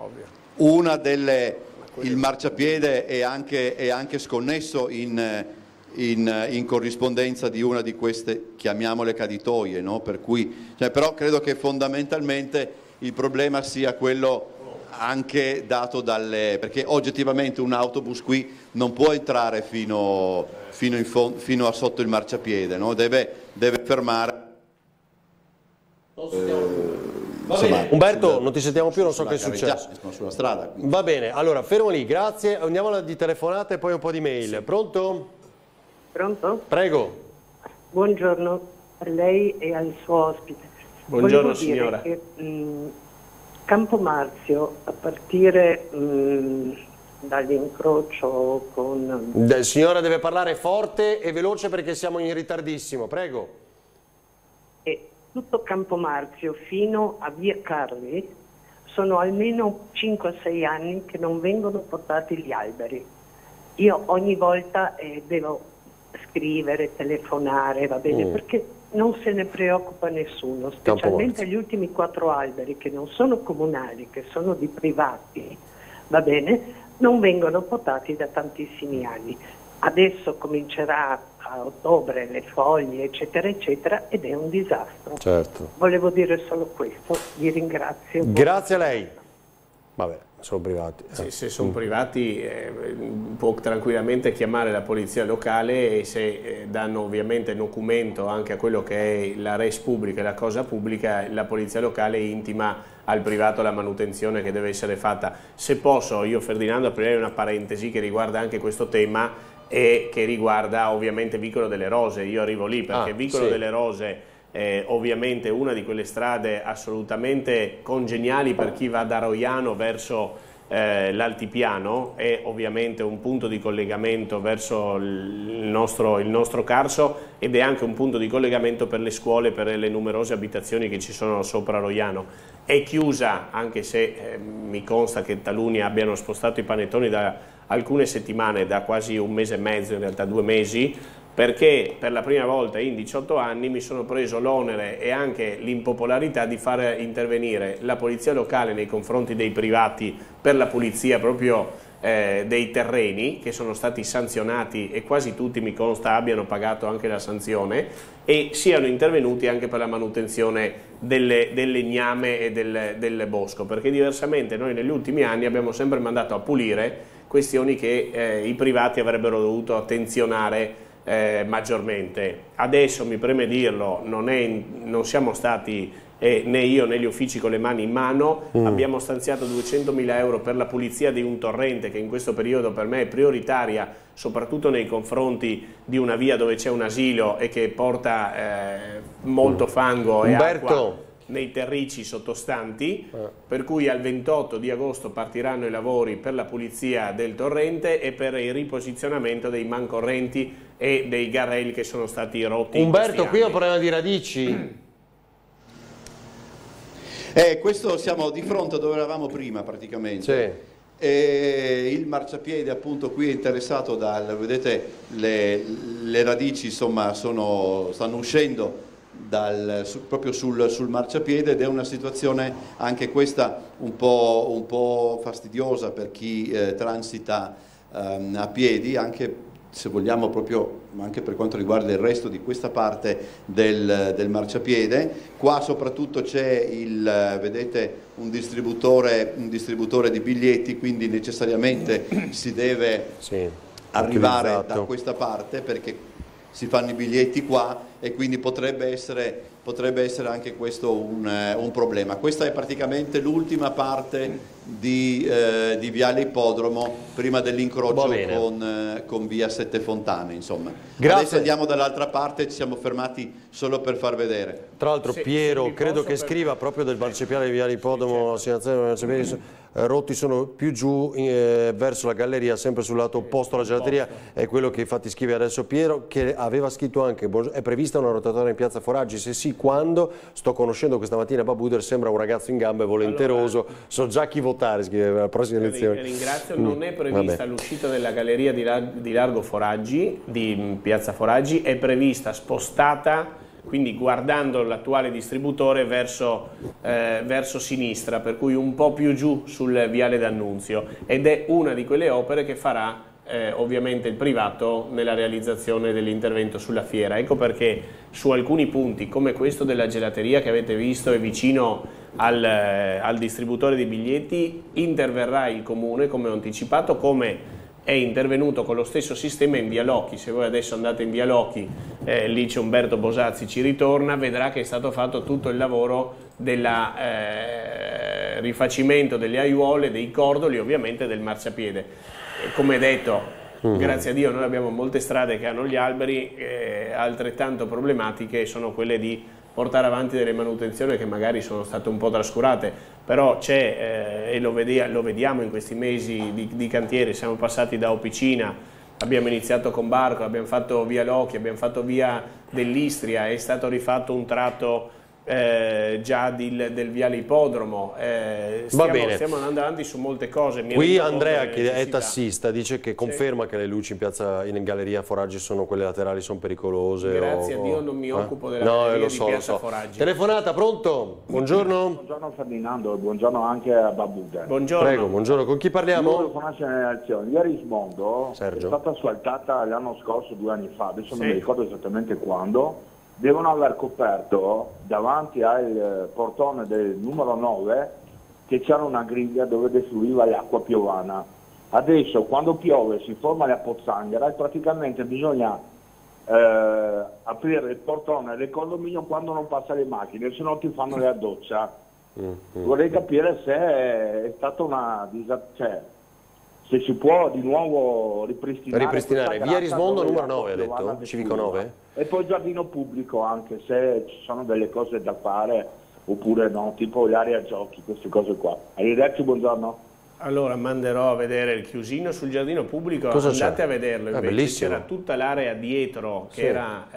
Il marciapiede è anche sconnesso in corrispondenza di una di queste, chiamiamole caditoie, no? Per cui, però credo che fondamentalmente il problema sia quello anche dato perché oggettivamente un autobus qui non può entrare fino a sotto il marciapiede, no? Deve fermare. Umberto, non ti sentiamo più, non so che è successo. Sulla strada. Va bene, allora fermo lì, grazie. Andiamo di telefonate e poi un po' di mail. Sì. Pronto? Pronto? Prego. Buongiorno a lei e al suo ospite. Buongiorno signora. Che, Campomarzio, a partire dall'incrocio con... Signora deve parlare forte e veloce perché siamo in ritardissimo, prego. E tutto Campomarzio fino a Via Carli sono almeno 5-6 anni che non vengono portati gli alberi. Io ogni volta devo scrivere, telefonare, va bene, perché non se ne preoccupa nessuno, specialmente gli ultimi 4 alberi che non sono comunali, che sono di privati, va bene, non vengono portati da tantissimi anni. Adesso comincerà a ottobre le foglie, eccetera, eccetera, ed è un disastro. Certo. Volevo dire solo questo, vi ringrazio. Grazie a lei. Vabbè, sono privati. Se sono privati può tranquillamente chiamare la polizia locale e se danno ovviamente documento anche a quello che è la res pubblica e la cosa pubblica, la polizia locale intima al privato la manutenzione che deve essere fatta. Se posso, io Ferdinando aprirei una parentesi che riguarda anche questo tema e che riguarda ovviamente Vicolo delle Rose. Io arrivo lì perché Vicolo delle Rose ovviamente una di quelle strade assolutamente congeniali per chi va da Roiano verso l'altipiano, è ovviamente un punto di collegamento verso il nostro Carso ed è anche un punto di collegamento per le scuole, per le numerose abitazioni che ci sono sopra Roiano. È chiusa, anche se mi consta che taluni abbiano spostato i panettoni da alcune settimane, da quasi un mese e mezzo, in realtà 2 mesi, perché per la prima volta in 18 anni mi sono preso l'onere e anche l'impopolarità di far intervenire la polizia locale nei confronti dei privati per la pulizia proprio dei terreni, che sono stati sanzionati e quasi tutti mi consta abbiano pagato anche la sanzione, e siano intervenuti anche per la manutenzione del legname e del bosco, perché diversamente noi negli ultimi anni abbiamo sempre mandato a pulire questioni che i privati avrebbero dovuto attenzionare maggiormente. Adesso mi preme dirlo, non siamo stati né io né gli uffici con le mani in mano, abbiamo stanziato 200.000 euro per la pulizia di un torrente che in questo periodo per me è prioritaria, soprattutto nei confronti di una via dove c'è un asilo e che porta molto fango e acqua nei terricci sottostanti, per cui al 28 di agosto partiranno i lavori per la pulizia del torrente e per il riposizionamento dei mancorrenti e dei garelli che sono stati rotti. Umberto, qui è un problema di radici. Questo siamo di fronte a dove eravamo prima praticamente. Sì. Il marciapiede appunto qui è interessato vedete le radici insomma stanno uscendo proprio sul marciapiede ed è una situazione anche questa un po' fastidiosa per chi transita a piedi, anche se vogliamo proprio anche per quanto riguarda il resto di questa parte del marciapiede. Qua soprattutto c'è vedete un distributore di biglietti, quindi necessariamente si deve arrivare da questa parte perché si fanno i biglietti qua e quindi potrebbe essere anche questo un problema. Questa è praticamente l'ultima parte di Viale Ippodromo prima dell'incrocio con Via Sette Fontane, insomma. Adesso andiamo dall'altra parte, ci siamo fermati solo per far vedere. Tra l'altro Piero credo che scriva proprio del marciapiede di Viale Ippodromo, rotti sono più giù verso la galleria, sempre sul lato opposto alla gelateria, è quello che infatti scrive adesso Piero, che aveva scritto anche: è prevista una rotatoria in piazza Foraggi? Se sì, quando? Sto conoscendo questa mattina Babuder, sembra un ragazzo in gambe, volenteroso, so già chi votare, scrive la prossima elezione. Ringrazio, non è prevista l'uscita della galleria di Largo Foraggi, di piazza Foraggi, è prevista spostata, quindi guardando l'attuale distributore verso sinistra, per cui un po' più giù sul viale d'Annunzio, ed è una di quelle opere che farà ovviamente il privato nella realizzazione dell'intervento sulla fiera. Ecco perché su alcuni punti come questo della gelateria che avete visto è vicino al distributore di biglietti, interverrà il comune, come ho anticipato, come è intervenuto con lo stesso sistema in via Locchi. Se voi adesso andate in via Locchi, lì c'è Umberto Bosazzi, ci ritorna, vedrà che è stato fatto tutto il lavoro del rifacimento delle aiuole, dei cordoli, ovviamente del marciapiede. Come detto, grazie a Dio noi abbiamo molte strade che hanno gli alberi, altrettanto problematiche sono quelle di portare avanti delle manutenzioni che magari sono state un po' trascurate, però c'è, e lo vediamo in questi mesi di cantiere. Siamo passati da Opicina, abbiamo iniziato con Barco, abbiamo fatto via Locchi, abbiamo fatto via dell'Istria, è stato rifatto un tratto già del viale Ippodromo, stiamo andando avanti su molte cose. Qui Andrea, che è tassista, dice che conferma che le luci in galleria Foraggi sono quelle laterali, sono pericolose. Grazie a Dio non mi occupo della galleria di piazza Foraggi. Telefonata, pronto? Buongiorno. Buongiorno Ferdinando, buongiorno anche a Babuder. Buongiorno. Prego, buongiorno. Con chi parliamo? Io con una segnalazione. Via Rismondo è stata asfaltata l'anno scorso, 2 anni fa, adesso non mi ricordo esattamente quando. Devono aver coperto davanti al portone del numero 9 che c'era una griglia dove defluiva l'acqua piovana. Adesso quando piove si forma la pozzanghera e praticamente bisogna aprire il portone del condominio quando non passa le macchine, se no ti fanno la doccia. Vorrei capire se è stata una se si può di nuovo ripristinare via Rismondo numero 9, ha detto? Civico 9? E poi giardino pubblico, anche se ci sono delle cose da fare oppure no, tipo l'area giochi, queste cose qua. Arrivederci, buongiorno. Allora manderò a vedere il chiusino sul giardino pubblico. Cosa andate c'è? a vederlo, invece c'era tutta l'area dietro che era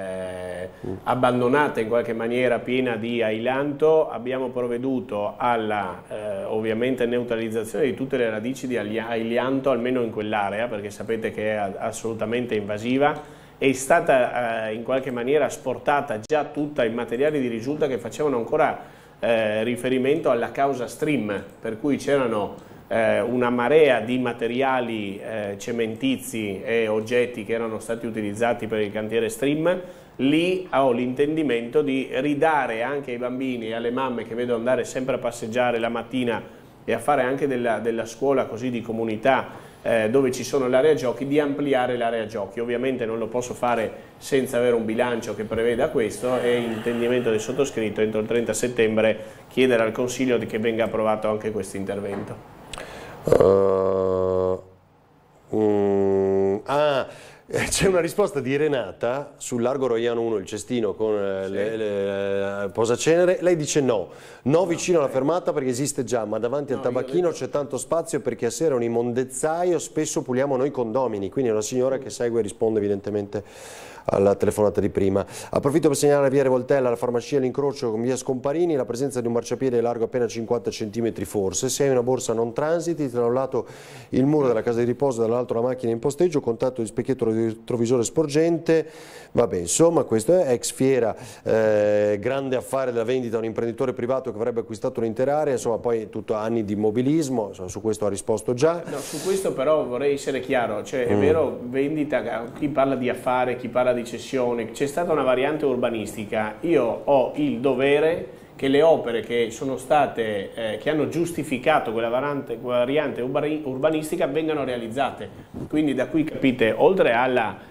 abbandonata in qualche maniera, piena di ailanto. Abbiamo provveduto alla ovviamente neutralizzazione di tutte le radici di ailanto, almeno in quell'area, perché sapete che è assolutamente invasiva. È stata in qualche maniera asportata già tutta i materiali di risulta che facevano ancora riferimento alla causa stream, per cui c'erano una marea di materiali cementizi e oggetti che erano stati utilizzati per il cantiere stream. Lì ho l'intendimento di ridare anche ai bambini e alle mamme che vedo andare sempre a passeggiare la mattina e a fare anche della scuola così di comunità, dove ci sono l'area giochi, di ampliare l'area giochi. Ovviamente non lo posso fare senza avere un bilancio che preveda questo, e l'intendimento del sottoscritto entro il 30 settembre chiedere al Consiglio che venga approvato anche questo intervento. C'è una risposta di Renata sul Largo Roiano 1, il cestino con le posacenere. Lei dice no vicino alla fermata perché esiste già, ma davanti al tabacchino c'è tanto spazio perché a sera è un immondezzaio, spesso puliamo noi condomini. Quindi è una signora che segue e risponde evidentemente alla telefonata di prima. Approfitto per segnalare via Revoltella, la farmacia, l'incrocio con via Scomparini, la presenza di un marciapiede largo appena 50 cm forse. Se hai una borsa non transiti, da un lato il muro della casa di riposo, dall'altro la macchina in posteggio, contatto di specchietto retrovisore sporgente. Vabbè, insomma, questo è ex fiera, grande affare della vendita a un imprenditore privato che avrebbe acquistato un'intera area, insomma poi tutto anni di immobilismo, insomma, su questo ha risposto già. No, su questo però vorrei essere chiaro, cioè è vero, vendita, chi parla di affare, chi parla di cessioni, c'è stata una variante urbanistica. Io ho il dovere che le opere che sono state, che hanno giustificato quella variante urbanistica vengano realizzate. Quindi da qui capite, oltre alla,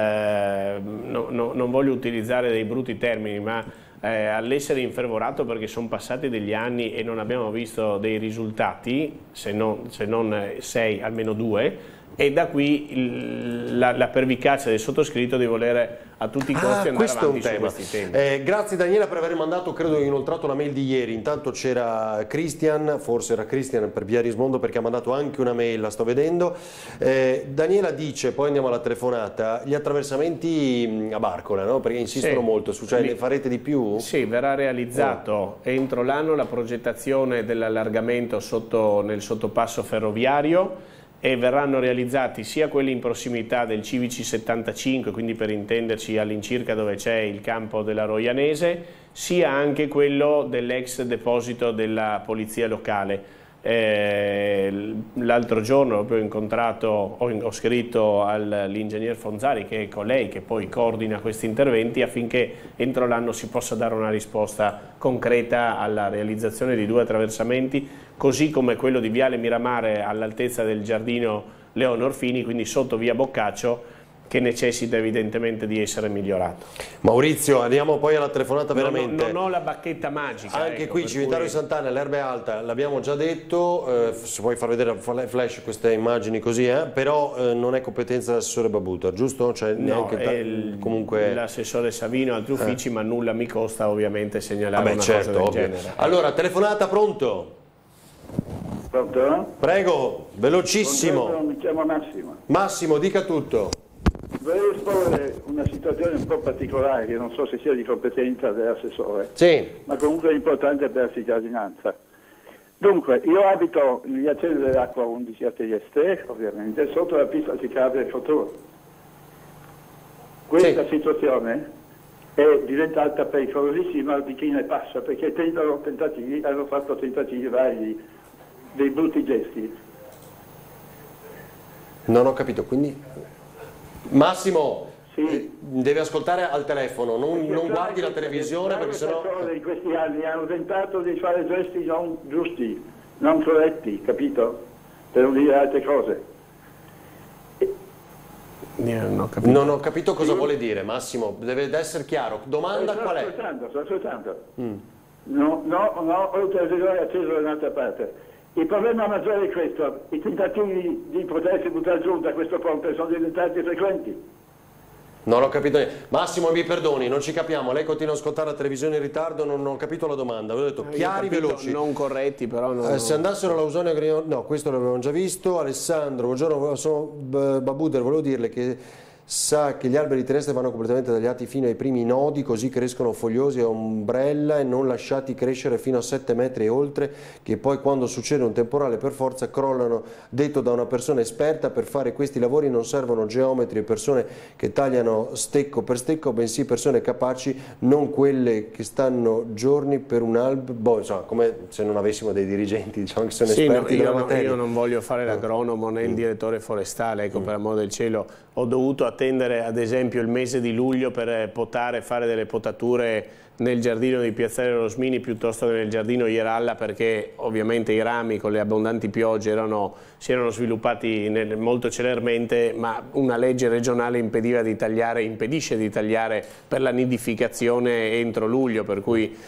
non voglio utilizzare dei brutti termini, ma all'essere infervorato perché sono passati degli anni e non abbiamo visto dei risultati, se non 6, almeno 2, e da qui la pervicacia del sottoscritto di volere a tutti i costi andare avanti su questi temi. Grazie Daniela per aver mandato, credo inoltrato la mail di ieri. Intanto c'era Christian, forse era Christian per via Rismondo, perché ha mandato anche una mail, la sto vedendo. Daniela dice, poi andiamo alla telefonata, gli attraversamenti a Barcola, no? Perché insistono molto su, cioè ne farete di più? Sì, verrà realizzato entro l'anno la progettazione dell'allargamento nel sottopasso ferroviario, e verranno realizzati sia quelli in prossimità del Civici 75, quindi per intenderci all'incirca dove c'è il campo della Roianese, sì anche quello dell'ex deposito della polizia locale. L'altro giorno ho scritto all'ingegner Fonzari, che è colei che poi coordina questi interventi, affinché entro l'anno si possa dare una risposta concreta alla realizzazione di 2 attraversamenti, così come quello di Viale Miramare all'altezza del giardino Leone Orfini, quindi sotto via Boccaccio, che necessita evidentemente di essere migliorato. Maurizio, andiamo poi alla telefonata veramente. Non ho la bacchetta magica. Anche ecco, qui Civitaro di Sant'Anna, l'erba è alta, l'abbiamo già detto, se puoi far vedere flash queste immagini così, però non è competenza dell'assessore Babuter, giusto? Cioè, neanche comunque l'assessore Savino e altri uffici, ma nulla mi costa ovviamente segnalare una cosa del genere. Allora, telefonata, pronto? Pronto? Prego, velocissimo. Buongiorno, mi chiamo Massimo. Massimo, dica tutto. Vorrei esporre una situazione un po' particolare, che non so se sia di competenza dell'assessore, ma comunque è importante per la cittadinanza. Dunque, io abito in via Cene dell'Acqua 11 a Trieste, ovviamente, sotto la pista ciclabile Futuro. Questa situazione è diventata pericolosissima di chi ne passa, perché hanno fatto tentativi vari, dei brutti gesti. Non ho capito, quindi... Massimo, deve ascoltare al telefono, non guardi la televisione, perché sennò... in questi anni hanno tentato di fare gesti non giusti, non corretti, capito? Per non dire altre cose. Non ho capito cosa vuole dire, Massimo, deve essere chiaro. Domanda qual è? Sto ascoltando. No, ho televisore acceso da un'altra parte. Il problema maggiore è questo: i tentativi di potersi buttare giù da questo ponte sono diventati frequenti. Non ho capito niente. Massimo, mi perdoni, non ci capiamo. Lei continua a ascoltare la televisione in ritardo, non ho capito la domanda. Avevo detto chiari, veloci. Non corretti, però. Se andassero all'Ausonia Grignoni, no, questo l'avevamo già visto. Alessandro, buongiorno, sono Babuder, volevo dirle che sa che gli alberi di Trieste vanno completamente tagliati fino ai primi nodi, così crescono fogliosi a ombrella e non lasciati crescere fino a 7 metri e oltre, che poi quando succede un temporale per forza crollano. Detto da una persona esperta, per fare questi lavori non servono geometri e persone che tagliano stecco per stecco, bensì persone capaci, non quelle che stanno giorni per un albero, insomma, come se non avessimo dei dirigenti, diciamo, che sono esperti della materia. Io non voglio fare l'agronomo né il direttore forestale, ecco, per amore del cielo. Ho dovuto attendere ad esempio il mese di luglio per fare delle potature nel giardino di Piazzale Rosmini piuttosto che nel giardino Ieralla, perché ovviamente i rami con le abbondanti piogge si erano sviluppati molto celermente, ma una legge regionale impedisce di tagliare per la nidificazione entro luglio, per cui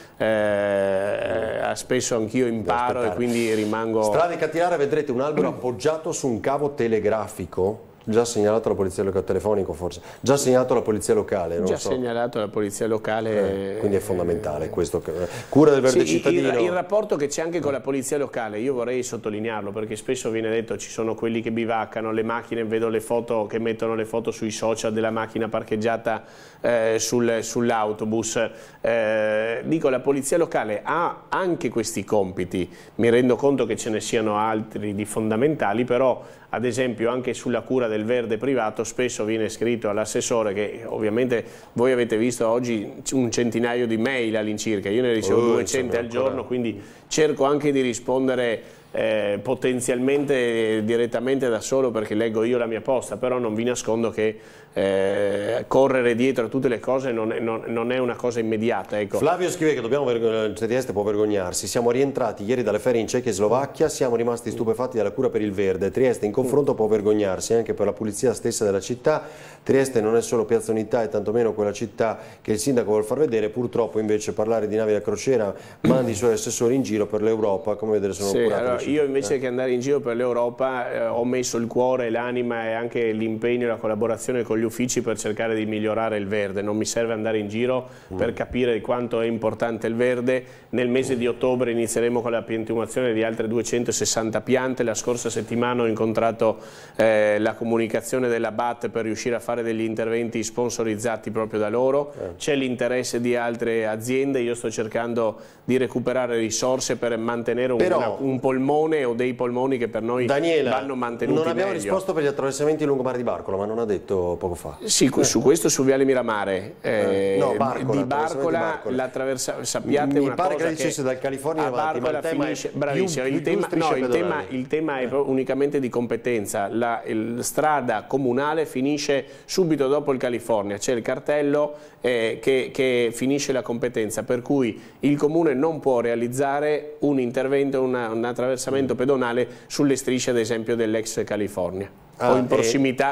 spesso anch'io imparo e quindi rimango... Strada di Cattinara vedrete un albero appoggiato su un cavo telegrafico. Già segnalato alla polizia locale, telefonico forse, già segnalato alla polizia locale, segnalato alla polizia locale. Quindi è fondamentale questo, cura del verde cittadino. Il rapporto che c'è anche con la polizia locale, io vorrei sottolinearlo, perché spesso viene detto ci sono quelli che bivaccano, le macchine, vedo le foto che mettono le foto sui social della macchina parcheggiata sull'autobus. Dico, la polizia locale ha anche questi compiti, mi rendo conto che ce ne siano altri di fondamentali, però ad esempio anche sulla cura del verde privato spesso viene scritto all'assessore, che ovviamente voi avete visto oggi un centinaio di mail all'incirca, io ne ricevo 200 al giorno, quindi cerco anche di rispondere potenzialmente direttamente da solo, perché leggo io la mia posta, però non vi nascondo che correre dietro a tutte le cose non è una cosa immediata, ecco. Flavio scrive che Trieste può vergognarsi, siamo rientrati ieri dalle ferie in Cechia e Slovacchia, siamo rimasti stupefatti dalla cura per il verde. Trieste in confronto può vergognarsi anche per la pulizia stessa della città. Trieste non è solo Piazza Unità e tantomeno quella città che il sindaco vuol far vedere. Purtroppo invece parlare di navi da crociera mandi i suoi assessori in giro per l'Europa, come vedere sono curati. io invece che andare in giro per l'Europa ho messo il cuore, l'anima e anche l'impegno e la collaborazione con gli uffici per cercare di migliorare il verde. Non mi serve andare in giro per capire di quanto è importante il verde. Nel mese di ottobre inizieremo con la piantumazione di altre 260 piante. La scorsa settimana ho incontrato la comunicazione della BAT per riuscire a fare degli interventi sponsorizzati proprio da loro. C'è l'interesse di altre aziende, io sto cercando di recuperare risorse per mantenere un polmone o dei polmoni che per noi vanno mantenuti non abbiamo meglio. risposto per gli attraversamenti lungomare di Barcola, ma non ha detto poco fa. Sì, su questo su Viale Miramare no, Barcola, sappiate una cosa, che la dicesse dal California a Barcola finisce, bravissimo, il tema è unicamente di competenza. La strada comunale finisce subito dopo il California, c'è il cartello che finisce la competenza, per cui il comune non può realizzare un intervento, un attraversamento pedonale sulle strisce ad esempio dell'ex California. O in prossimità,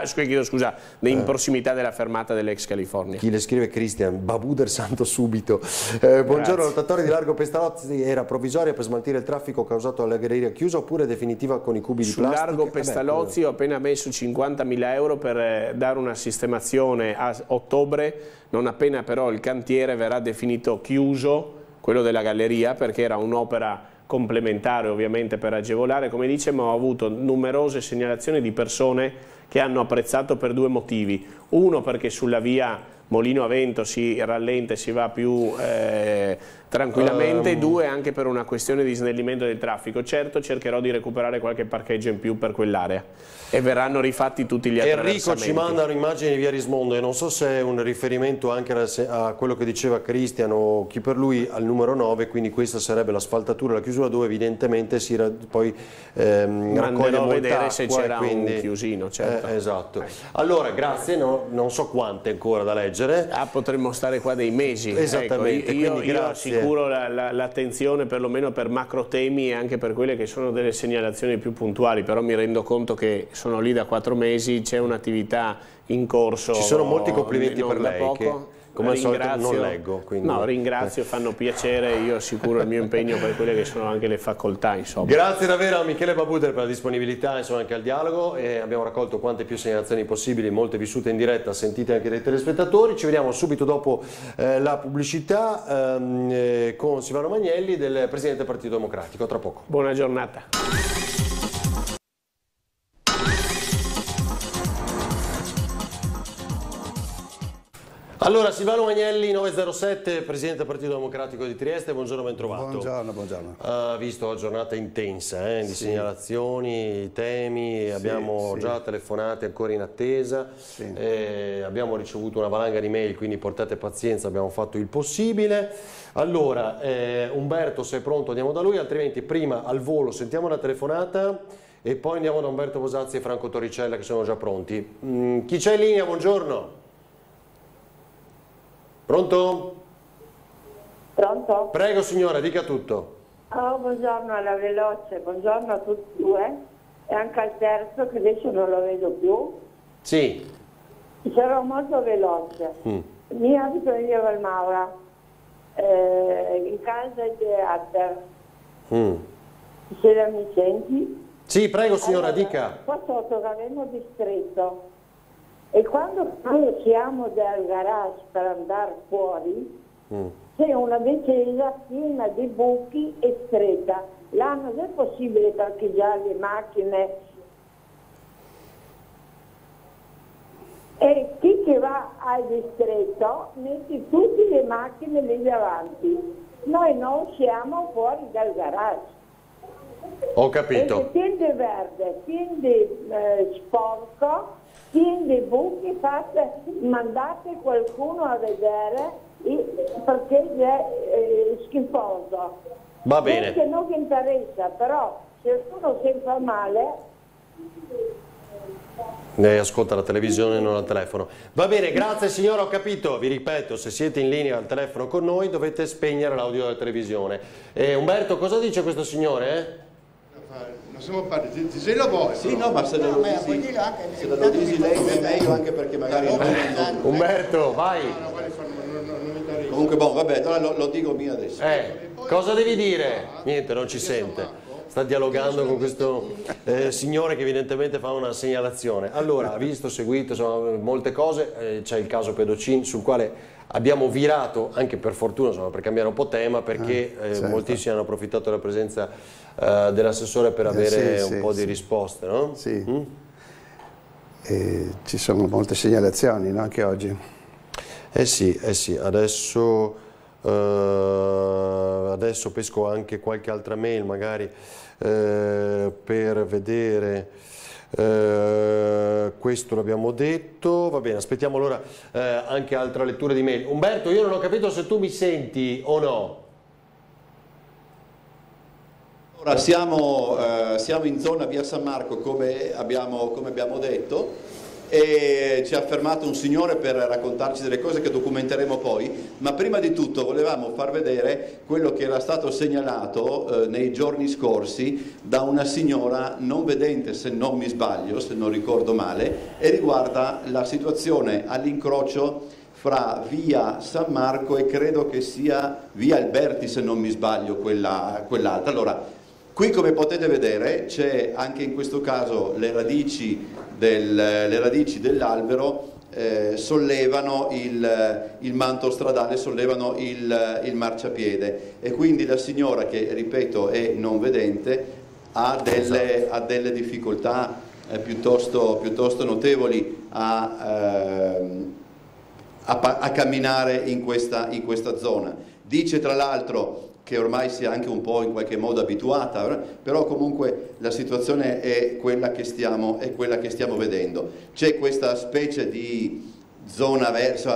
in prossimità della fermata dell'ex California. Chi le scrive? Cristian, Babuder santo subito. Buongiorno, lottatori di Largo Pestalozzi, era provvisoria per smaltire il traffico causato dalla galleria chiusa oppure definitiva con i cubi di plastica? Sul Largo Pestalozzi ho appena messo 50.000 euro per dare una sistemazione a ottobre, non appena però il cantiere verrà definito chiuso, quello della galleria, perché era un'opera complementare ovviamente per agevolare, come dice, ma ho avuto numerose segnalazioni di persone che hanno apprezzato per due motivi. Uno, perché sulla via Molino a Vento si rallenta e si va più tranquillamente, due, anche per una questione di snellimento del traffico. Certo, cercherò di recuperare qualche parcheggio in più per quell'area e verranno rifatti tutti gli attraversamenti. Enrico ci manda un'immagine di via Rismondo e non so se è un riferimento anche a quello che diceva Cristian o chi per lui al numero 9, quindi questa sarebbe l'asfaltatura, la chiusura dove evidentemente si poi raccoglie molta vedere se c'era quindi un chiusino, certo. Esatto. Allora, grazie, non so quante ancora da leggere. Potremmo stare qua dei mesi. Esattamente, ecco, io assicuro l'attenzione perlomeno per macro temi e anche per quelle che sono delle segnalazioni più puntuali, però mi rendo conto che sono lì da 4 mesi, c'è un'attività in corso. Ci sono molti complimenti per lei poco. che come al solito non leggo. Quindi... No, ringrazio, fanno piacere, io assicuro il mio impegno per quelle che sono anche le facoltà. Insomma. Grazie davvero a Michele Babuder per la disponibilità e anche al dialogo, e abbiamo raccolto quante più segnalazioni possibili, molte vissute in diretta, sentite anche dai telespettatori. Ci vediamo subito dopo la pubblicità con Silvano Magnelli, del Presidente del Partito Democratico. Tra poco. Buona giornata. Allora, Silvano Magnelli, 907, Presidente del Partito Democratico di Trieste, buongiorno, ben trovato. Buongiorno, buongiorno. Ha visto la giornata intensa, di segnalazioni, temi, abbiamo già telefonate ancora in attesa, abbiamo ricevuto una valanga di mail, quindi portate pazienza, abbiamo fatto il possibile. Allora, Umberto, se è pronto andiamo da lui, altrimenti prima al volo sentiamo la telefonata e poi andiamo da Umberto Bosazzi e Franco Torricella che sono già pronti. Chi c'è in linea? Buongiorno. Pronto? Pronto? Prego signora, dica tutto. Oh, buongiorno alla veloce, buongiorno a tutti e due e anche al terzo che adesso non lo vedo più. Sì. Sarò molto veloce. Mi abito in via Valmaura, in casa di teatro. Se mi senti? Sì, prego signora, allora, dica. Qua sotto avremo distretto. E quando noi usciamo dal garage per andare fuori, c'è una discesa piena di buchi e stretta. Là non è possibile parcheggiare le macchine. E chi che va al distretto mette tutte le macchine lì davanti. Noi non usciamo fuori dal garage. Ho capito. E tiende verde, tiende sporco, tiende buchi, mandate qualcuno a vedere perché è schifoso. Va bene. Perché non mi interessa, però se uno si fa male... ascolta la televisione e non al telefono. Va bene, grazie signora, ho capito. Vi ripeto, se siete in linea al telefono con noi dovete spegnere l'audio della televisione. Umberto, cosa dice questo signore? Non siamo partiti, se lo vuoi. Sì, no, ma se lo dici lei è meglio, anche perché magari Umberto, vai. Comunque, vabbè, allora lo dico mio adesso. Cosa devi dire? Niente, non ci sente. sta dialogando con questo signore che evidentemente fa una segnalazione. Allora, ha visto, seguito insomma, molte cose, c'è il caso Pedocin sul quale abbiamo virato, anche per fortuna, insomma, per cambiare un po' tema, perché certo. moltissimi hanno approfittato della presenza dell'assessore per avere un po' di risposte, no? Sì. Ci sono molte segnalazioni, no? Anche oggi. Sì, adesso pesco anche qualche altra mail magari per vedere. Questo l'abbiamo detto, va bene, aspettiamo allora anche altra lettura di mail. Umberto, io non ho capito se tu mi senti o no. Ora siamo in zona via San Marco come abbiamo detto, e ci ha fermato un signore per raccontarci delle cose che documenteremo poi, ma prima di tutto volevamo far vedere quello che era stato segnalato nei giorni scorsi da una signora non vedente, se non mi sbaglio, se non ricordo male, e riguarda la situazione all'incrocio fra via San Marco e credo che sia via Alberti, se non mi sbaglio, quell'altra. Allora, qui come potete vedere c'è anche in questo caso le radici dell'albero sollevano il manto stradale, sollevano il marciapiede, e quindi la signora, che ripeto è non vedente, ha delle difficoltà piuttosto notevoli a camminare in questa zona. Dice tra l'altro che ormai si è anche un po' in qualche modo abituata, però comunque la situazione è quella che stiamo vedendo. C'è questa specie di zona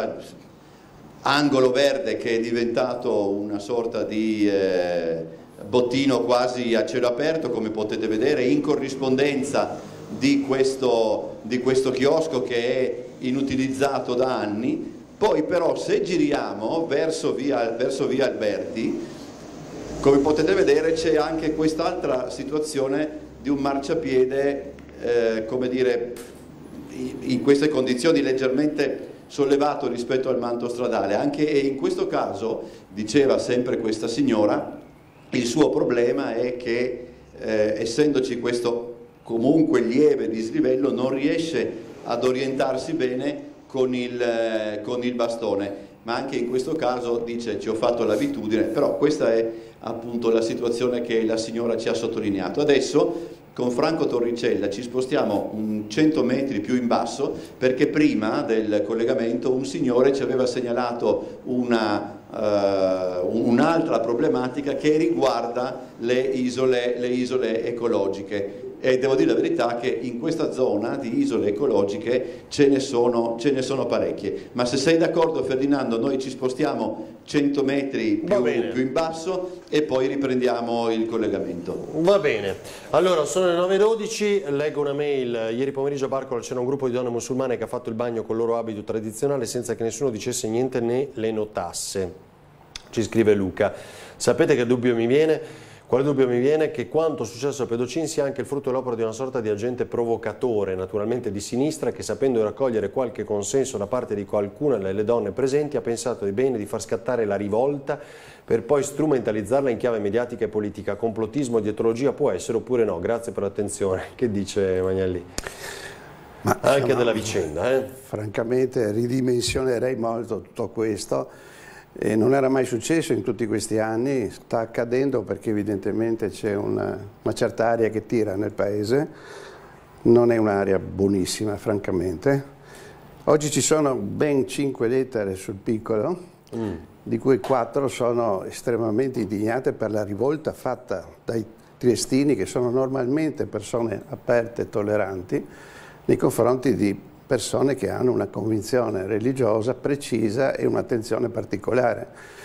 angolo verde che è diventato una sorta di bottino quasi a cielo aperto, come potete vedere, in corrispondenza di questo chiosco che è inutilizzato da anni. Poi però se giriamo verso via Alberti, come potete vedere c'è anche quest'altra situazione di un marciapiede, come dire, in queste condizioni leggermente sollevato rispetto al manto stradale. Anche in questo caso, diceva sempre questa signora, il suo problema è che essendoci questo comunque lieve dislivello non riesce ad orientarsi bene con il bastone. Ma anche in questo caso dice: ci ho fatto l'abitudine, però questa è appunto la situazione che la signora ci ha sottolineato. Adesso con Franco Torricella ci spostiamo 100 metri più in basso, perché prima del collegamento un signore ci aveva segnalato un'altra problematica che riguarda le isole ecologiche. E devo dire la verità che in questa zona di isole ecologiche ce ne sono parecchie. Ma se sei d'accordo, Ferdinando, noi ci spostiamo 100 metri più in basso e poi riprendiamo il collegamento. Va bene. Allora, sono le 9:12, leggo una mail. Ieri pomeriggio a Barcola c'era un gruppo di donne musulmane che ha fatto il bagno col loro abito tradizionale senza che nessuno dicesse niente né le notasse. Ci scrive Luca. Sapete che dubbio mi viene? Quale dubbio mi viene? Che quanto successo a Pedocin sia anche il frutto dell'opera di una sorta di agente provocatore, naturalmente di sinistra, che sapendo raccogliere qualche consenso da parte di qualcuna delle donne presenti ha pensato di bene di far scattare la rivolta per poi strumentalizzarla in chiave mediatica e politica. Complottismo, dietologia può essere oppure no? Grazie per l'attenzione. Che dice Magnelli? Ma anche della vicenda. Francamente ridimensionerei molto tutto questo. E non era mai successo in tutti questi anni, sta accadendo perché evidentemente c'è una certa aria che tira nel paese, non è un'aria buonissima francamente. Oggi ci sono ben 5 lettere sul piccolo, di cui 4 sono estremamente indignate per la rivolta fatta dai triestini, che sono normalmente persone aperte e tolleranti, nei confronti di persone che hanno una convinzione religiosa precisa e un'attenzione particolare.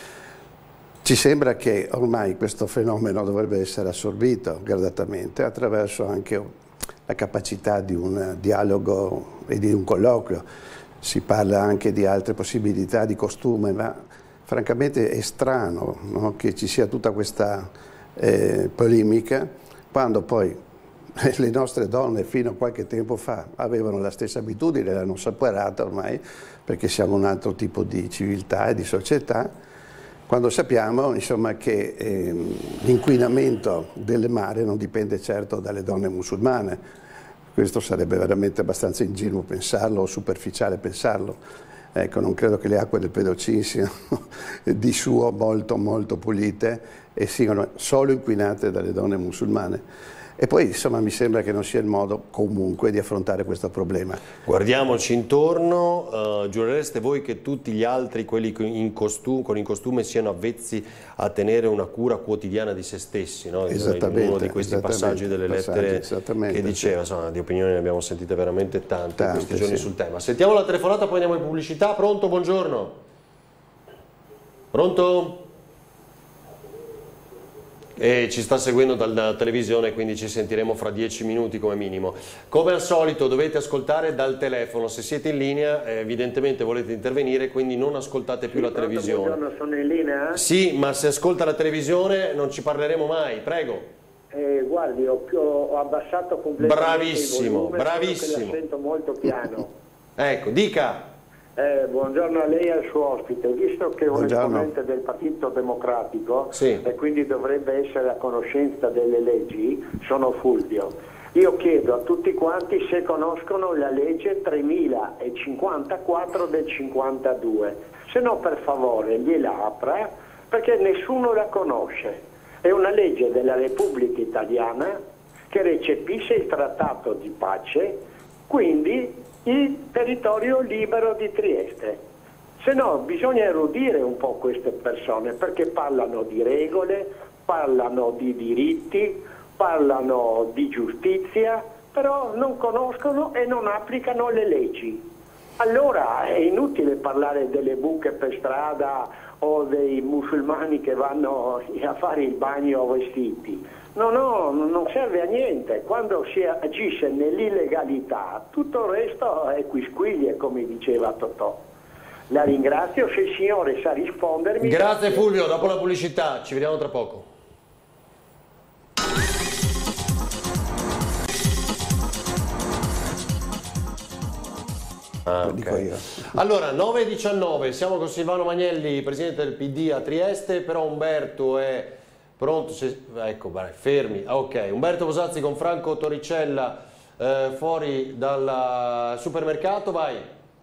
Ci sembra che ormai questo fenomeno dovrebbe essere assorbito gradatamente attraverso anche la capacità di un dialogo e di un colloquio. Si parla anche di altre possibilità di costume, ma francamente è strano, no, che ci sia tutta questa polemica, quando poi le nostre donne fino a qualche tempo fa avevano la stessa abitudine, l'hanno superata ormai perché siamo un altro tipo di civiltà e di società, quando sappiamo insomma, che l'inquinamento del mare non dipende certo dalle donne musulmane. Questo sarebbe veramente abbastanza ingenuo pensarlo o superficiale pensarlo. Ecco, non credo che le acque del Pedocin siano di suo molto molto pulite e siano solo inquinate dalle donne musulmane. E poi insomma mi sembra che non sia il modo comunque di affrontare questo problema. Guardiamoci intorno, giurereste voi che tutti gli altri, quelli con il costume, siano avvezzi a tenere una cura quotidiana di se stessi, no? Esattamente. Uno di questi passaggi delle lettere che diceva, insomma, di opinioni ne abbiamo sentite veramente tante in questi giorni sul tema. Sentiamo la telefonata, poi andiamo in pubblicità. Pronto? Buongiorno. Pronto? E ci sta seguendo dalla televisione, quindi ci sentiremo fra 10 minuti come minimo. Come al solito dovete ascoltare dal telefono, se siete in linea evidentemente volete intervenire, quindi non ascoltate più la televisione. Buongiorno, sono in linea? Sì, ma se ascolta la televisione non ci parleremo mai, prego. Guardi, ho abbassato completamente bravissimo, il volume, bravissimo. la sento molto piano. Ecco, dica. Buongiorno a lei e al suo ospite. Visto che è un esponente del Partito Democratico e quindi dovrebbe essere a conoscenza delle leggi, sono Fulvio. Io chiedo a tutti quanti se conoscono la legge 3054 del 52, se no per favore gliela apra perché nessuno la conosce. È una legge della Repubblica Italiana che recepisce il trattato di pace, quindi il territorio libero di Trieste. Se no bisogna erudire un po' queste persone perché parlano di regole, parlano di diritti, parlano di giustizia, però non conoscono e non applicano le leggi. Allora è inutile parlare delle buche per strada o dei musulmani che vanno a fare il bagno vestiti. No, non serve a niente. Quando si agisce nell'illegalità, tutto il resto è quisquiglie, come diceva Totò. La ringrazio, se il signore sa rispondermi. Grazie Fulvio, dopo la pubblicità, ci vediamo tra poco. Okay. Allora, 9:19, siamo con Silvano Magnelli, presidente del PD a Trieste, però Umberto è pronto, ecco, fermi, ok, Umberto Bosazzi con Franco Torricella fuori dal supermercato, vai.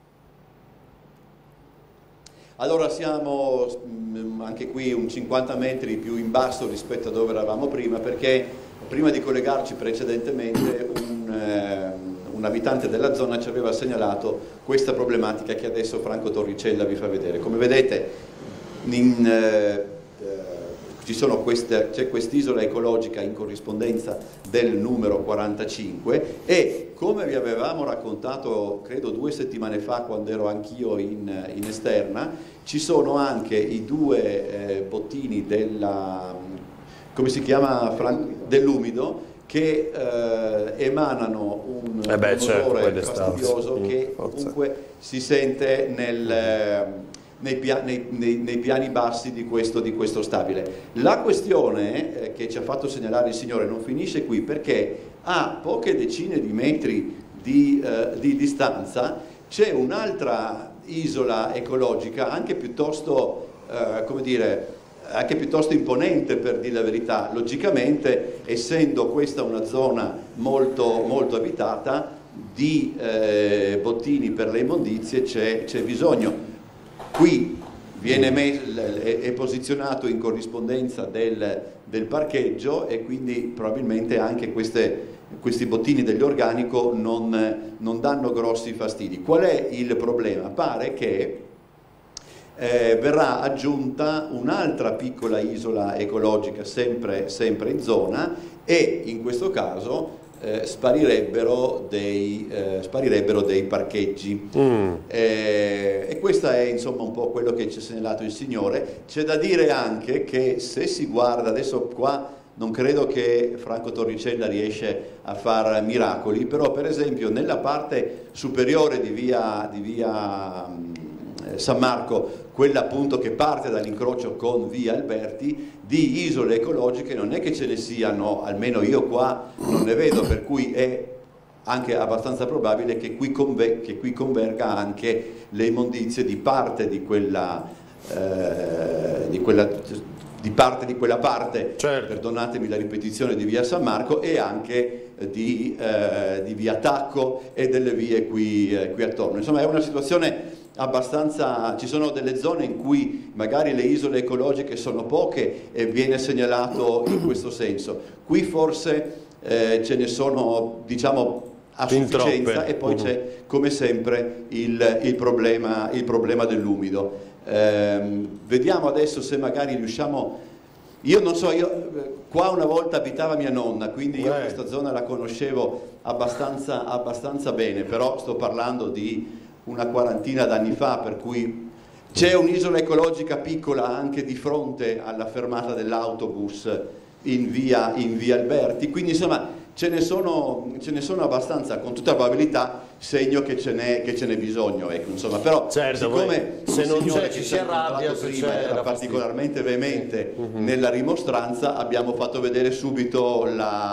Allora siamo anche qui un 50 metri più in basso rispetto a dove eravamo prima, perché prima di collegarci precedentemente un abitante della zona ci aveva segnalato questa problematica che adesso Franco Torricella vi fa vedere. Come vedete c'è quest'isola ecologica in corrispondenza del numero 45 e come vi avevamo raccontato credo 2 settimane fa quando ero anch'io in esterna, ci sono anche i 2 bottini della, come si chiama, dell'umido, che emanano un odore fastidioso che comunque si sente nei piani bassi di questo stabile. La questione che ci ha fatto segnalare il signore non finisce qui, perché a poche decine di metri di distanza c'è un'altra isola ecologica anche piuttosto, come dire, anche piuttosto imponente, per dire la verità. Logicamente, essendo questa una zona molto, molto abitata, di bottini per le immondizie c'è bisogno. Qui è posizionato in corrispondenza del parcheggio e quindi probabilmente anche questi bottini dell'organico non danno grossi fastidi. Qual è il problema? Pare che verrà aggiunta un'altra piccola isola ecologica sempre in zona e in questo caso sparirebbero dei parcheggi. E questo è insomma un po' quello che ci ha segnalato il signore. C'è da dire anche che se si guarda adesso qua, non credo che Franco Torricella riesce a fare miracoli, però per esempio nella parte superiore di via San Marco, quella appunto che parte dall'incrocio con via Alberti, di isole ecologiche non è che ce ne siano, almeno io qua non ne vedo, per cui è anche abbastanza probabile che qui converga anche le immondizie di parte di quella di parte di quella parte, certo. Perdonatemi la ripetizione, di via San Marco e anche di via Tacco e delle vie qui attorno. Insomma è una situazione abbastanza, ci sono delle zone in cui magari le isole ecologiche sono poche e viene segnalato in questo senso. Qui forse ce ne sono, diciamo, a sufficienza e poi c'è come sempre il problema dell'umido. Vediamo adesso se magari riusciamo, io non so, qua una volta abitava mia nonna, quindi io questa zona la conoscevo abbastanza bene, però sto parlando di una quarantina d'anni fa, per cui c'è un'isola ecologica piccola anche di fronte alla fermata dell'autobus in via Alberti, quindi insomma ce ne sono abbastanza, con tutta probabilità segno che ce n'è bisogno, ecco, insomma, però certo, siccome se non c'è ci si arrabbia, prima era particolarmente veemente nella rimostranza, abbiamo fatto vedere subito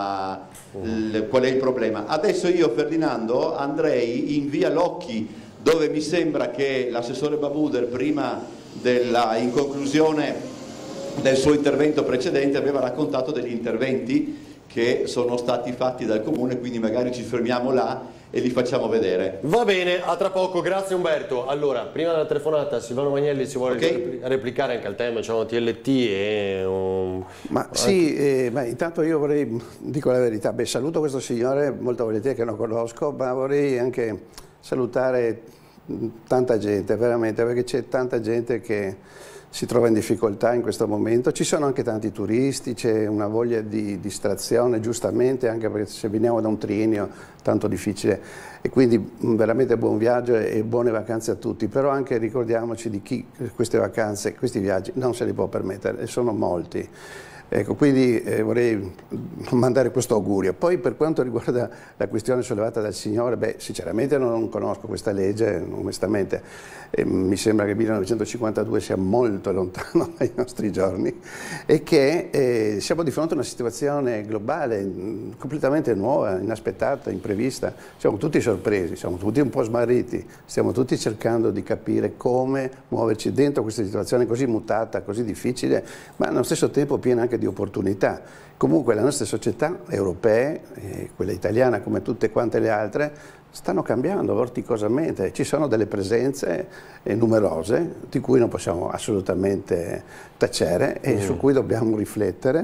qual è il problema. Adesso io, Ferdinando, andrei in via Locchi, dove mi sembra che l'assessore Babuder prima in conclusione del suo intervento precedente aveva raccontato degli interventi che sono stati fatti dal comune, quindi magari ci fermiamo là e li facciamo vedere. Va bene, a tra poco, grazie Umberto. Allora, prima della telefonata Silvano Magnelli si vuole replicare anche al tema, diciamo, TLT e... Ma sì, ma intanto io vorrei, dico la verità, saluto questo signore molto volentieri che non conosco, ma vorrei anche salutare tanta gente, veramente, perché c'è tanta gente che si trova in difficoltà in questo momento. Ci sono anche tanti turisti, c'è una voglia di distrazione, giustamente, anche perché se veniamo da un triennio tanto difficile, e quindi veramente buon viaggio e buone vacanze a tutti, però anche ricordiamoci di chi queste vacanze, questi viaggi non se li può permettere, e sono molti. Ecco, quindi vorrei mandare questo augurio. Poi per quanto riguarda la questione sollevata dal signore, sinceramente non conosco questa legge, onestamente, mi sembra che il 1952 sia molto lontano dai nostri giorni e che siamo di fronte a una situazione globale completamente nuova, inaspettata, imprevista. Siamo tutti sorpresi, siamo tutti un po' smarriti, stiamo tutti cercando di capire come muoverci dentro questa situazione così mutata, così difficile, ma allo stesso tempo piena anche di opportunità. Comunque le nostre società europee, quella italiana come tutte quante le altre, stanno cambiando vorticosamente. Ci sono delle presenze numerose di cui non possiamo assolutamente tacere e su cui dobbiamo riflettere,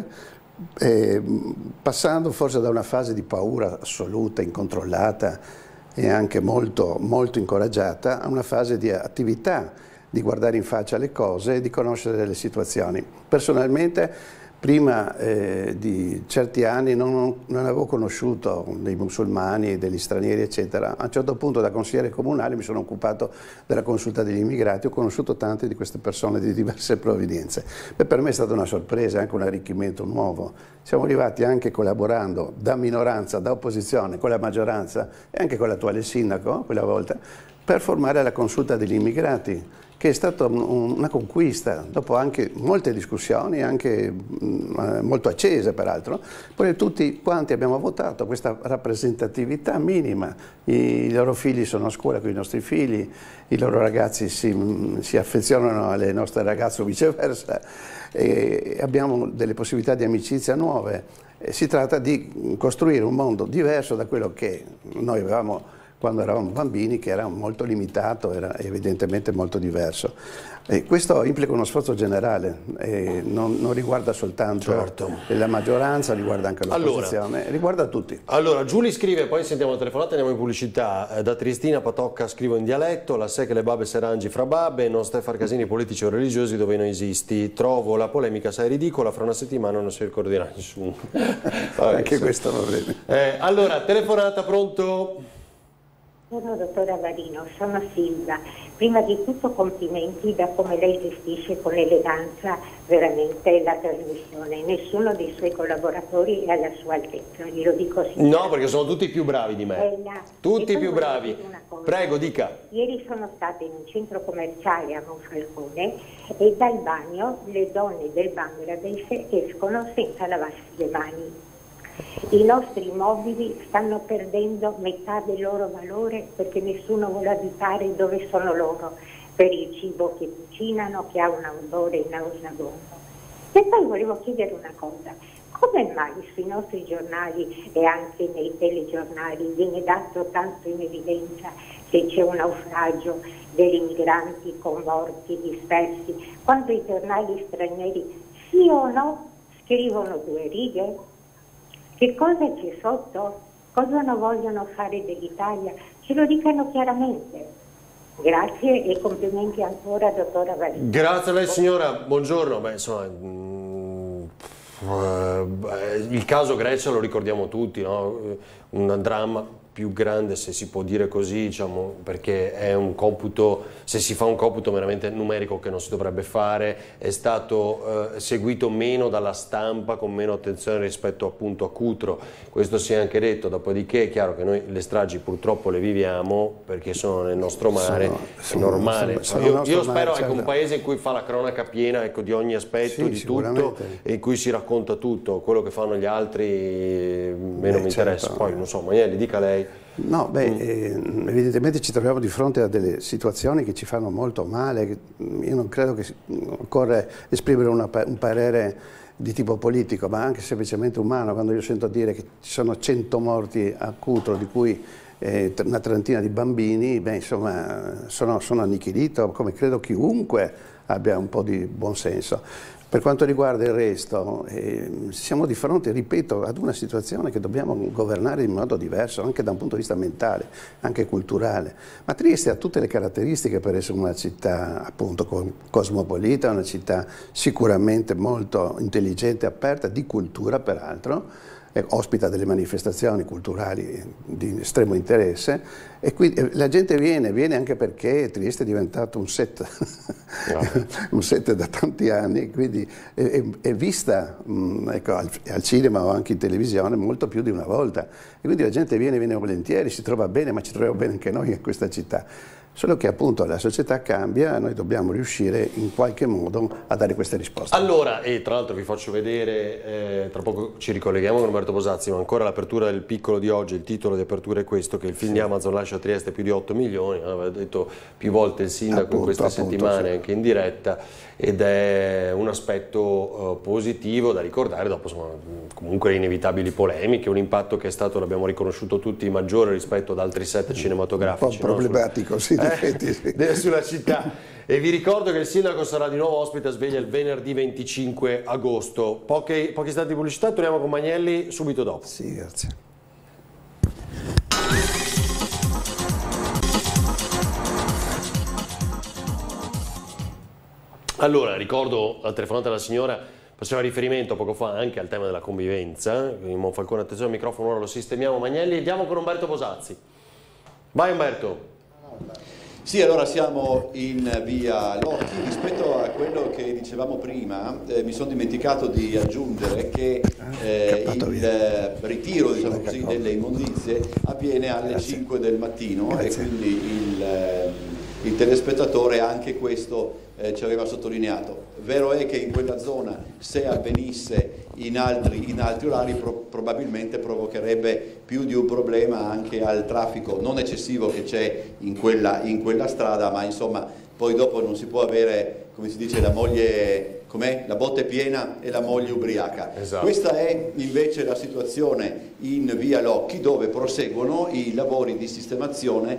passando forse da una fase di paura assoluta, incontrollata e anche molto, molto incoraggiata a una fase di attività, di guardare in faccia le cose e di conoscere le situazioni. Personalmente prima di certi anni non avevo conosciuto dei musulmani, degli stranieri eccetera. A un certo punto da consigliere comunale mi sono occupato della consulta degli immigrati, ho conosciuto tante di queste persone di diverse provenienze. Per me è stata una sorpresa, anche un arricchimento nuovo. Siamo arrivati anche collaborando da minoranza, da opposizione, con la maggioranza e anche con l'attuale sindaco quella volta, per formare la consulta degli immigrati, che è stata una conquista, dopo anche molte discussioni, anche molto accese peraltro. Poi tutti quanti abbiamo votato questa rappresentatività minima, i loro figli sono a scuola con i nostri figli, i loro ragazzi si affezionano alle nostre ragazze o viceversa, e abbiamo delle possibilità di amicizia nuove. Si tratta di costruire un mondo diverso da quello che noi avevamo quando eravamo bambini, che era molto limitato, era evidentemente molto diverso. E questo implica uno sforzo generale, non riguarda soltanto la maggioranza, riguarda anche l'opposizione, riguarda tutti. Allora, Giulia scrive, poi sentiamo la telefonata e andiamo in pubblicità. Da Triestina Patocca scrivo in dialetto, la se che le babbe serangi fra babbe, non stai far casini politici o religiosi dove non esisti. Trovo la polemica sai ridicola, fra una settimana non si ricorderà nessuno. Anche questo va bene. Allora, telefonata, pronto? Buongiorno dottor Avarino, sono Silvia. Prima di tutto complimenti da come lei gestisce con eleganza veramente la trasmissione. Nessuno dei suoi collaboratori è alla sua altezza, glielo dico sinceramente. No, perché sono tutti più bravi di me. Tutti più bravi. Prego, dica. Ieri sono stata in un centro commerciale a Monfalcone e dal bagno le donne del Bangladesh escono senza lavarsi le mani. I nostri immobili stanno perdendo metà del loro valore perché nessuno vuole abitare dove sono loro. per il cibo che cucinano, che ha un odore nauseabondo. E poi volevo chiedere una cosa: come mai sui nostri giornali e anche nei telegiornali viene dato tanto in evidenza se c'è un naufragio degli migranti con morti, dispersi, quando i giornali stranieri sì o no scrivono 2 righe? Che cosa c'è sotto? Cosa non vogliono fare dell'Italia? Ce lo dicano chiaramente. Grazie e complimenti ancora, dottora Varino. Grazie a lei signora, buongiorno. Beh, insomma, il caso Grecia lo ricordiamo tutti, no? Un dramma più grande, se si può dire così, diciamo, perché è un computo, se si fa un computo meramente numerico che non si dovrebbe fare, è stato seguito meno dalla stampa, con meno attenzione rispetto appunto a Cutro, questo si è anche detto. Dopodiché è chiaro che noi le stragi purtroppo le viviamo perché sono nel nostro mare, è normale. Io spero che un paese in cui fa la cronaca piena, ecco, di ogni aspetto, sì, di tutto, e in cui si racconta tutto, quello che fanno gli altri meno mi interessa. Poi non so, Magnelli, dica lei. No, evidentemente ci troviamo di fronte a delle situazioni che ci fanno molto male. Io non credo che occorre esprimere un parere di tipo politico, ma anche semplicemente umano. Quando io sento dire che ci sono 100 morti a Cutro, di cui una trentina di bambini, beh, insomma, sono annichilito, come credo chiunque abbia un po' di buonsenso. Per quanto riguarda il resto, siamo di fronte, ripeto, ad una situazione che dobbiamo governare in modo diverso, anche da un punto di vista mentale, anche culturale. Ma Trieste ha tutte le caratteristiche per essere una città appunto cosmopolita, una città sicuramente molto intelligente, aperta, di cultura peraltro, ospita delle manifestazioni culturali di estremo interesse, e quindi la gente viene anche perché Trieste è diventato un set, un set da tanti anni, quindi è vista ecco, al cinema o anche in televisione molto più di una volta, e quindi la gente viene volentieri, si trova bene, ma ci troviamo bene anche noi in questa città. Solo che appunto la società cambia e noi dobbiamo riuscire in qualche modo a dare queste risposte. Allora, e tra l'altro vi faccio vedere, tra poco ci ricolleghiamo con Roberto Bosazzi, ma ancora l'apertura del Piccolo di oggi, il titolo di apertura è questo, che il film di Amazon lascia a Trieste più di 8 milioni, aveva detto più volte il sindaco in queste settimane, anche in diretta, ed è un aspetto positivo da ricordare, dopo insomma, comunque le inevitabili polemiche, un impatto che è stato, l'abbiamo riconosciuto tutti, maggiore rispetto ad altri set cinematografici. Un po' problematico, sì. Sulla città. E vi ricordo che il sindaco sarà di nuovo ospite a Sveglia il venerdì 25 agosto. Pochi istanti di pubblicità, torniamo con Magnelli subito dopo. Sì, grazie. Allora, ricordo la telefonata della signora, faceva riferimento poco fa anche al tema della convivenza. In Monfalcone, attenzione al microfono, ora lo sistemiamo. Magnelli, andiamo con Umberto Bosazzi. Vai Umberto. Sì, allora siamo in via Locchi. Rispetto a quello che dicevamo prima, mi sono dimenticato di aggiungere che il ritiro, diciamo così, delle immondizie avviene alle 5 del mattino e quindi il telespettatore anche questo ci aveva sottolineato. Vero è che in quella zona, se avvenisse in altri orari, probabilmente provocherebbe più di un problema anche al traffico non eccessivo che c'è in quella strada, ma insomma poi dopo non si può avere, come si dice, la moglie, com'è? La botte piena e la moglie ubriaca. Esatto. Questa è invece la situazione in via Locchi, dove proseguono i lavori di sistemazione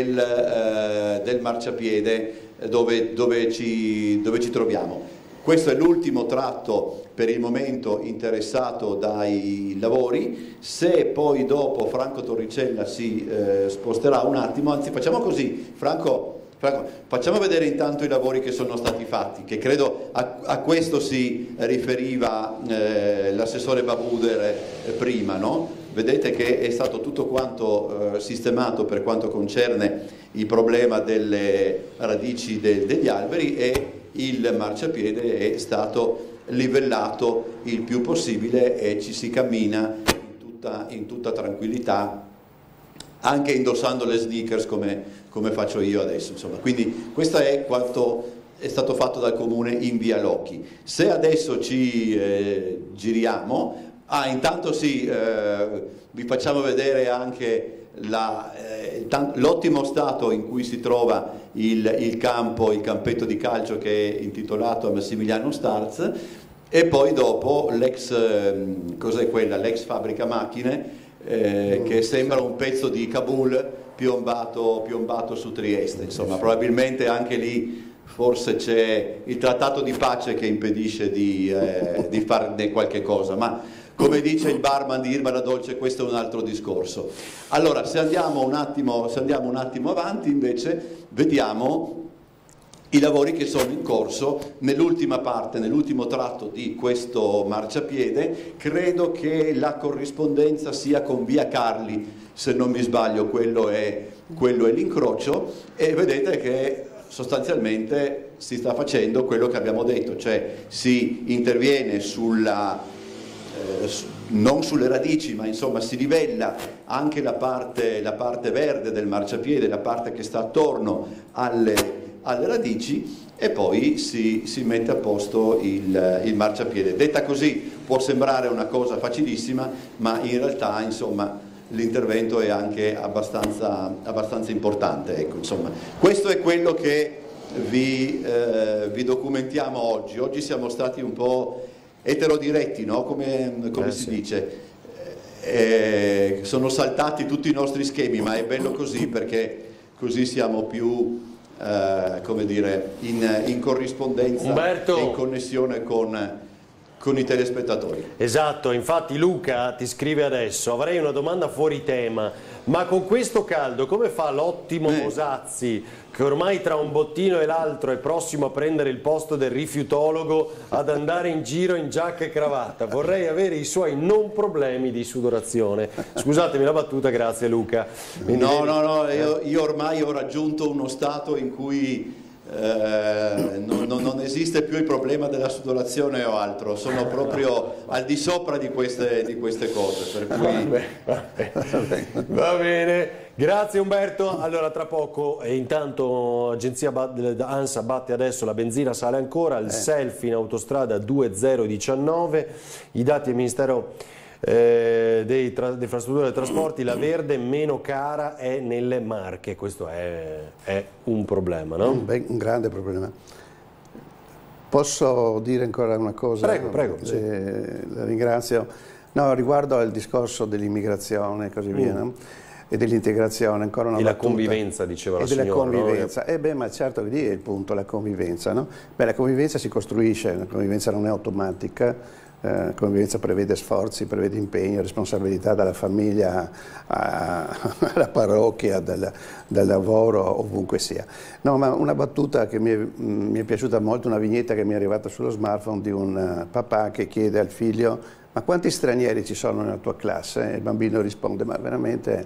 del marciapiede dove ci troviamo. Questo è l'ultimo tratto per il momento interessato dai lavori. Se poi dopo Franco Torricella si sposterà un attimo, anzi facciamo così, Franco, facciamo vedere intanto i lavori che sono stati fatti, che credo a questo si riferiva l'assessore Babuder prima, no? Vedete che è stato tutto quanto sistemato per quanto concerne il problema delle radici degli alberi, e il marciapiede è stato livellato il più possibile e ci si cammina in tutta tranquillità, anche indossando le sneakers come faccio io adesso, insomma. Quindi questo è quanto è stato fatto dal comune in via Locchi. Se adesso ci giriamo, intanto sì, vi facciamo vedere anche l'ottimo stato in cui si trova il campetto di calcio che è intitolato a Massimiliano Starz, e poi dopo l'ex fabbrica macchine, che sembra un pezzo di Kabul piombato su Trieste. Insomma, probabilmente anche lì forse c'è il trattato di pace che impedisce di farne qualche cosa, ma come dice il barman di Irma la Dolce, questo è un altro discorso. Allora, se andiamo un attimo avanti, invece, vediamo i lavori che sono in corso nell'ultima parte, nell'ultimo tratto di questo marciapiede. Credo che la corrispondenza sia con via Carli, se non mi sbaglio, quello è l'incrocio, e vedete che sostanzialmente si sta facendo quello che abbiamo detto, cioè si interviene non sulle radici, ma insomma si livella anche la parte verde del marciapiede, la parte che sta attorno alle radici, e poi si mette a posto il marciapiede. Detta così può sembrare una cosa facilissima, ma in realtà insomma l'intervento è anche abbastanza importante. Ecco, insomma, questo è quello che vi documentiamo oggi. Oggi siamo stati un po' eterodiretti, no? Come si dice, sono saltati tutti i nostri schemi, ma è bello così, perché così siamo più come dire, in corrispondenza, Umberto, e in connessione con i telespettatori. Esatto, infatti Luca ti scrive adesso: avrei una domanda fuori tema, ma con questo caldo come fa l'ottimo Mosazzi, che ormai tra un bottino e l'altro è prossimo a prendere il posto del rifiutologo, ad andare in giro in giacca e cravatta? Vorrei avere i suoi non problemi di sudorazione. Scusatemi la battuta, grazie Luca. No, io ormai ho raggiunto uno stato in cui non esiste più il problema della sudorazione o altro, sono proprio al di sopra di queste cose, per cui... Va bene, grazie Umberto. Allora tra poco, e intanto agenzia ANSA batte adesso, la benzina sale ancora, il selfie in autostrada 2019, i dati del Ministero delle infrastrutture e dei trasporti, la verde meno cara è nelle Marche. Questo è un problema, no? Un grande problema. Posso dire ancora una cosa? Prego. La ringrazio. No, riguardo al discorso dell'immigrazione e così via, no? E dell'integrazione, ancora una battuta. E la convivenza, diceva la signora. E della convivenza. No? Ma certo che lì è il punto, la convivenza, no? La convivenza si costruisce, la convivenza non è automatica. La convivenza prevede sforzi, prevede impegno, responsabilità dalla famiglia alla parrocchia, dal lavoro, ovunque sia. No, ma una battuta che mi è piaciuta molto, una vignetta che mi è arrivata sullo smartphone di un papà che chiede al figlio: ma quanti stranieri ci sono nella tua classe? E il bambino risponde: ma veramente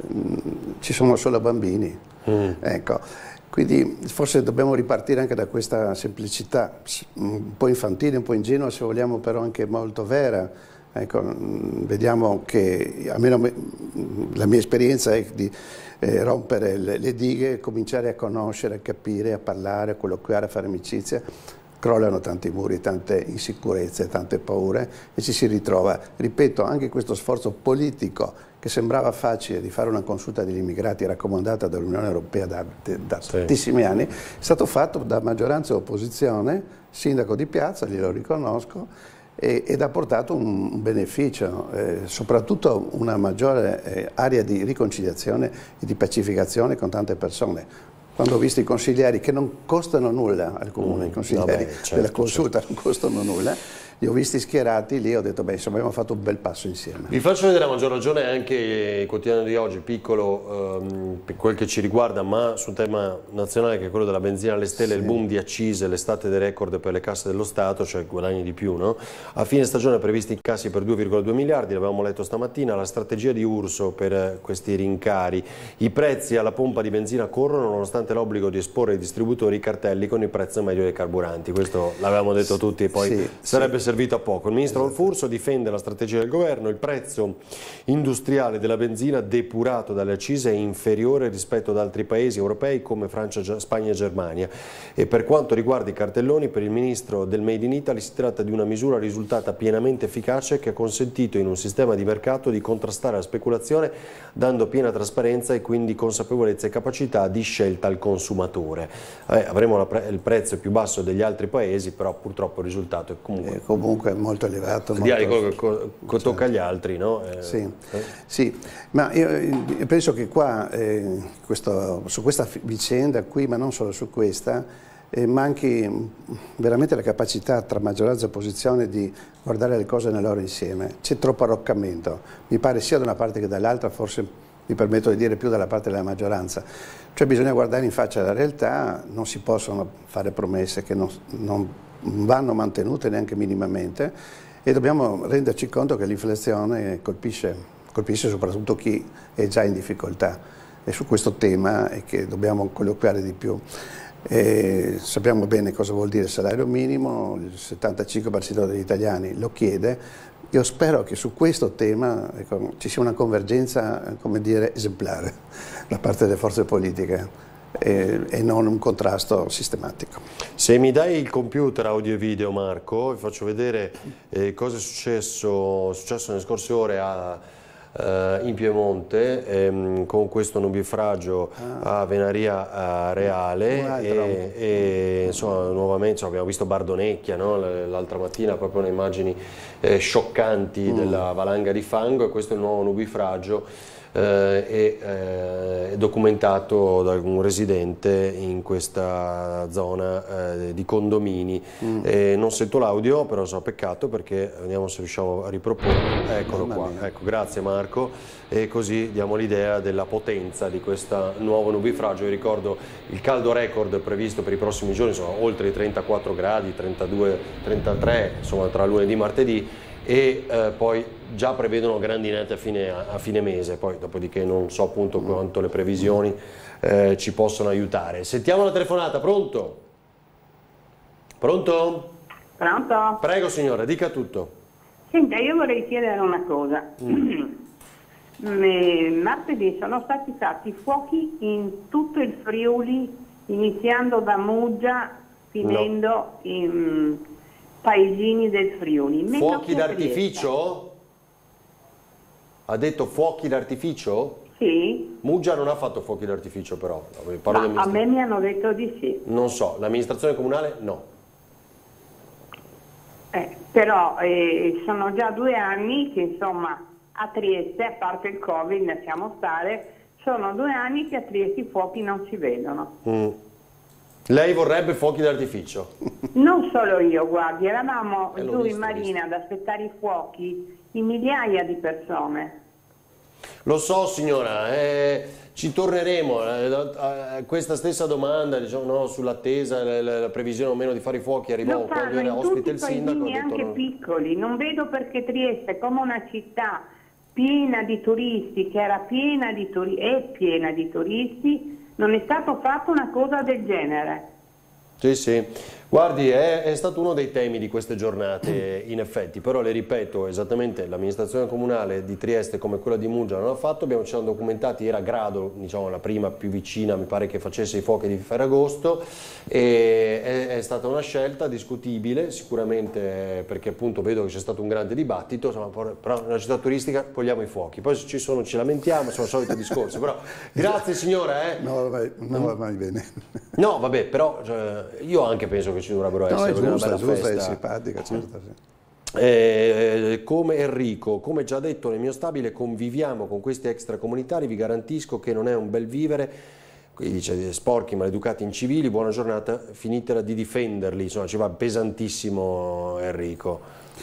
ci sono solo bambini. Ecco. Quindi forse dobbiamo ripartire anche da questa semplicità, un po' infantile, un po' ingenua, se vogliamo, però anche molto vera. Ecco, vediamo che, almeno la mia esperienza è di rompere le dighe, cominciare a conoscere, a capire, a parlare, a colloquiare, a fare amicizia. Crollano tanti muri, tante insicurezze, tante paure, e ci si ritrova, ripeto, anche questo sforzo politico che sembrava facile, di fare una consulta degli immigrati raccomandata dall'Unione Europea da tantissimi anni, è stato fatto da maggioranza e opposizione, sindaco di piazza, glielo riconosco, ed ha portato un beneficio, soprattutto una maggiore area di riconciliazione e di pacificazione con tante persone. Quando ho visto i consiglieri, che non costano nulla al comune, i consiglieri della consulta non costano nulla, li ho visti schierati lì, ho detto, beh, insomma, abbiamo fatto un bel passo insieme. Vi faccio vedere a maggior ragione anche il quotidiano di oggi, piccolo per quel che ci riguarda, ma su un tema nazionale che è quello della benzina alle stelle, il boom di accise, l'estate dei record per le casse dello Stato, cioè guadagni di più, no? A fine stagione previsti incassi per 2,2 miliardi, l'avevamo letto stamattina, la strategia di Urso per questi rincari. I prezzi alla pompa di benzina corrono nonostante l'obbligo di esporre ai distributori i cartelli con il prezzo medio dei carburanti. Questo l'avevamo detto tutti, e poi sarebbe servito servito a poco. Il ministro Alfurso difende la strategia del governo, il prezzo industriale della benzina depurato dalle accise è inferiore rispetto ad altri paesi europei come Francia, Spagna e Germania, e per quanto riguarda i cartelloni, per il ministro del Made in Italy si tratta di una misura risultata pienamente efficace che ha consentito in un sistema di mercato di contrastare la speculazione dando piena trasparenza e quindi consapevolezza e capacità di scelta al consumatore. Avremo il prezzo più basso degli altri paesi, però purtroppo il risultato è comunque molto elevato. Di quello che tocca agli altri, no? Sì, ma io penso che qua, su questa vicenda qui, ma non solo su questa, manchi veramente la capacità tra maggioranza e opposizione di guardare le cose nel loro insieme. C'è troppo arroccamento, mi pare sia da una parte che dall'altra, forse mi permetto di dire più dalla parte della maggioranza. Cioè bisogna guardare in faccia la realtà, non si possono fare promesse che non vanno mantenute neanche minimamente, e dobbiamo renderci conto che l'inflazione colpisce soprattutto chi è già in difficoltà, e su questo tema è che dobbiamo colloquiare di più. Sappiamo bene cosa vuol dire il salario minimo, il 75% degli italiani lo chiede. Io spero che su questo tema ci sia una convergenza, come dire, esemplare da parte delle forze politiche e non un contrasto sistematico. Se mi dai il computer audio e video, Marco, vi faccio vedere cosa è successo nelle scorse ore in Piemonte con questo nubifragio a Venaria Reale e insomma, nuovamente abbiamo visto Bardonecchia, no? L'altra mattina, proprio le immagini scioccanti della valanga di fango, e questo è il nuovo nubifragio documentato da un residente in questa zona di condomini. Non sento l'audio, però so, peccato, perché vediamo se riusciamo a riproporlo. Eccolo qua, ecco, grazie Marco, e così diamo l'idea della potenza di questo nuovo nubifragio. Vi ricordo il caldo record previsto per i prossimi giorni, sono oltre i 34 gradi, 32, 33, insomma tra lunedì e martedì, e poi già prevedono grandinate a fine mese, poi dopodiché non so appunto quanto le previsioni ci possono aiutare. Sentiamo la telefonata, pronto? Pronto? Pronto? Prego signora, dica tutto. Senta, io vorrei chiedere una cosa. Martedì sono stati fatti fuochi in tutto il Friuli, iniziando da Muggia, finendo in paesini del Friuli. Fuochi d'artificio? Ha detto fuochi d'artificio? Sì. Muggia non ha fatto fuochi d'artificio, però. A me mi hanno detto di sì. Non so, l'amministrazione comunale no. Però sono già 2 anni che insomma a Trieste, a parte il Covid, lasciamo stare, sono 2 anni che a Trieste i fuochi non si vedono. Lei vorrebbe fuochi d'artificio? Non solo io, guardi, eravamo giù in marina ad aspettare i fuochi in migliaia di persone. Lo so signora, ci torneremo a questa stessa domanda, diciamo, no, sull'attesa, la previsione o meno di fare i fuochi. Arrivò quando era ospite il sindaco. Lo fanno in tutti i paesini anche piccoli, non vedo perché Trieste, come una città piena di turisti, che era piena di turisti, non è stato fatto una cosa del genere. Sì, sì. Guardi, è stato uno dei temi di queste giornate, in effetti, però le ripeto, esattamente l'amministrazione comunale di Trieste come quella di Muggia non l'ha fatto, ci siamo documentati, era Grado, diciamo la prima più vicina, mi pare che facesse i fuochi di Ferragosto, e è stata una scelta discutibile, sicuramente, perché appunto vedo che c'è stato un grande dibattito, insomma, però nella città turistica vogliamo i fuochi, poi se ci sono ci lamentiamo, sono il solito discorso, però grazie signora. No, va mai bene. No, vabbè, però io anche penso che ci dovrebbero essere una bella festa. È simpatica, certo, sì. Come Enrico, come già detto nel mio stabile conviviamo con questi extracomunitari, vi garantisco che non è un bel vivere, qui dice sporchi, maleducati, incivili, buona giornata, finitela di difenderli, insomma ci va pesantissimo Enrico.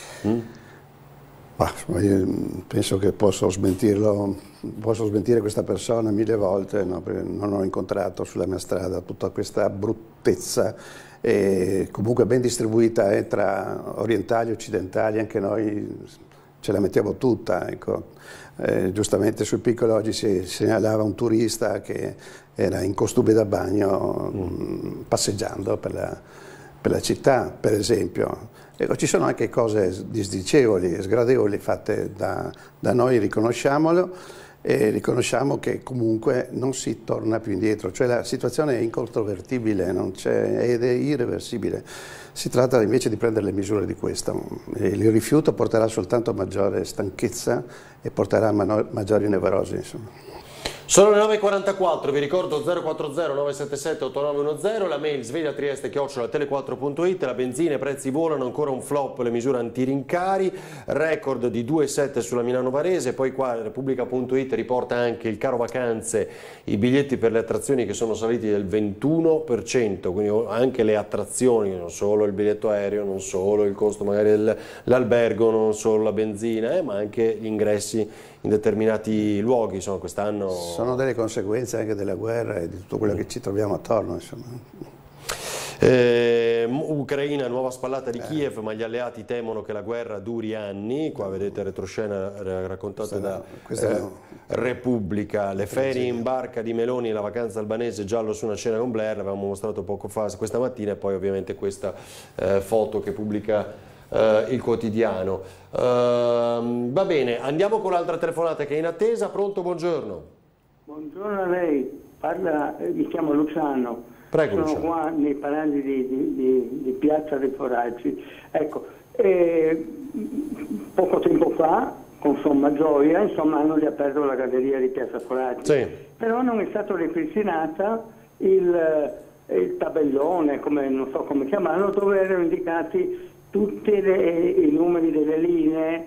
Io penso che posso smentire questa persona 1000 volte, no? Perché non ho incontrato sulla mia strada tutta questa bruttezza, comunque ben distribuita tra orientali e occidentali, anche noi ce la mettiamo tutta. Ecco. Giustamente sul piccolo oggi si segnalava un turista che era in costume da bagno passeggiando per per la città, per esempio. Ecco, ci sono anche cose disdicevoli, sgradevoli fatte da noi, riconosciamolo, e riconosciamo che comunque non si torna più indietro, cioè la situazione è incontrovertibile, ed è irreversibile. Si tratta invece di prendere le misure di questo. Il rifiuto porterà soltanto maggiore stanchezza e porterà maggiori nevrosi, insomma. Sono le 9.44, vi ricordo 040 977 8910, la mail svegliatrieste@tele4.it, la benzina, i prezzi volano, ancora un flop, le misure antirincari, record di 2,7 sulla Milano Varese, poi qua Repubblica.it riporta anche il caro vacanze, i biglietti per le attrazioni che sono saliti del 21%, quindi anche le attrazioni, non solo il biglietto aereo, non solo il costo magari dell'albergo, non solo la benzina, ma anche gli ingressi in determinati luoghi, insomma, quest'anno... Sono delle conseguenze anche della guerra e di tutto quello che ci troviamo attorno, insomma. Ucraina, nuova spallata di Kiev, ma gli alleati temono che la guerra duri anni. Qua vedete retroscena raccontate da Repubblica. Le ferie in barca di Meloni e la vacanza albanese, giallo su una cena con Blair, l'avevamo mostrato poco fa, questa mattina, e poi ovviamente questa foto che pubblica il quotidiano. Va bene, andiamo con l'altra telefonata che è in attesa. Pronto, buongiorno. Buongiorno a lei, mi chiamo Luciano. Prego, sono Luciano. Qua nei paraggi di Piazza dei Foraggi. Ecco, poco tempo fa, con somma gioia, insomma, hanno riaperto la galleria di Piazza Foraggi. Sì. Però non è stato ripristinata il tabellone, non so come chiamarlo, dove erano indicati tutti i numeri delle linee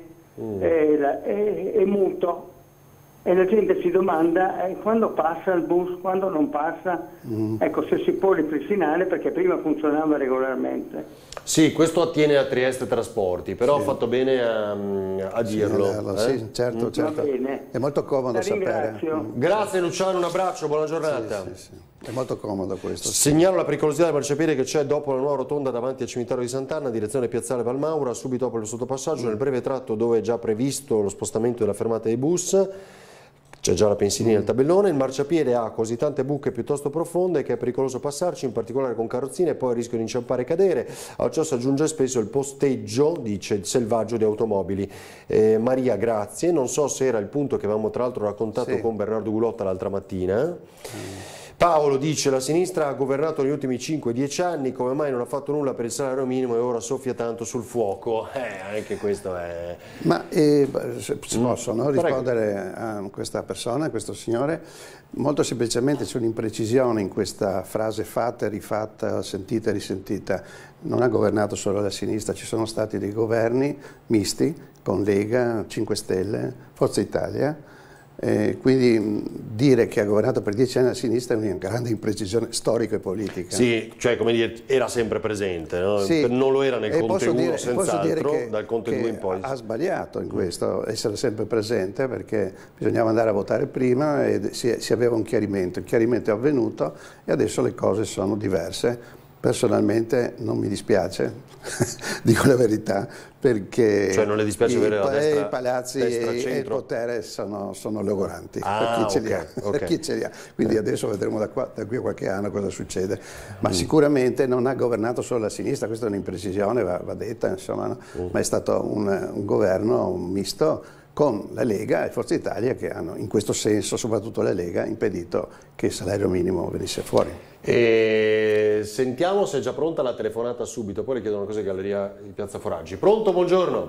e muto, e la gente si domanda quando passa il bus, quando non passa, ecco, se si può ripristinare, perché prima funzionava regolarmente. Sì, questo attiene a Trieste Trasporti, però ha fatto bene a dirlo. Sì, certo. Va bene. È molto comodo sapere. Grazie Luciano, un abbraccio, buona giornata. Sì. È molto comodo questo. Segnalo la pericolosità del marciapiede che c'è dopo la nuova rotonda davanti al cimitero di Sant'Anna, direzione Piazzale Valmaura, subito dopo il sottopassaggio, nel breve tratto dove è già previsto lo spostamento della fermata dei bus. C'è già la pensilina e il tabellone, il marciapiede ha così tante buche piuttosto profonde che è pericoloso passarci, in particolare con carrozzine, e poi rischio di inciampare e cadere. A ciò si aggiunge spesso il posteggio, dice il selvaggio, di automobili. Maria, grazie. Non so se era il punto che avevamo tra l'altro raccontato con Bernardo Gulotta l'altra mattina. Paolo dice: la sinistra ha governato negli ultimi 5-10 anni, come mai non ha fatto nulla per il salario minimo e ora soffia tanto sul fuoco? Anche questo è... Ma si possono rispondere a questa persona, a questo signore? Molto semplicemente c'è un'imprecisione in questa frase fatta e rifatta, sentita e risentita. Non ha governato solo la sinistra, ci sono stati dei governi misti con Lega, 5 Stelle, Forza Italia. Quindi dire che ha governato per 10 anni a sinistra è una grande imprecisione storica e politica. Sì, cioè come dire, era sempre presente, no? Sì. Non lo era nel Conte 1 senz'altro, dal Conte 2 in poi. Ha sbagliato in questo, essere sempre presente, perché bisognava andare a votare prima e si aveva un chiarimento. Il chiarimento è avvenuto e adesso le cose sono diverse. Personalmente non mi dispiace, dico la verità, perché cioè non le dispiace avere la destra, i palazzi e il potere sono logoranti per chi ce li ha. Per chi ce li ha. Quindi adesso vedremo da qui a qualche anno cosa succede. Ma sicuramente non ha governato solo la sinistra, questa è un'imprecisione, va detta, insomma, no? Ma è stato un governo misto con la Lega e Forza Italia, che hanno in questo senso, soprattutto la Lega, impedito che il salario minimo venisse fuori. E sentiamo se è già pronta la telefonata subito, poi le chiedo una cosa in Galleria di Piazza Foraggi. Pronto, buongiorno?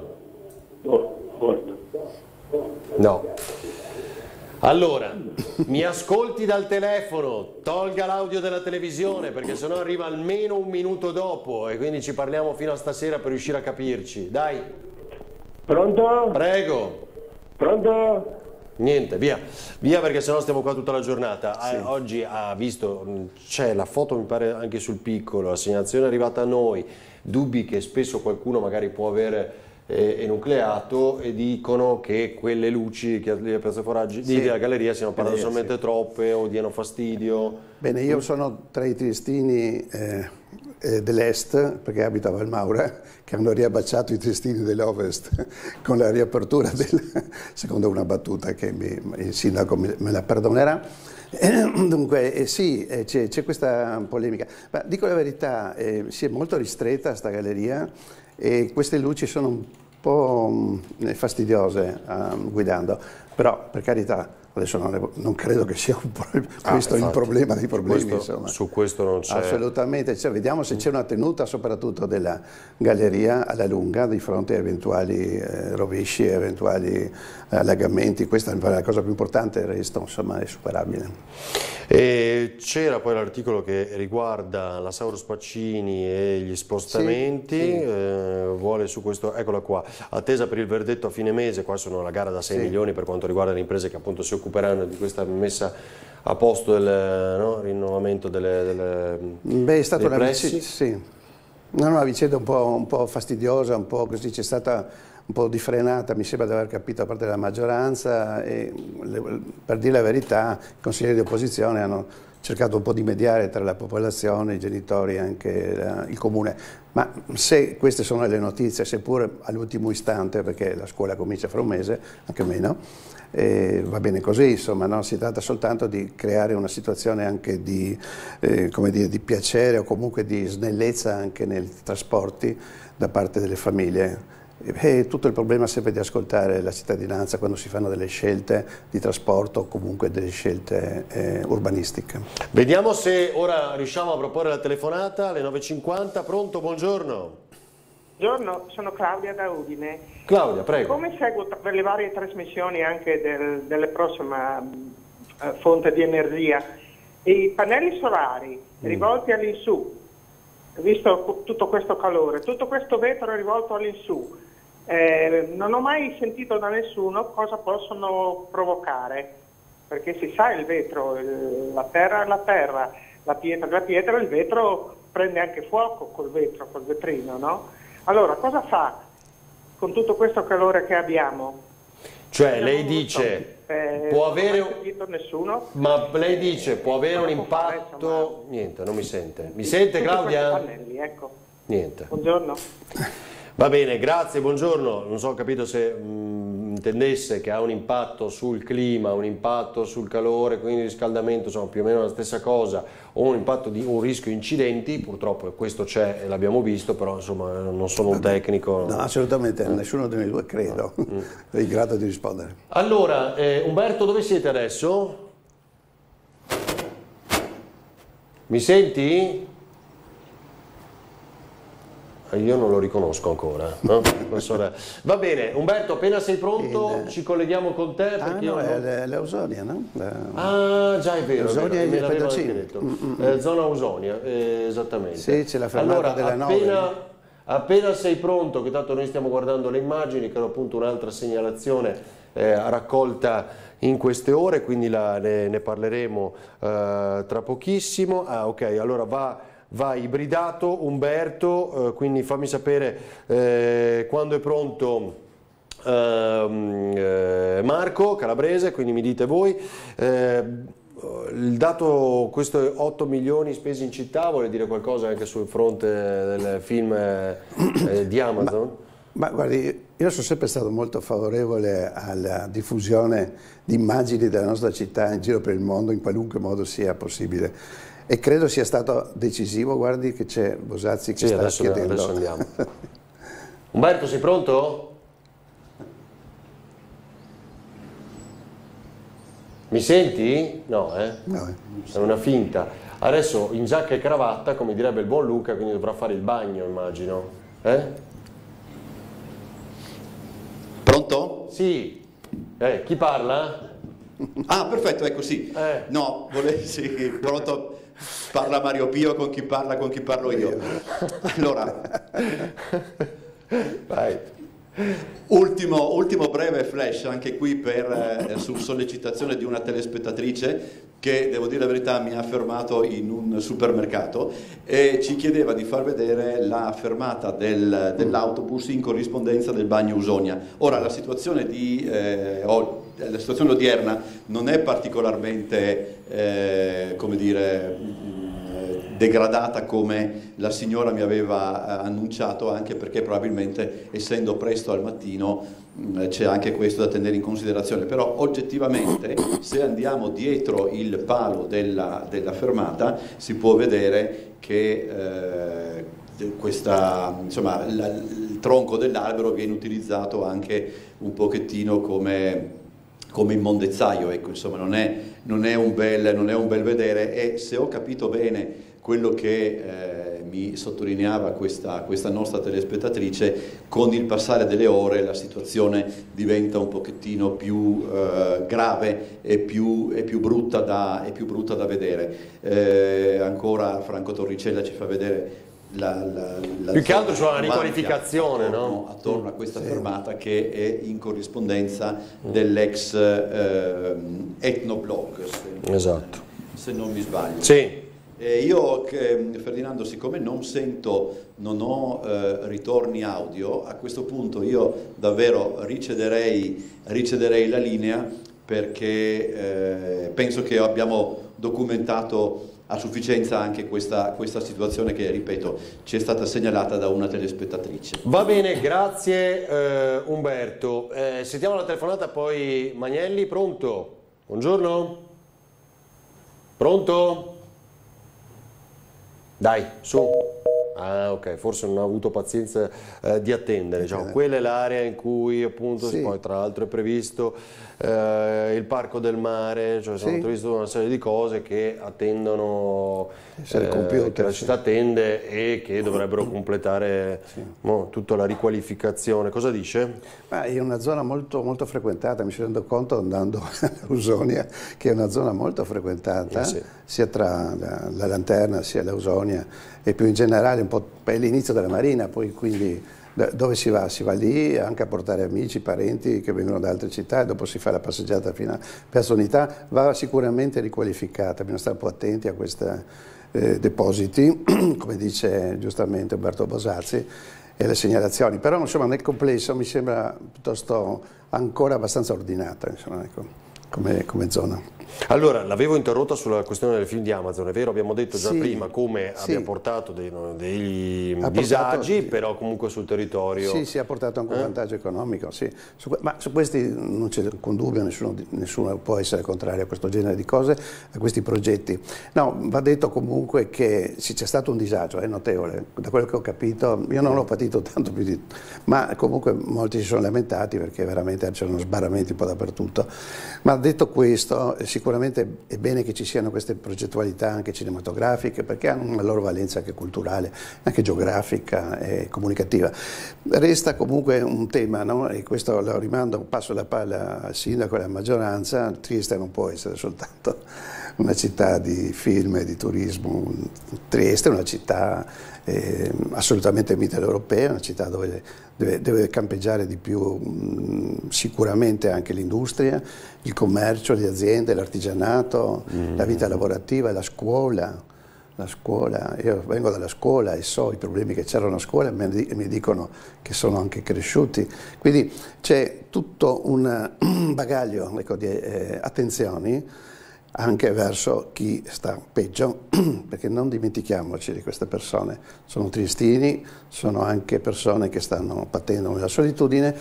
No. Allora, mi ascolti dal telefono, tolga l'audio della televisione, perché sennò arriva almeno un minuto dopo e quindi ci parliamo fino a stasera per riuscire a capirci. Dai. Pronto? Prego. Pronto? Niente, via perché sennò stiamo qua tutta la giornata. Sì. Oggi ha visto, c'è la foto mi pare anche sul piccolo, la segnalazione è arrivata a noi, dubbi che spesso qualcuno magari può avere enucleato, e dicono che quelle luci che a Piazza Foraggi della galleria siano paradossalmente troppe o diano fastidio. Bene, io sono tra i triestini dell'est, perché abito a Valmaura, che hanno riabbacciato i testini dell'ovest con la riapertura secondo una battuta che il sindaco me la perdonerà. Dunque sì, c'è questa polemica, ma dico la verità, si è molto ristretta sta galleria e queste luci sono un po' fastidiose guidando, però per carità adesso non credo che sia questo il problema dei problemi. Su questo non c'è. Assolutamente, vediamo se c'è una tenuta soprattutto della galleria alla lunga di fronte a eventuali rovesci, eventuali allagamenti. Questa è la cosa più importante, il resto insomma è superabile. C'era poi l'articolo che riguarda la Sauro Spaccini e gli spostamenti, sì. Vuole su questo, eccola qua, attesa per il verdetto a fine mese, qua sono la gara da 6 milioni per quanto riguarda le imprese che appunto si occuperanno di questa messa a posto del rinnovamento delle Beh, è stata una vicenda un po' fastidiosa, un po' così, c'è stata un po' di frenata, mi sembra di aver capito, da parte della maggioranza, e per dire la verità i consiglieri di opposizione hanno cercato un po' di mediare tra la popolazione, i genitori e anche il comune, ma se queste sono le notizie, seppur all'ultimo istante, perché la scuola comincia fra un mese, anche meno, va bene così, insomma, no? Si tratta soltanto di creare una situazione anche di, come dire, di piacere o comunque di snellezza anche nei trasporti da parte delle famiglie. Tutto il problema è sempre di ascoltare la cittadinanza quando si fanno delle scelte di trasporto o comunque delle scelte urbanistiche. Vediamo se ora riusciamo a proporre la telefonata alle 9:50. Pronto, buongiorno. Buongiorno, sono Claudia da Udine. Claudia, prego. Come seguo per le varie trasmissioni anche delle prossime fonti di energia, i pannelli solari rivolti all'insù, visto tutto questo calore, tutto questo vetro rivolto all'insù, non ho mai sentito da nessuno cosa possono provocare, perché si sa il vetro, la terra è la terra, la pietra è la pietra, il vetro prende anche fuoco col vetro, col vetrino, no? Allora, cosa fa con tutto questo calore che abbiamo? Cioè, lei dice, può avere nessuno? Ma lei dice, può avere un impatto... Niente, non mi sente. Mi sente, Claudia? Pannelli, ecco. Niente. Buongiorno. Va bene, grazie, buongiorno. Non so, ho capito se intendesse che ha un impatto sul clima, un impatto sul calore, quindi riscaldamento, insomma più o meno la stessa cosa, o un impatto di un rischio incidenti. Purtroppo questo c'è e l'abbiamo visto, però insomma non sono un tecnico. No, assolutamente, nessuno di noi due credo è in grado di rispondere. Allora, Umberto, dove siete adesso? Mi senti? Io non lo riconosco ancora, no? Va bene, Umberto, appena sei pronto ci colleghiamo con te. Perché è l'Ausonia, no? Ah, già è vero, Ausonia me l'aveva anche detto. Zona Ausonia, esattamente. Sì, c'è la fermata della 9. Appena sei pronto, che tanto noi stiamo guardando le immagini, che era appunto un'altra segnalazione raccolta in queste ore, quindi ne parleremo tra pochissimo. Ah, ok, allora va ibridato Umberto, quindi fammi sapere quando è pronto Marco Calabrese, quindi mi dite voi. Il dato, questo 8 milioni spesi in città, vuole dire qualcosa anche sul fronte del film di Amazon? Ma guardi, io sono sempre stato molto favorevole alla diffusione di immagini della nostra città in giro per il mondo, in qualunque modo sia possibile. E credo sia stato decisivo, guardi che c'è Bosazzi che sta chiedendo. Adesso andiamo. Umberto, sei pronto? Mi senti? No, No. È una finta. Adesso in giacca e cravatta, come direbbe il buon Luca, quindi dovrà fare il bagno, immagino. Pronto? Sì. Chi parla? Ah, perfetto, ecco sì. No, sì, pronto. Parla Mario Pio, con chi parlo io. Allora, vai. Ultimo breve flash, anche qui su sollecitazione di una telespettatrice che, devo dire la verità, mi ha fermato in un supermercato e ci chiedeva di far vedere la fermata dell'autobus in corrispondenza del bagno Ausonia. Ora, la situazione odierna non è particolarmente, come dire, degradata come la signora mi aveva annunciato, anche perché probabilmente essendo presto al mattino c'è anche questo da tenere in considerazione. Però oggettivamente, se andiamo dietro il palo della fermata, si può vedere che il tronco dell'albero viene utilizzato anche un pochettino come immondezzaio, ecco, insomma non è un bel vedere. E se ho capito bene quello che mi sottolineava questa nostra telespettatrice, con il passare delle ore la situazione diventa un pochettino più grave e più brutta da vedere. Ancora Franco Torricella ci fa vedere più che altro c'è una riqualificazione attorno a questa fermata, che è in corrispondenza dell'ex Etnoblog, se non mi sbaglio. Sì. Io, Ferdinando, siccome non ho ritorni audio, a questo punto io davvero ricederei la linea, perché penso che abbiamo documentato a sufficienza anche questa situazione che, ripeto, ci è stata segnalata da una telespettatrice. Va bene, grazie Umberto. Sentiamo la telefonata, poi Magnelli. Pronto? Buongiorno? Pronto? Dai, su. Ah, ok, forse non ha avuto pazienza di attendere. Diciamo. Quella è l'area in cui appunto poi tra l'altro è previsto il Parco del Mare, cioè sono previste una serie di cose che attendono, che la città attende e che dovrebbero completare tutta la riqualificazione. Cosa dice? È una zona molto, molto frequentata, mi ci rendo conto andando a Ausonia, che è una zona molto frequentata, sia tra la Lanterna sia l'Ausonia e più in generale un po' per l'inizio della Marina, poi quindi dove si va? Si va lì anche a portare amici, parenti che vengono da altre città, e dopo si fa la passeggiata fino a Piazza Unità. Va sicuramente riqualificata, bisogna stare un po' attenti a questi depositi, come dice giustamente Umberto Bosazzi, e le segnalazioni. Però insomma nel complesso mi sembra piuttosto ancora abbastanza ordinata, insomma, ecco, come zona. Allora, l'avevo interrotta sulla questione del film di Amazon, è vero, abbiamo detto già prima come abbia portato degli disagi, però comunque sul territorio... Sì, ha portato anche un vantaggio economico, ma su questi non c'è alcun dubbio, nessuno può essere contrario a questo genere di cose, a questi progetti. No, va detto comunque che sì, c'è stato un disagio, è notevole, da quello che ho capito, io non l'ho patito tanto più di... ma comunque molti si sono lamentati perché veramente c'erano sbarramenti un po' dappertutto. Ma detto questo, sicuramente è bene che ci siano queste progettualità anche cinematografiche, perché hanno una loro valenza anche culturale, anche geografica e comunicativa. Resta comunque un tema, no? E questo lo rimando, passo la palla al sindaco e alla maggioranza. Trieste non può essere soltanto una città di film e di turismo. Trieste è una città assolutamente mitteleuropea, una città dove deve campeggiare di più sicuramente anche l'industria, il commercio, le aziende, l'artigianato, la vita lavorativa, la scuola. Io vengo dalla scuola e so i problemi che c'erano a scuola e mi dicono che sono anche cresciuti. Quindi c'è tutto un bagaglio, ecco, di attenzioni anche verso chi sta peggio, perché non dimentichiamoci di queste persone. Sono triestini, sono anche persone che stanno patendo nella solitudine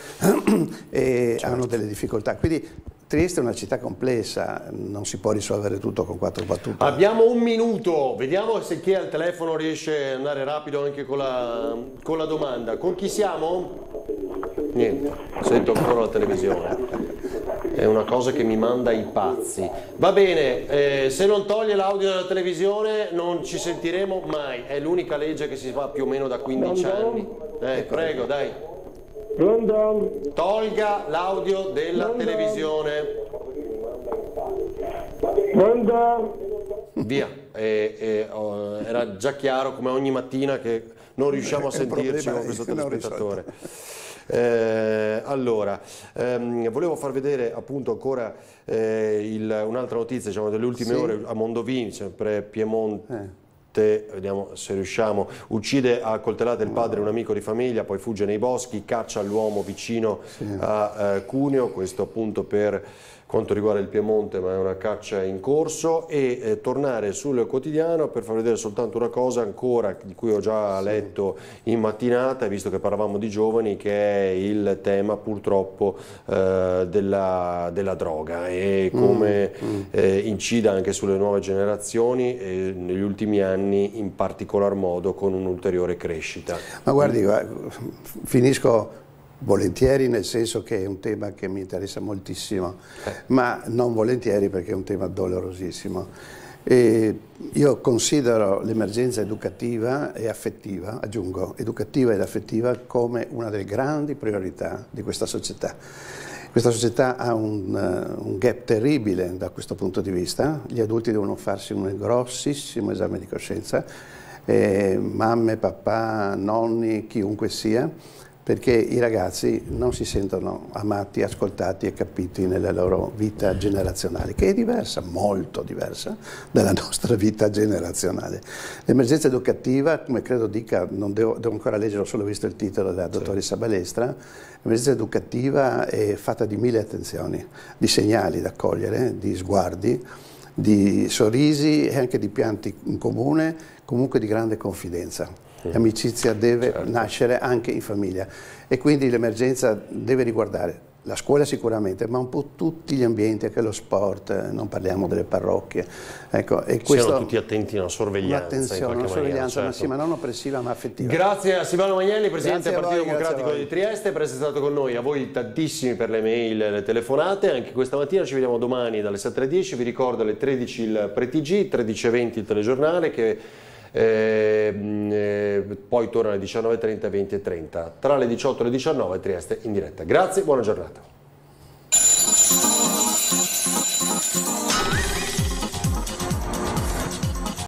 e hanno delle difficoltà. Quindi Trieste è una città complessa, non si può risolvere tutto con 4 battute. Abbiamo un minuto, vediamo se chi è al telefono riesce ad andare rapido anche con la domanda. Con chi siamo? Niente, sento ancora la televisione. È una cosa che mi manda ai pazzi. Va bene, se non toglie l'audio della televisione non ci sentiremo mai. È l'unica legge che si fa più o meno da 15 anni. Prego, dai. Tolga l'audio della televisione. Via. Era già chiaro come ogni mattina che non riusciamo a sentirci con questo telespettatore. Allora, volevo far vedere appunto ancora un'altra notizia, diciamo, delle ultime ore a Mondovì, sempre Piemonte. Vediamo se riusciamo. Uccide a coltellate il padre, un amico di famiglia, poi fugge nei boschi, caccia l'uomo vicino a Cuneo. Questo appunto per quanto riguarda il Piemonte, ma è una caccia in corso, e tornare sul quotidiano per far vedere soltanto una cosa ancora di cui ho già letto in mattinata, visto che parlavamo di giovani, che è il tema purtroppo della droga e come incida anche sulle nuove generazioni negli ultimi anni, in particolar modo con un'ulteriore crescita. Ma guardi, finisco volentieri, nel senso che è un tema che mi interessa moltissimo, ma non volentieri perché è un tema dolorosissimo. E io considero l'emergenza educativa e affettiva, aggiungo, educativa ed affettiva, come una delle grandi priorità di questa società. Questa società ha un gap terribile da questo punto di vista. Gli adulti devono farsi un grossissimo esame di coscienza, mamme, papà, nonni, chiunque sia, perché i ragazzi non si sentono amati, ascoltati e capiti nella loro vita generazionale, che è diversa, molto diversa dalla nostra vita generazionale. L'emergenza educativa, come credo dica, non devo ancora leggere, ho solo visto il titolo della dottoressa Balestra, l'emergenza educativa è fatta di 1000 attenzioni, di segnali da cogliere, di sguardi, di sorrisi e anche di pianti in comune, comunque di grande confidenza. L'amicizia deve nascere anche in famiglia e quindi l'emergenza deve riguardare la scuola sicuramente, ma un po' tutti gli ambienti, anche lo sport, non parliamo delle parrocchie. Ecco, e questo, siano tutti attenti alla sorveglianza, ma sì, ma non oppressiva ma affettiva. Grazie a Silvano Magnelli, Presidente del Partito Democratico di Trieste, per essere stato con noi. A voi tantissimi per le mail e le telefonate, anche questa mattina. Ci vediamo domani dalle 7 alle 10, vi ricordo alle 13 il pre-TG, 13:20 il telegiornale, che poi torna alle 19:30 e 20:30, tra le 18 e le 19 Trieste in diretta. Grazie, buona giornata.